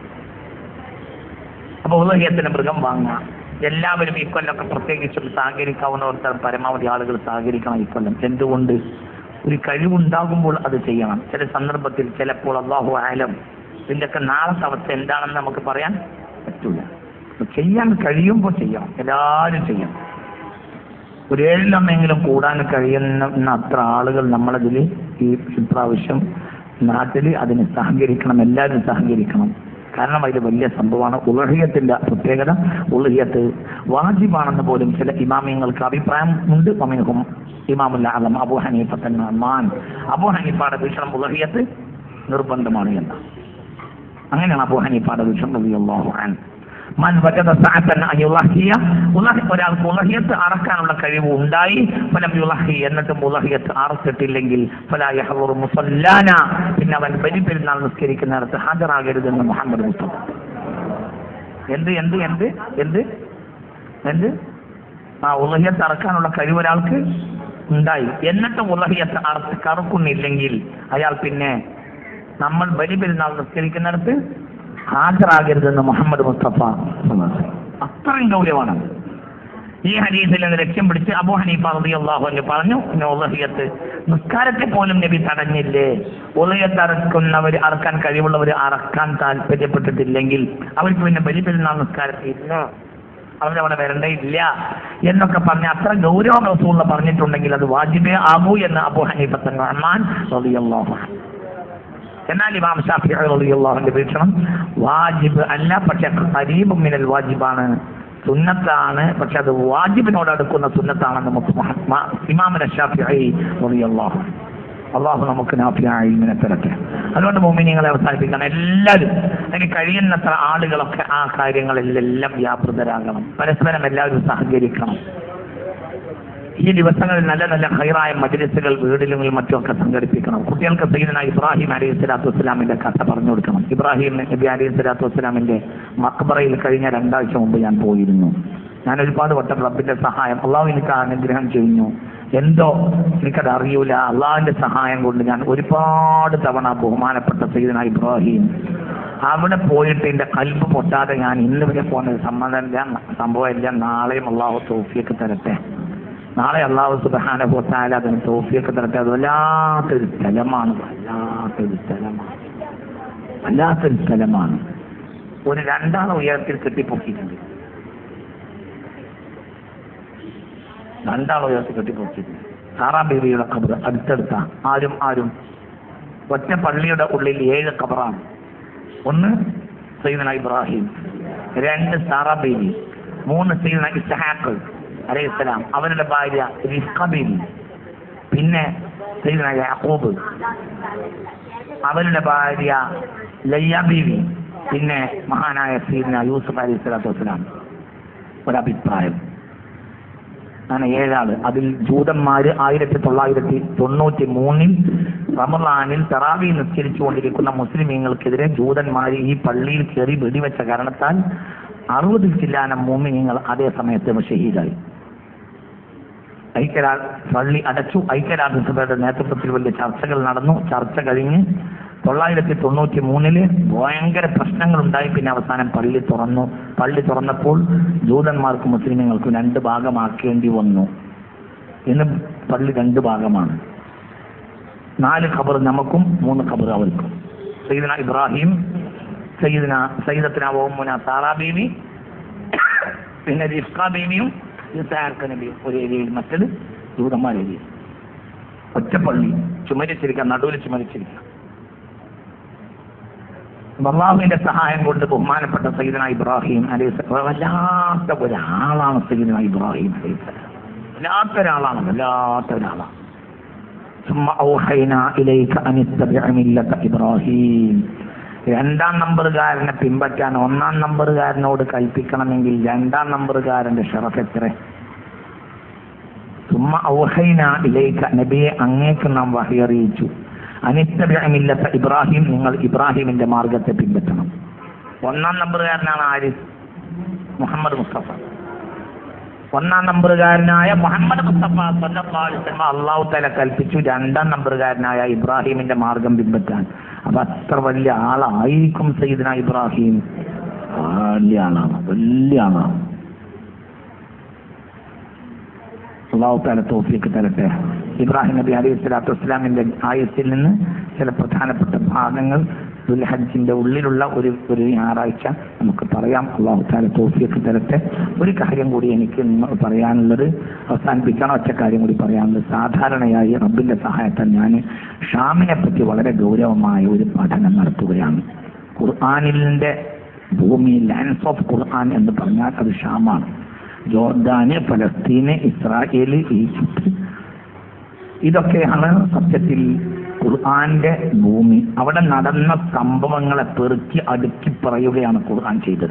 അപ്പൊ ഉലഹിയത്തിന് മൃഗം വാങ്ങുക. എല്ലാവരും ഈ കൊല്ലമൊക്കെ പ്രത്യേകിച്ചും സഹകരിക്കാവുന്നവർക്ക് പരമാവധി ആളുകൾ സഹകരിക്കണം ഈ കൊല്ലം. എന്തുകൊണ്ട്? ഒരു കഴിവുണ്ടാകുമ്പോൾ അത് ചെയ്യണം. ചില സന്ദർഭത്തിൽ ചിലപ്പോൾ അല്ലാഹു ആലം ഇതിൻ്റെയൊക്കെ നാളത്തെ അവസ്ഥ എന്താണെന്ന് നമുക്ക് പറയാൻ പറ്റൂല. ചെയ്യാൻ കഴിയുമ്പോൾ ചെയ്യണം, എല്ലാവരും ചെയ്യണം. ഒരു ഏഴിലൊന്നെങ്കിലും കൂടാൻ കഴിയുന്ന അത്ര ആളുകൾ നമ്മളതിൽ ഈ ഇപ്രാവശ്യം നാട്ടിൽ അതിന് സഹകരിക്കണം, എല്ലാവരും സഹകരിക്കണം. കാരണം അതിൽ വലിയ സംഭവമാണ്. ഉലഹിയത്തിന്റെ പ്രത്യേകത, ഉലഹിയത്ത് വാജിബാണെന്ന് പോലും ചില ഇമാമിയങ്ങൾക്ക് അഭിപ്രായം ഉണ്ട്. അമിൻഹും ഇമാമുൽ ആലം അബൂ ഹനീഫ തന്നാൻ. അബൂ ഹനീഫയുടെ വീക്ഷണം ഉലഹിയത്ത് നിർബന്ധമാണ് എന്ന. അങ്ങനെയാണ് അബൂ ഹനീഫയുടെ വീക്ഷണം റളിയല്ലാഹു അൻഹു. മൻ വജദ സഅതൻ അൻ യുളഹിയ, ഒരാൾക്ക് ഉലഹിയത്ത് അറക്കാനുള്ള കഴിവ് ഉണ്ടായി, ഫലം യുളഹി, എന്നിട്ടും ഉലഹിയത്ത് അറച്ചിട്ടില്ലെങ്കിൽ ഫലാ യഹ്ളുറു മുസല്ലാന, പിന്നെ അവൻ ബലി പെരുന്നാൾ നിസ്കരിക്കുന്നിടത്ത് ഹാജരാകരുതെന്ന് മുഹമ്മദ് മുസ്തഫ. എന്ത് എന്ത് എന്ത് എന്ത് എന്ത് ആ ഉലഹിയത്ത് അറക്കാനുള്ള കഴിവ് ഒരാൾക്ക് ഉണ്ടായി, എന്നിട്ടും ഉലഹിയത്ത് അറ കറക്കുന്നില്ലെങ്കിൽ അയാൾ പിന്നെ നമ്മൾ ബലി പെരുന്നാൾ നിസ്കരിക്കുന്നിടത്ത് ഹാജരാകരുതെന്ന് മുഹമ്മദ് മുസ്തഫ. അത്രയും ഗൗരവമാണ് ഈ ഹദീസിൽ നിന്ന് ലക്ഷ്യം പിടിച്ച് അബൂ ഹനീഫ റളിയല്ലാഹു അൻഹു പറഞ്ഞു, ഉലഹിയത്ത് നിസ്കാരത്തെ പോലും നബി തടഞ്ഞില്ലേ? ഉലഹിയത്ത് അറക്കുന്നവർ, അറക്കാൻ കഴിവുള്ളവർ അറക്കാൻ താല്പര്യപ്പെട്ടിട്ടില്ലെങ്കിൽ അവർക്ക് പിന്നെ ബലി പെരുന്നാൾ നിസ്കാരത്തില്ല, അവരവിടെ വരണ്ടേ ഇല്ല എന്നൊക്കെ പറഞ്ഞ് അത്ര ഗൗരവ റസൂൽ പറഞ്ഞിട്ടുണ്ടെങ്കിൽ അത് വാജിബേ ആകൂ എന്ന് അബൂ ഹനീഫ തന്നാൻ റളിയല്ലാഹു അൻഹു. എന്നാൽ ഇമാം ശാഫിഈ റളിയല്ലാഹു അൻഹു വീക്ഷണം വാജിബ് അല്ല, പക്ഷെ ഖരീബ് മിനൽ വാജിബാണ്, സുന്നത്താണ്, പക്ഷെ അത് വാജിബിനോട് അടുക്കുന്ന സുന്നത്താണെന്ന് ഇമാം ശാഫിഈ റളിയല്ലാഹു അൻഹു. അള്ളാഹു നമുക്ക് നാഫിയായ ഇൽമിനെ തരട്ടെ. അതുകൊണ്ട് മുഅ്മിനീങ്ങളെ അവസാനിപ്പിക്കണം. എല്ലാവരും അതിന് കഴിയുന്നത്ര ആളുകളൊക്കെ ആ കാര്യങ്ങളിലെല്ലാം വ്യാപൃതരാകണം. പരസ്പരം എല്ലാവരും സഹകരിക്കണം. ഈ ദിവസങ്ങളിൽ നല്ല നല്ല ഖൈറായ മജ്‌ലിസുകൾ വീടിലും മറ്റുമൊക്കെ സംഘടിപ്പിക്കണം. കുട്ടികൾക്ക് സയ്യിദുനാ ഇബ്രാഹിം അലൈഹി സ്വലാത്തു വസ്സലാമിന്റെ കഥ പറഞ്ഞു കൊടുക്കണം. ഇബ്രാഹിം നബി അലൈഹി സ്വലാത്തു വസ്സലാമിന്റെ മഖ്ബറയിൽ കഴിഞ്ഞ രണ്ടാഴ്ച മുമ്പ് ഞാൻ പോയിരുന്നു. ഞാൻ ഒരുപാട് വട്ടം റബ്ബിന്റെ സഹായം, അള്ളാഹു എനിക്ക് അനുഗ്രഹം ചെയ്യുന്നു, എന്തോ എനിക്കത് അറിയൂല, അള്ളാഹുവിന്റെ സഹായം കൊണ്ട് ഞാൻ ഒരുപാട് തവണ ബഹുമാനപ്പെട്ട സയ്യിദുനാ ഇബ്രാഹിം അവിടെ പോയിട്ട് എന്റെ കൽബ് പൊട്ടാതെ ഞാൻ ഇന്ന് വരെ പോകുന്നത് സമ്മതമില്ല, സംഭവമില്ല. നാളെയും അള്ളാഹു തൗഫീഖ് തരട്ടെ. നാളെ അള്ളാഹു സുബ്ഹാനഹു വ തആല അതിന് തൗഫീഖ് തരട്ടെ. അത് വല്ലാത്തൊരു സ്ഥലമാണ്, വല്ലാത്തൊരു സ്ഥലമാണ്, വല്ലാത്തൊരു സ്ഥലമാണ്. ഒരു രണ്ടാളെ ഉയരത്തിൽ കെട്ടിപ്പൊക്കിയിട്ടുണ്ട്, രണ്ടാളെ ഉയരത്തിൽ കെട്ടിപ്പൊക്കിയിട്ടുണ്ട്. സാറാ ബീവിയുടെ ഖബർ അടുത്തടുത്ത, ആരും ആരും ഒറ്റ പള്ളിയുടെ ഉള്ളിൽ ഏഴ് ഖബറാണ്. ഒന്ന് സയ്യിദന ഇബ്രാഹിം, രണ്ട് സാറ ബീവി, മൂന്ന് സയ്യിദന ഇസ്ഹാഖ് അലൈഹിസ്സലാം അവരുടെ ഭാര്യ റിഫ്ഖ ബീവി, പിന്നെ സയ്യിദന യാഖൂബ് അവരുടെ ഭാര്യ ലയ്യ ബീവി, പിന്നെ മഹാനായ സയ്യിദന യൂസുഫ് അലൈഹി സ്വലാത്തു വസ്സലാം. ഒരഭിപ്രായം അങ്ങനെ ഏഴാള്. അതിൽ ജൂതന്മാര് ആയിരത്തി തൊള്ളായിരത്തി തൊണ്ണൂറ്റി മൂന്നിൽ റമളാനിൽ തറാവീഹ് നിസ്കരിച്ചു കൊണ്ടിരിക്കുന്ന മുസ്ലിമീങ്ങൾക്കെതിരെ ജൂതന്മാർ ഈ പള്ളിയിൽ കയറി വെടിവെച്ച കാരണത്താൽ അറുപത് ചില്ലാനം മുഅ്മിനീങ്ങൾ അതേ സമയത്ത് ഷഹീദായി. ഐക്യരാ പള്ളി അടച്ചു. ഐക്യരാഷ്ട്രസഭയുടെ നേതൃത്വത്തിൽ വലിയ ചർച്ചകൾ നടന്നു. ചർച്ച കഴിഞ്ഞ് തൊള്ളായിരത്തി തൊണ്ണൂറ്റി മൂന്നില് ഭയങ്കര പ്രശ്നങ്ങൾ ഉണ്ടായി. പിന്നെ അവസാനം പള്ളി തുറന്നു. പള്ളി തുറന്നപ്പോൾ ജൂതന്മാർക്കും മുസ്ലിമുകൾക്കും രണ്ട് ഭാഗമാക്കേണ്ടി വന്നു. ഇന്ന് പള്ളി രണ്ട് ഭാഗമാണ്. നാല് ഖബർ നമുക്കും മൂന്ന് ഖബർ അവർക്കും. സയ്യിദന ഇബ്രാഹിം, സയ്യിദന സയ്യിദത്തുന ഉമ്മുന സാറ ബീവി, പിന്നെ റിഫ്ഖ ബീവിയും ഇസ്ഹാഖ് നബിയും ഒരു ഏരിയയിൽ, മറ്റത് ജൂതന്മാർ ഏരിയ. ഒറ്റപ്പള്ളി ചുമരിച്ചിരിക്കുക, നടുവിൽ ചുമരിച്ചിരിക്കുക. അല്ലാഹുവിന്റെ സഹായം കൊണ്ട് ബഹുമാനപ്പെട്ട സയ്യിദന ഇബ്രാഹിം അലൈഹിസ്സലാം വല്ലാത്ത ഒരാളാണ്. സയ്യിദന ഇബ്രാഹിം അലൈഹിസ്സലാം വല്ലാത്ത ഒരാളാണ്, വല്ലാത്ത ഒരാളാണ്. ഇബ്രാഹിം രണ്ടാം നമ്പറുകാരനെ പിൻപറ്റാൻ ഒന്നാം നമ്പറുകാരനോട് കൽപ്പിക്കണമെങ്കിൽ രണ്ടാം നമ്പറുകാരന്റെ ഷറഫ് എത്ര? സുമ്മ ഔഹൈന ഇലൈക, നബിയെ അങ്ങേക്ക് നാം വഹി അറിയിച്ചു, അനിത്തബിഅ മില്ലത ഇബ്രാഹിം, നിങ്ങൾ ഇബ്രാഹിമിന്റെ മാർഗത്തെ പിൻപറ്റണം. ഒന്നാം നമ്പറുകാരനാണ് ആര്? മുഹമ്മദ് മുസ്തഫ. ഒന്നാം നമ്പറുകാരനായ മുഹമ്മദ് മുസ്തഫ സല്ലല്ലാഹു അലൈഹി വസല്ലം അല്ലാഹു തആല കൽപ്പിച്ചു രണ്ടാം നമ്പറുകാരനായ ഇബ്രാഹിമിന്റെ മാർഗം പിൻപറ്റാൻ. അപ്പൊ അത്ര വലിയ ആളായിരിക്കും സയ്യിദന ഇബ്രാഹിം. വലിയ ആളാണ്, വലിയ ആളാണ്. അല്ലാഹു തആല തൗഫീഖ് തരട്ടെ. ഇബ്രാഹിം നബി അലൈഹി സ്വലാത്തു വസ്സലാമിന്റെ ആയത്തിൽ നിന്ന് ചില പ്രധാനപ്പെട്ട ഭാഗങ്ങൾ ദുൽഹജ്ജിന്റെ ഉള്ളിലുള്ള ഒരു ഒരു ഞായറാഴ്ച നമുക്ക് പറയാം. അല്ലാഹു തആല തൗഫീഖ് തരട്ടെ. ഒരു കാര്യം കൂടി എനിക്ക് പറയാനുള്ളത്, അവസാനിപ്പിക്കണം. ഒറ്റ കാര്യം കൂടി പറയാനുള്ളത്, സാധാരണയായി റബ്ബിന്റെ സഹായത്താൽ ഞാൻ ഷാമിനെ പറ്റി വളരെ ഗൗരവമായ ഒരു പഠനം നടത്തുകയാണ്. ഖുർആനിന്റെ ഭൂമി, ലാൻഡ്സ് ഓഫ് ഖുർആൻ എന്ന് പറഞ്ഞാൽ അത് ഷാമാണ്. ജോർദാന്, ഫലസ്തീന്, ഇസ്രായേല്, ഈജിപ്ത്, ഇതൊക്കെയാണ് സത്യത്തിൽ ഖുർആന്റെ ഭൂമി. അവിടെ നടന്ന സംഭവങ്ങളെ പെറുക്കി അടുക്കി പറയുകയാണ് ഖുർആൻ ചെയ്തത്.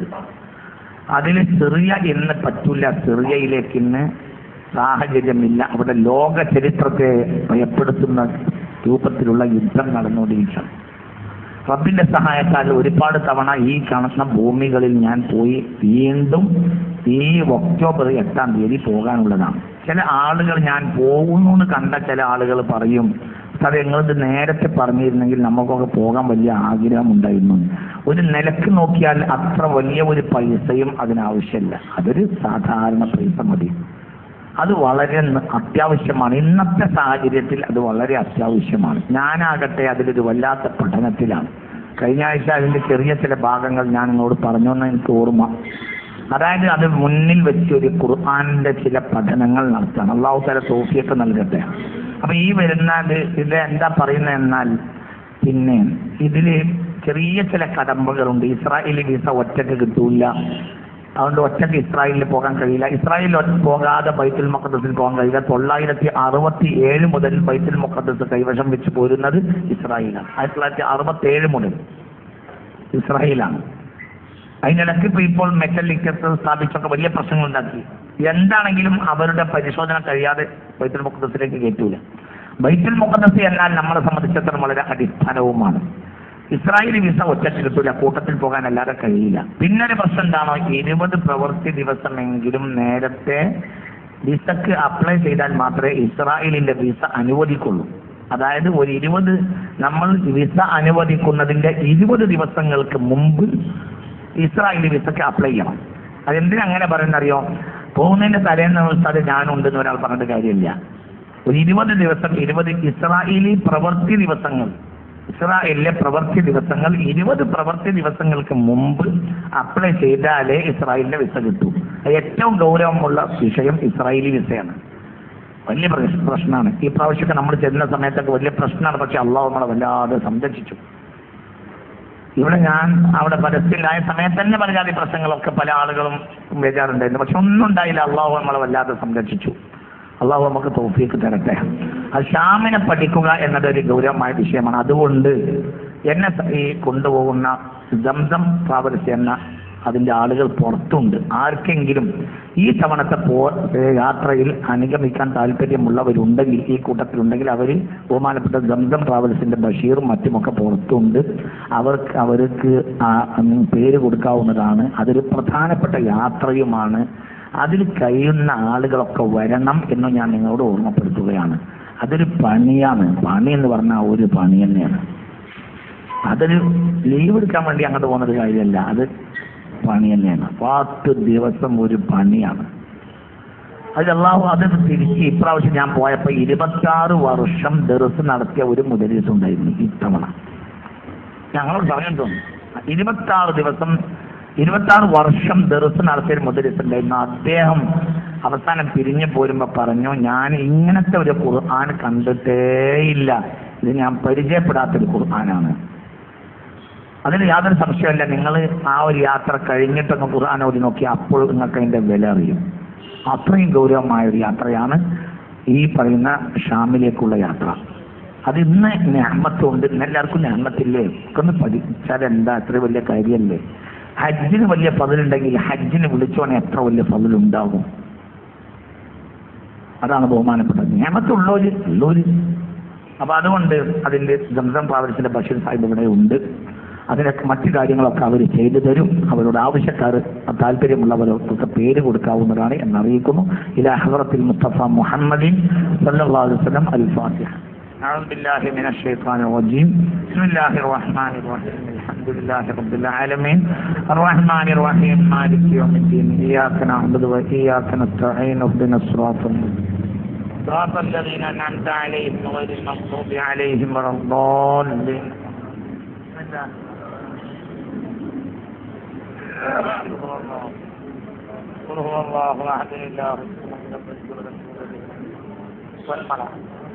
അതിൽ സിറിയ എന്ന് പറ്റൂല, സിറിയയിലേക്ക് ഇന്ന് സാഹചര്യമില്ല. അവിടെ ലോക ചരിത്രത്തെ ഭയപ്പെടുത്തുന്ന രൂപത്തിലുള്ള യുദ്ധം നടന്നുകൊണ്ടിരിക്കണം. റബ്ബിന്റെ സഹായത്താൽ ഒരുപാട് തവണ ഈ കാണുന്ന ഭൂമികളിൽ ഞാൻ പോയി വീണ്ടും ഈ ഒക്ടോബർ എട്ടാം തീയതി പോകാനുള്ളതാണ്. ചില ആളുകൾ ഞാൻ പോകുന്നു എന്ന് കണ്ട ചില ആളുകൾ പറയും, അത് നിങ്ങളിത് നേരത്തെ പറഞ്ഞിരുന്നെങ്കിൽ നമുക്കൊക്കെ പോകാൻ വലിയ ആഗ്രഹമുണ്ടായിരുന്നു. ഒരു നിലക്ക് നോക്കിയാൽ അത്ര വലിയ ഒരു പൈസയും അതിനാവശ്യമില്ല. അതൊരു സാധാരണ പൈസ മതി. അത് വളരെ അത്യാവശ്യമാണ്. ഇന്നത്തെ സാഹചര്യത്തിൽ അത് വളരെ അത്യാവശ്യമാണ്. ഞാനാകട്ടെ അതിലൊരു വല്ലാത്ത പഠനത്തിലാണ്. കഴിഞ്ഞ ആഴ്ച അതിന്റെ ചെറിയ ചില ഭാഗങ്ങൾ ഞാൻ നിങ്ങളോട് പറഞ്ഞു എന്ന് എനിക്ക് ഓർമ്മ. അതായത് അത് മുന്നിൽ വെച്ച് ഒരു ഖുർആനിന്റെ ചില പഠനങ്ങൾ നടത്തണം. അല്ലാഹു തആല തൗഫീഖ് നൽകട്ടെ. അപ്പൊ ഈ വരുന്ന ഇത് എന്താ പറയുന്നത് എന്നാൽ, പിന്നെ ഇതില് ചെറിയ ചില കടമ്പകളുണ്ട്. ഇസ്രായേലി വിസ ഒറ്റക്ക് കിട്ടൂല, അതുകൊണ്ട് ഒറ്റക്ക് ഇസ്രായേലിൽ പോകാൻ കഴിയില്ല. ഇസ്രായേലിൽ പോകാതെ ബൈത്തുൽ മുഖദ്ദസിൽ പോകാൻ കഴിയില്ല. തൊള്ളായിരത്തി അറുപത്തി ഏഴ് മുതൽ ബൈത്തുൽ മുഖദ്ദസ് കൈവശം വെച്ച് പോരുന്നത് ഇസ്രായേലാണ്. ആയിരത്തി തൊള്ളായിരത്തി അറുപത്തി ഏഴ് മുതൽ ഇസ്രായേലാണ്. അതിനിടയ്ക്ക് ഇപ്പൊ ഇപ്പോൾ മെറ്റൽ ഡിറ്റക്ടർ സ്ഥാപിച്ചൊക്കെ വലിയ പ്രശ്നങ്ങൾ ഉണ്ടാക്കി. എന്താണെങ്കിലും അവരുടെ പരിശോധന കഴിയാതെ ബൈത്തുൽ മുഖദ്ദസിലേക്ക് കയറ്റൂല. ബൈത്തുൽ മുഖദ്ദസ് എന്നാൽ നമ്മളെ സംബന്ധിച്ചിടത്തോളം വളരെ അടിസ്ഥാനവുമാണ്. ഇസ്രായേലി വിസ ഒറ്റക്ക് കിട്ടൂല, കൂട്ടത്തിൽ പോകാൻ അല്ലാതെ കഴിയില്ല. പിന്നൊരു പ്രശ്നം എന്താണോ, ഇരുപത് പ്രവൃത്തി ദിവസമെങ്കിലും നേരത്തെ വിസക്ക് അപ്ലൈ ചെയ്താൽ മാത്രമേ ഇസ്രായേലിന്റെ വിസ അനുവദിക്കുള്ളൂ. അതായത് ഒരു ഇരുപത് നമ്മൾ വിസ അനുവദിക്കുന്നതിന്റെ ഇരുപത് ദിവസങ്ങൾക്ക് മുമ്പ് ഇസ്രായേലി വിസക്ക് അപ്ലൈ ചെയ്യണം. അതെന്തിനാ അങ്ങനെ പറയുന്നറിയോ? പോകുന്നതിന്റെ തലേന്ന് അത് ഞാനുണ്ടെന്ന് ഒരാൾ പറഞ്ഞിട്ട് കാര്യമില്ല. ഒരു ഇരുപത് ദിവസം, ഇരുപത് ഇസ്രായേലി പ്രവൃത്തി ദിവസങ്ങൾ, ഇസ്രായേലിലെ പ്രവൃത്തി ദിവസങ്ങൾ ഇരുപത് പ്രവൃത്തി ദിവസങ്ങൾക്ക് മുമ്പ് അപ്ലൈ ചെയ്താലേ ഇസ്രായേലിന്റെ വിസ കിട്ടൂ. ഏറ്റവും ഗൗരവമുള്ള വിഷയം ഇസ്രായേലി വിസയാണ്. വലിയ പ്രശ്നമാണ്. ഈ പ്രാവശ്യമൊക്കെ നമ്മൾ ചെല്ലുന്ന സമയത്തൊക്കെ വലിയ പ്രശ്നമാണ്. പക്ഷെ അള്ളാഹു നമ്മളെ വല്ലാതെ സംരക്ഷിച്ചു. ഇവിടെ ഞാൻ അവിടെ പരസ്യമില്ലായ സമയത്ത് തന്നെ പലജാതി പ്രശ്നങ്ങളൊക്കെ പല ആളുകളും ബേജാറുണ്ടായിരുന്നു. പക്ഷെ ഒന്നും ഉണ്ടായില്ല. അള്ളാഹു നമ്മളെ വല്ലാതെ സംരക്ഷിച്ചു. അള്ളാഹു നമുക്ക് തൗഫീഖ് തരട്ടെ. അത് ഷാമിനെ പഠിക്കുക എന്നതൊരു ഗൗരവമായ വിഷയമാണ്. അതുകൊണ്ട് എന്നെ ഈ കൊണ്ടുപോകുന്ന സംസം ട്രാവൽസ് എന്ന അതിന്റെ ആളുകൾ പുറത്തുണ്ട്. ആർക്കെങ്കിലും ഈ തവണത്തെ പോ യാത്രയിൽ അനുഗമിക്കാൻ താല്പര്യമുള്ളവരുണ്ടെങ്കിൽ, ഈ കൂട്ടത്തിലുണ്ടെങ്കിൽ, അവർ ബഹുമാനപ്പെട്ട സംസം ട്രാവൽസിന്റെ ബഷീറും മറ്റുമൊക്കെ പുറത്തുണ്ട്. അവർക്ക് അവർക്ക് പേര് കൊടുക്കാവുന്നതാണ്. അതൊരു പ്രധാനപ്പെട്ട യാത്രയുമാണ്. അതിൽ കഴിയുന്ന ആളുകളൊക്കെ വരണം എന്ന് ഞാൻ നിങ്ങളോട് ഓർമ്മപ്പെടുത്തുകയാണ്. അതൊരു പണിയാണ്. പണി എന്ന് പറഞ്ഞാൽ ഒരു പണി തന്നെയാണ്. അതൊരു ലീവ് എടുക്കാൻ വേണ്ടി അങ്ങോട്ട് പോകുന്നൊരു കാര്യമല്ല. അത് പണി തന്നെയാണ്. പത്ത് ദിവസം ഒരു പണിയാണ്. അത് അല്ലാഹു അത് തിരിച്ച് ഇപ്രാവശ്യം ഞാൻ പോയപ്പോൾ ഇരുപത്താറ് വർഷം ദർസ് നടത്തിയ ഒരു മുദരിസ് ഉണ്ടായിരുന്നു. ഇത്തവണ ഞങ്ങളോട് പറഞ്ഞിട്ട് തോന്നുന്നു ഇരുപത്താറ് ദിവസം ഇരുപത്താറ് വർഷം ദർസ് നടത്തിയ ഒരു മുദരിസ് ഉണ്ടായിരുന്നു. അദ്ദേഹം അവസാനം പിരിഞ്ഞു പോരുമ്പോ പറഞ്ഞു, ഞാൻ ഇങ്ങനത്തെ ഒരു ഖുർആൻ കണ്ടിട്ടേയില്ല. ഇത് ഞാൻ പരിചയപ്പെടാത്തൊരു ഖുർആനാണ്. അതിന് യാതൊരു സംശയമല്ല. നിങ്ങൾ ആ ഒരു യാത്ര കഴിഞ്ഞിട്ടൊന്ന് ഖുർആൻ ഓതി നോക്കി, അപ്പോൾ നിങ്ങൾക്ക് അതിന്റെ വില അറിയും. അത്രയും ഗൗരവമായ ഒരു യാത്രയാണ് ഈ പറയുന്ന ഷാമിലേക്കുള്ള യാത്ര. അത് ഇന്ന് നിഅമത്തുണ്ട്. ഇന്നെല്ലാവർക്കും നിഅമത്തില്ലേ? ഒക്കെ ഒന്ന് പഠിച്ചാൽ എന്താ അത്ര വലിയ കാര്യമല്ലേ? ഹജ്ജിന് വലിയ ഫضലുണ്ടെങ്കിൽ ഹജ്ജിന് വിളിച്ചോനെ എത്ര വലിയ ഫضലുണ്ടാകും. അതാണ് ബഹുമാനപ്പെട്ടത്. നിഅമത്തുള്ളോര് ഉള്ളോര്. അപ്പൊ അതുകൊണ്ട് അതിന്റെ സംസം ട്രാവൽസിന്റെ ബഷീർ സാഹിബ് ഇവിടെ ഉണ്ട്. അതിനൊക്കെ മറ്റു കാര്യങ്ങളൊക്കെ അവർ ചെയ്തു തരും. അവരുടെ ആവശ്യക്കാർ താല്പര്യമുള്ളവർക്ക് പേര് കൊടുക്കാവുന്നതാണ് എന്നറിയിക്കുന്നു. ഇലാ ഹദറത്തിൽ മുസ്തഫ മുഹമ്മദിൻ സല്ലല്ലാഹു അലൈഹി വസല്ലം. അൽ ഫാത്തിഹ. أعوذ بالله من الشيطان الرجيم. بسم الله الرحمن الرحيم. الحمد لله رب العالمين الرحمن الرحيم مالك يوم الدين إياك نعبد وإياك نستعين اهدنا الصراط المستقيم صراط الذين أنعمت عليهم غير المغضوب عليهم ولا الضالين. قل هو الله أحد الله والملائكة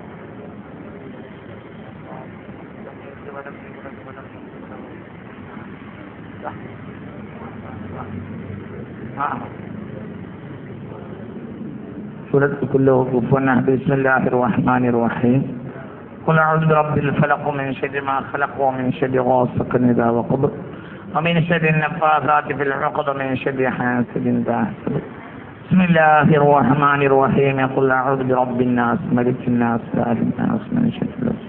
سورة كله كفنا. بسم الله الرحمن الرحيم. قل أعوذ برب الفلق من شر ما خلق ومن شر غاسق إذا وقب ومن شر النفاثات في العقد ومن شر حاسد إذا حسد. بسم الله الرحمن الرحيم. قل أعوذ برب الناس ملك الناس إله الناس من شر الوسواس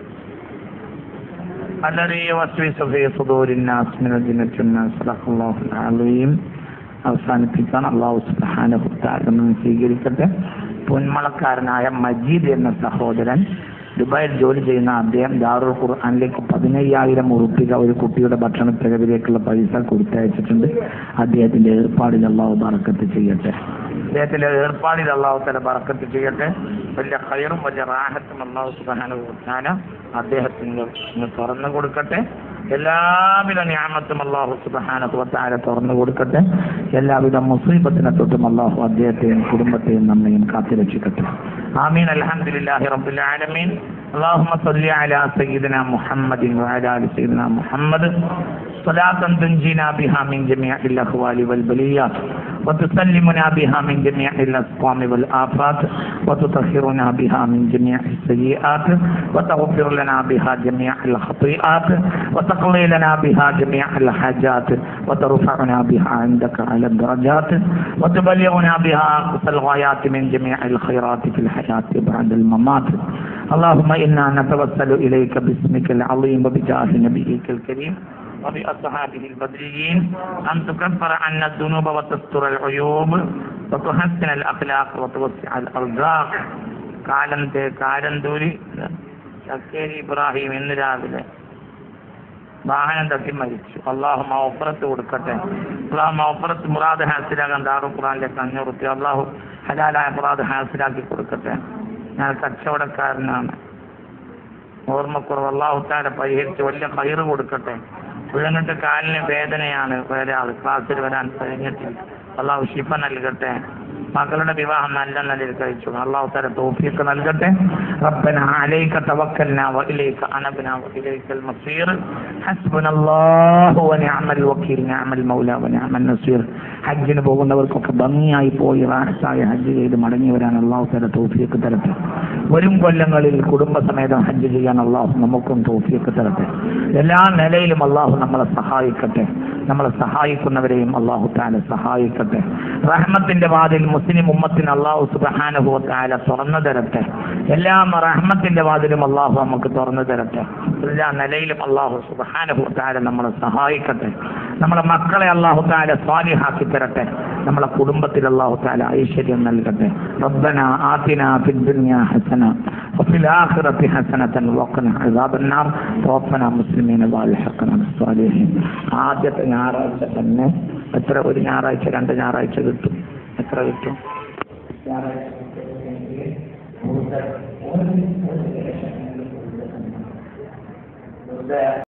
الذي يوسوس في صدور الناس من الجنة والناس. صدق الله العظيم. അവസാനിപ്പിക്കാൻ അല്ലാഹു സുബ്ഹാനഹു വ തആല സ്വീകരിക്കട്ടെ. പൊന്മളക്കാരനായ മജീദ് എന്ന സഹോദരൻ ദുബായിൽ ജോലി ചെയ്യുന്ന അദ്ദേഹം ദാറുൽ ഖുർആനിലേക്ക് പതിനയ്യായിരം ഉറുപ്പിക ഒരു കുട്ടിയുടെ ഭക്ഷണ ചെലവിലേക്കുള്ള പൈസ കൊടുത്തയച്ചിട്ടുണ്ട്. അദ്ദേഹത്തിന്റെ ഏർപ്പാടിൽ അല്ലാഹു ബറക്കത്ത് ചെയ്യട്ടെ. അദ്ദേഹത്തിന്റെ ഏർപ്പാടിൽ അല്ലാഹു തആല ബറക്കത്ത് ചെയ്യട്ടെ. വലിയ ഖൈറും വലിയ റാഹത്തും അല്ലാഹു സുബ്ഹാനഹു വ തആല അദ്ദേഹത്തിന് തുറന്നു കൊടുക്കട്ടെ. എല്ലാവിധ നിഅമത്തും അല്ലാഹു സുബ്ഹാനഹു വ തആല തുറന്നു കൊടുക്കട്ടെ. എല്ലാവിധ മുസീബത്തിനെ തൊട്ടും അല്ലാഹു അദ്ദേഹത്തെയും കുടുംബത്തെയും നമ്മയും കാത്തുരക്ഷിക്കട്ടെ. ആമീൻ. അൽഹംദുലില്ലാഹി റബ്ബിൽ ആലമീൻ. اللهم صل على سيدنا محمد وعلى ال سيدنا محمد صلاة تنجينا بها من جميع الأهوال والبليات وتسلمنا بها من جميع الأسقام والآفات وتطهرنا بها من جميع السيئات وتغفر لنا بها جميع الخطيئات وتقضي لنا بها جميع الحاجات وترفعنا بها عندك على الدرجات وتبلغنا بها أقصى الغايات من جميع الخيرات في الحياة بعد الممات. اللهم إنا نتوسل إليك باسمك العظيم وبجاه نبيك الكريم وبأصحابه البدريين أن تكفر عنا الذنوب وتستر العيوب وتحسن الأخلاق وتوسع الأرزاق. കാലത്തെ കാലന്തൂരി ചക്കേരി ഇബ്രാഹിം ഇന്ന് രാവിലെ വാഹനം തട്ടി മരിച്ചു. അള്ളാഹു മൗഫറത്ത് കൊടുക്കട്ടെ. അള്ളാഹു മൗഫറത്ത് മുറാദ് ഹാസിലാകാൻ ദാറുൽ ഖുർആനിലേക്ക് അഞ്ഞൂറ് റുപ്യ അള്ളാഹു ഹലാലായ മുറാദ് ഹാസിലാക്കി കൊടുക്കട്ടെ. ഞാൻ കച്ചവടക്കാരനാണ്, ഓർമ്മക്കുറവ് അള്ളാഹു തആല പരിഹരിച്ച് വലിയ ഖൈറ് കൊടുക്കട്ടെ. വീണിട്ട് കാലിന് വേദനയാണ്, ഒരാൾ ക്ലാസ്സിൽ വരാൻ കഴിഞ്ഞിട്ടില്ല. അള്ളാഹു ശിഫ നൽകട്ടെ. മക്കളുടെ വിവാഹം നല്ല നിലയിൽ കഴിച്ചു. അല്ലാഹു തആല തൗഫീഖ് നൽകട്ടെ. റബ്ബന അലൈക തവക്കൽനാ വഇലൈക അനബ്നാ വഇലൈക്കൽ മസീർ. ഹസ്ബുനല്ലാഹു വനിഅമൽ വകീൽ നിഅമൽ മൗലാ വനിഅമൻ നസീർ. ഹജ്ജിന് പോകുന്നവർക്കൊക്കെ ഭംഗിയായി പോയി റാഹത്തായി ഹജ്ജ് ചെയ്ത് മടങ്ങി വരാൻ അല്ലാഹു തആല തൗഫീഖ് തരട്ടെ. വരും കൊല്ലങ്ങളിൽ കുടുംബസമേതം ഹജ്ജ് ചെയ്യാൻ അല്ലാഹു നമുക്കും തൗഫീഖ് തരട്ടെ. എല്ലാ നിലയിലും അല്ലാഹു നമ്മളെ സഹായിക്കട്ടെ. നമ്മളെ സഹായിക്കുന്നവരെയും അല്ലാഹു തആല സഹായിക്കട്ടെ. റഹ്മത്തിന്റെ വാതിൽ മുസ്ലിം ഉമ്മത്തിന് അല്ലാഹു സുബ്ഹാനഹു വ തആല തുറന്നു തരട്ടെ. എല്ലാ റഹ്മത്തിന്റെ വാതിലും അല്ലാഹു നമുക്ക് തുറന്നു തരട്ടെ. എല്ലാ നിലയിലും അല്ലാഹു സുബ്ഹാനഹു വ തആല നമ്മളെ സഹായിക്കട്ടെ. നമ്മളെ മക്കളെ അല്ലാഹു തആല സ്വാലിഹാക്കി തരട്ടെ. നമ്മളെ കുടുംബത്തിൽ അല്ലാഹു തആല ഐശ്വര്യം നൽകട്ടെ. റബ്ബനാ ആതിനാ ഫിദ് ദുനിയാ ഹസന വഫിൽ ആഖിറതി ഹസനതൻ വഖിനാ അദാബന്നാർ. തവഫനാ മുസ്ലിമീന വഅൽഹിഖ്നാ ബിസ്സാലിഹീൻ. ആദ്യത്തെ ഞായറാഴ്ച തന്നെ എത്ര ഒരു ഞായറാഴ്ച രണ്ട് ഞായറാഴ്ച കിട്ടും? എത്ര കിട്ടും? ഞായറാഴ്ച